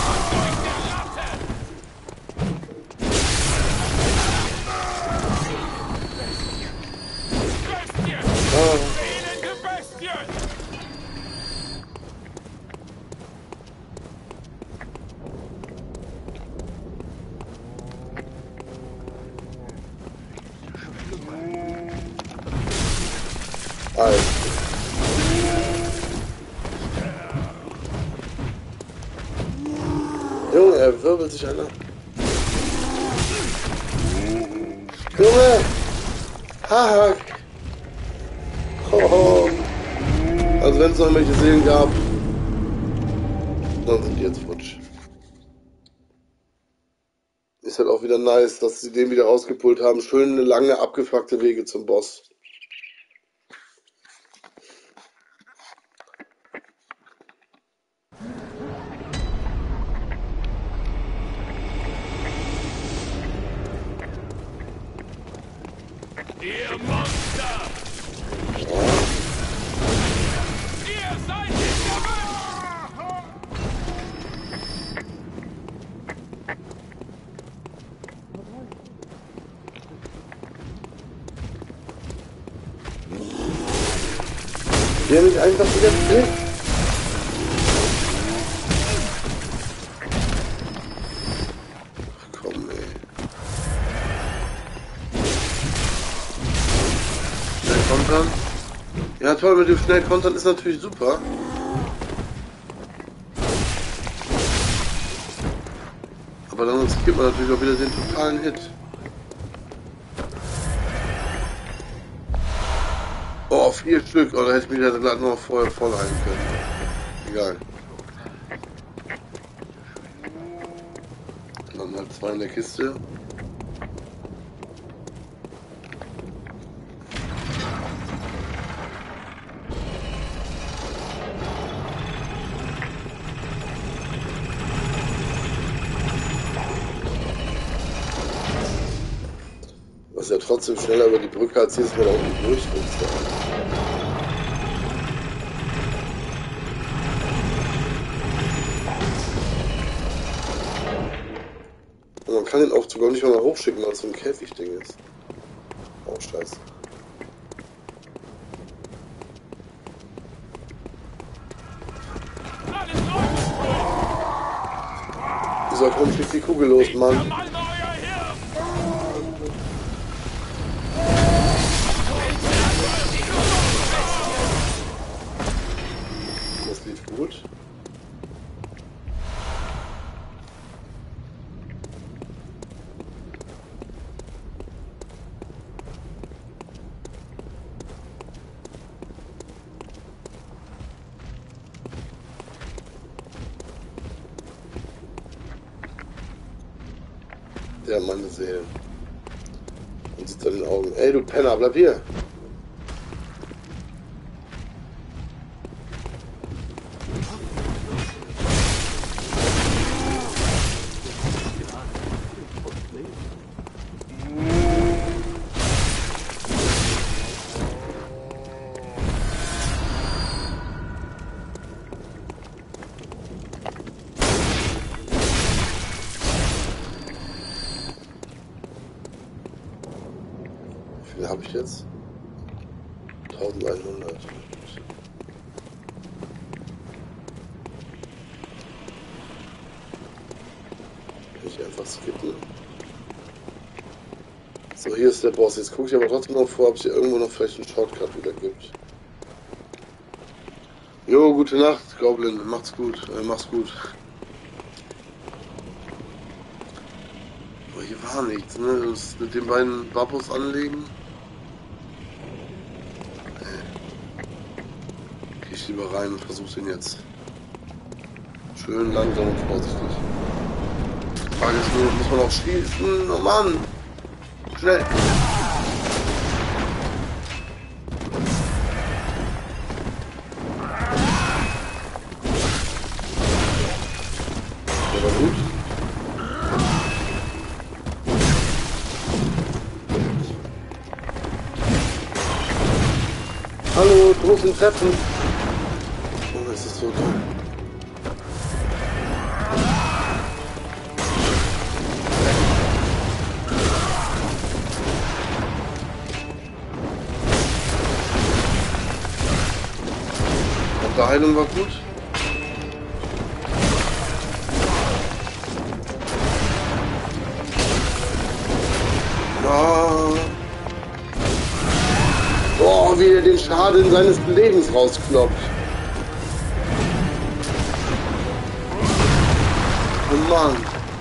Speaker 1: Junge, er wirbelt sich einer. Junge! Haha! Oh. Also wenn es noch irgendwelche Seelen gab, dann sind die jetzt futsch. Ist halt auch wieder nice, dass sie den wieder rausgepult haben. Schöne, lange, abgefuckte Wege zum Boss.
Speaker 4: Ihr Monster! Ihr seid nicht
Speaker 1: Der mich einfach wieder trifft. Ach komm, ey. kontern. Ja toll, mit dem schnell kontern ist natürlich super. Aber dann riskiert man natürlich auch wieder den totalen Hit. Oh, 4 Stück. Oh, da hätte ich mich ja gleich noch vorher voll heilen können. Egal. Dann halt 2 in der Kiste. Was ja trotzdem schneller über die Brücke als jedes Mal da unten durchrutscht. Und man kann den Aufzug auch nicht mal hochschicken, weil es so ein Käfigding ist. Oh, scheiße. Dieser komm, schickt die Kugel los, Mann. Das lief gut. Ja, meine Seele. Und sieht an den Augen. Ey, du Penner, bleib hier. Wie viel habe ich jetzt? 1100. Kann ich einfach skippen. So, hier ist der Boss. Jetzt gucke ich aber trotzdem noch vor, ob es hier irgendwo noch vielleicht einen Shortcut wieder gibt. Jo, gute Nacht, Goblin. Macht's gut. Mach's gut. Aber hier war nichts, ne? Das mit den beiden Babos anlegen. Geh ich lieber rein und versuche den jetzt. Schön langsam und vorsichtig. Die Frage ist nur, muss man auch schießen? Oh Mann! Schnell! Der war gut. Hallo, du musst ihn treffen. Oh, es ist so toll. Und der Heilung war gut. Oh, wie er den Schaden seines Lebens rauskloppt. Oh Mann.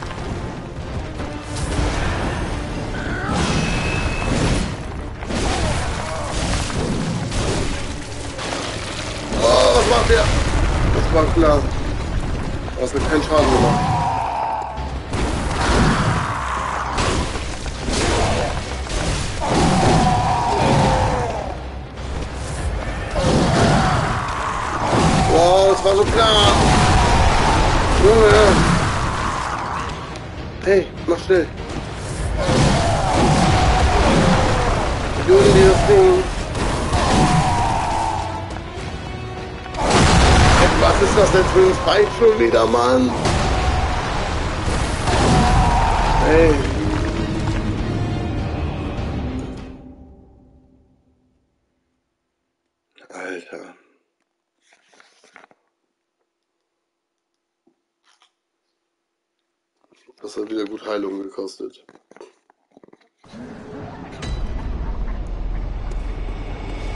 Speaker 1: Oh, was macht der? Das war klar. Du hast mir keinen Schaden gemacht. Wow, das war so klar. Junge. Hey, mach schnell. Junge, dieses Ding. Was ist das denn für ein Fight schon wieder, Mann? Hey. Alter. Das hat wieder gut Heilung gekostet.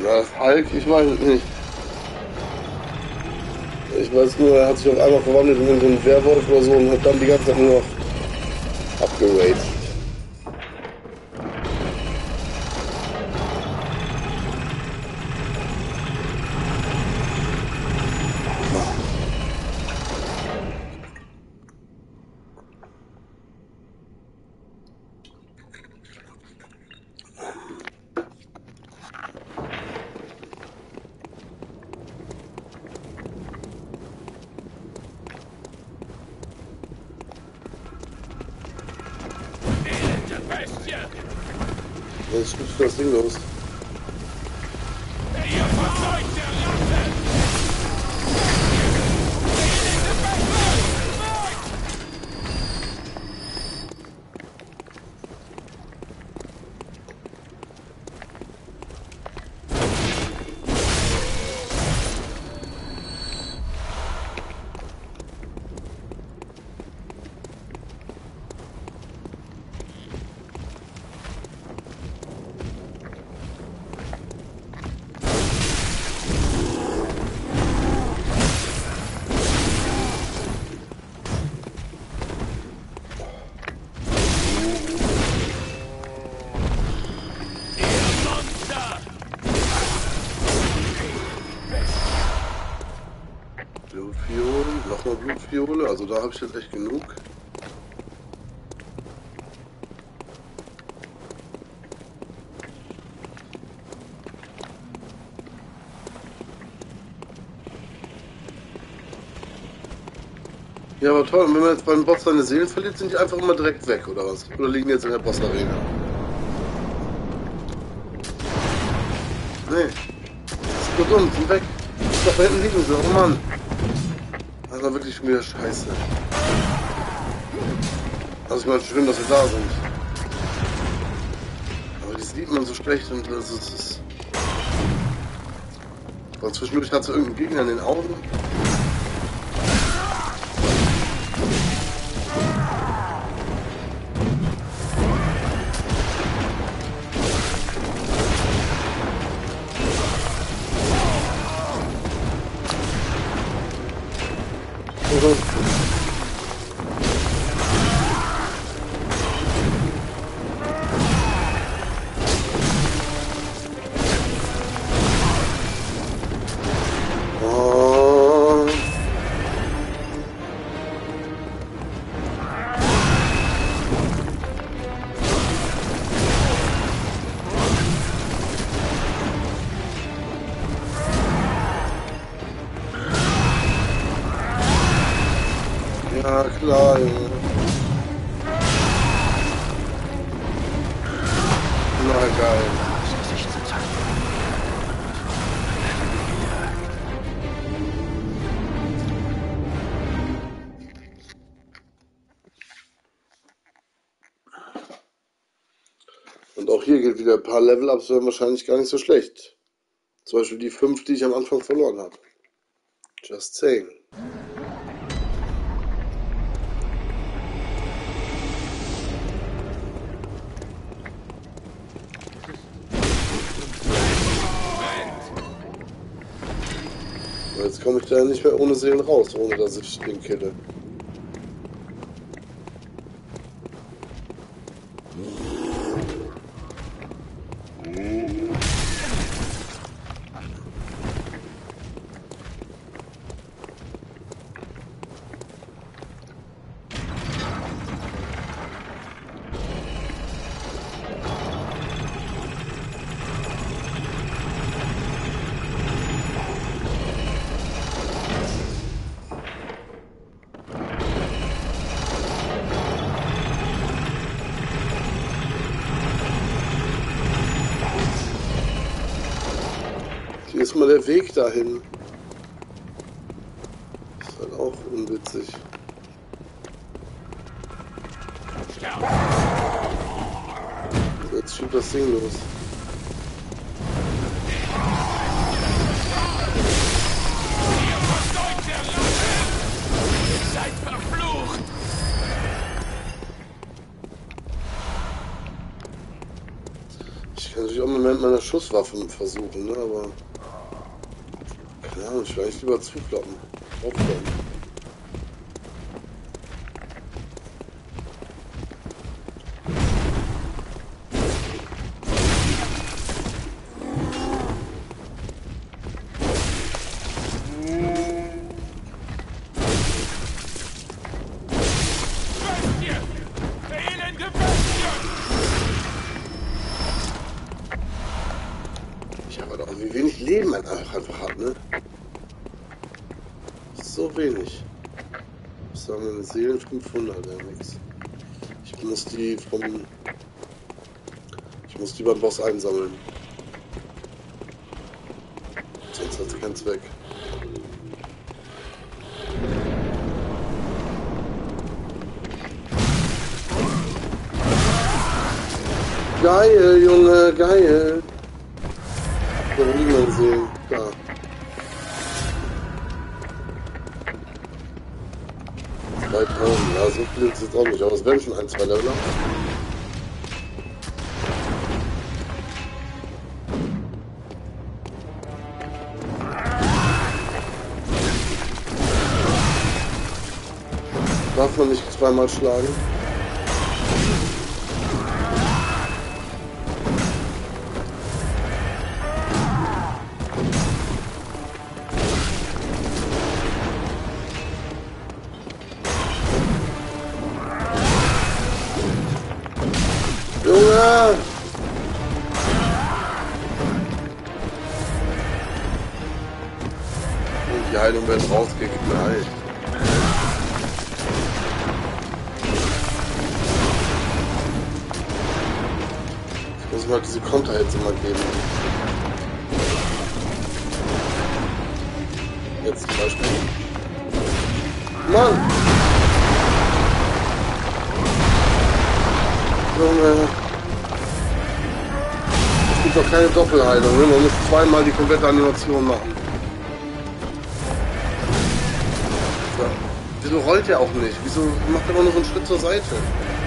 Speaker 1: Na, das Hulk, ich weiß es nicht. Ich weiß nur, er hat sich auf einmal verwandelt in so einen Werwolf oder so und hat dann die ganze Zeit nur noch abgeraged. Jetzt schlüpft das Ding los.
Speaker 4: Ihr verseucht der Latte!
Speaker 1: Blutfiolen, nochmal Blutfiole, also da habe ich jetzt echt genug. Ja, aber toll, und wenn man jetzt beim Boss seine Seelen verliert, sind die einfach immer direkt weg, oder was? Oder liegen jetzt in der Boss-Arena? Nee. Das ist nur dumm, sind weg. Doch, da hinten liegen sie, oh Mann. Das war wirklich schon wieder scheiße. Also ich meine, schön, dass sie da sind. Aber die sieht man so schlecht und das ist... Aber zwischendurch hat sie irgendeinen Gegner in den Augen. Ja, klar, Junge. Na geil. Und auch hier gilt wieder, ein paar Level-Ups wären wahrscheinlich gar nicht so schlecht. Zum Beispiel die 5, die ich am Anfang verloren habe. Just saying. Jetzt komme ich da nicht mehr ohne Seelen raus, ohne dass ich den kille. Hier ist mal der Weg dahin. Ist halt auch unwitzig. Jetzt schiebt das Ding los.
Speaker 4: Seid verflucht!
Speaker 1: Ich kann natürlich auch mal Experiment meiner Schusswaffen versuchen, ne? Aber keine Ahnung, ich will eigentlich lieber zufloppen. Aufkloppen. Wie wenig Leben man einfach hat, ne? So wenig. Ich sage meine Seelen 500, ja nix. Ich muss die beim Boss einsammeln. Sonst hat sie keinen Zweck. Geil, Junge, geil. Ich will niemand sehen. Da. Ja, so viel ist jetzt auch nicht, aber es werden schon 1, 2 Level. Darf man nicht zweimal schlagen? Junge! Und die Heilung wird rausgeknallt. Ich muss mir halt diese Konter jetzt immer geben. Jetzt zum Beispiel. Mann! Junge. Es gibt doch keine Doppelheilung, ne? Man muss zweimal die komplette Animation machen. So. Wieso rollt er auch nicht? Wieso macht er immer nur so einen Schritt zur Seite?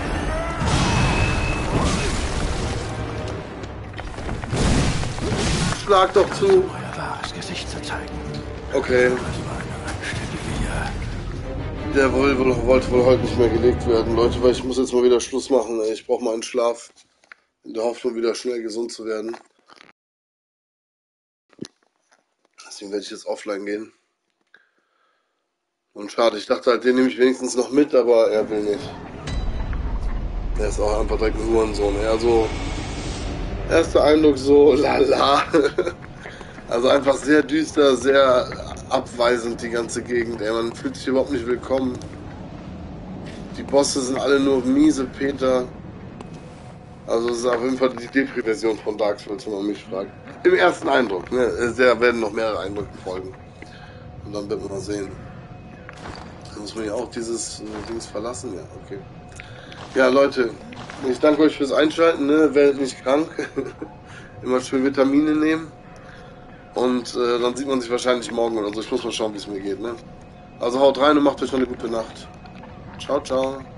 Speaker 1: Schlag doch zu!
Speaker 2: Euer wahres Gesicht zu zeigen.
Speaker 1: Okay.
Speaker 2: Das war eine anständige Jagd.
Speaker 1: Der wollte wohl heute nicht mehr gelegt werden, Leute, weil ich muss jetzt mal wieder Schluss machen. Ich brauche mal einen Schlaf. In der Hoffnung, wieder schnell gesund zu werden. Deswegen werde ich jetzt offline gehen. Und schade, ich dachte halt, den nehme ich wenigstens noch mit, aber er will nicht. Er ist auch einfach direkt ein Hurensohn. Also, erster Eindruck so, lala. Also einfach sehr düster, sehr abweisend die ganze Gegend. Ey, man fühlt sich überhaupt nicht willkommen. Die Bosse sind alle nur miese Peter. Also es ist auf jeden Fall die Depri-Version von Dark Souls, wenn man mich fragt. Im ersten Eindruck, ne? Da werden noch mehrere Eindrücke folgen. Und dann wird man mal sehen. Da muss man ja auch dieses Dings verlassen, ja, okay. Ja, Leute, ich danke euch fürs Einschalten, ne? Werdet nicht krank. Immer schön Vitamine nehmen. Und dann sieht man sich wahrscheinlich morgen oder so. Ich muss mal schauen, wie es mir geht, ne? Also haut rein und macht euch noch eine gute Nacht. Ciao, ciao.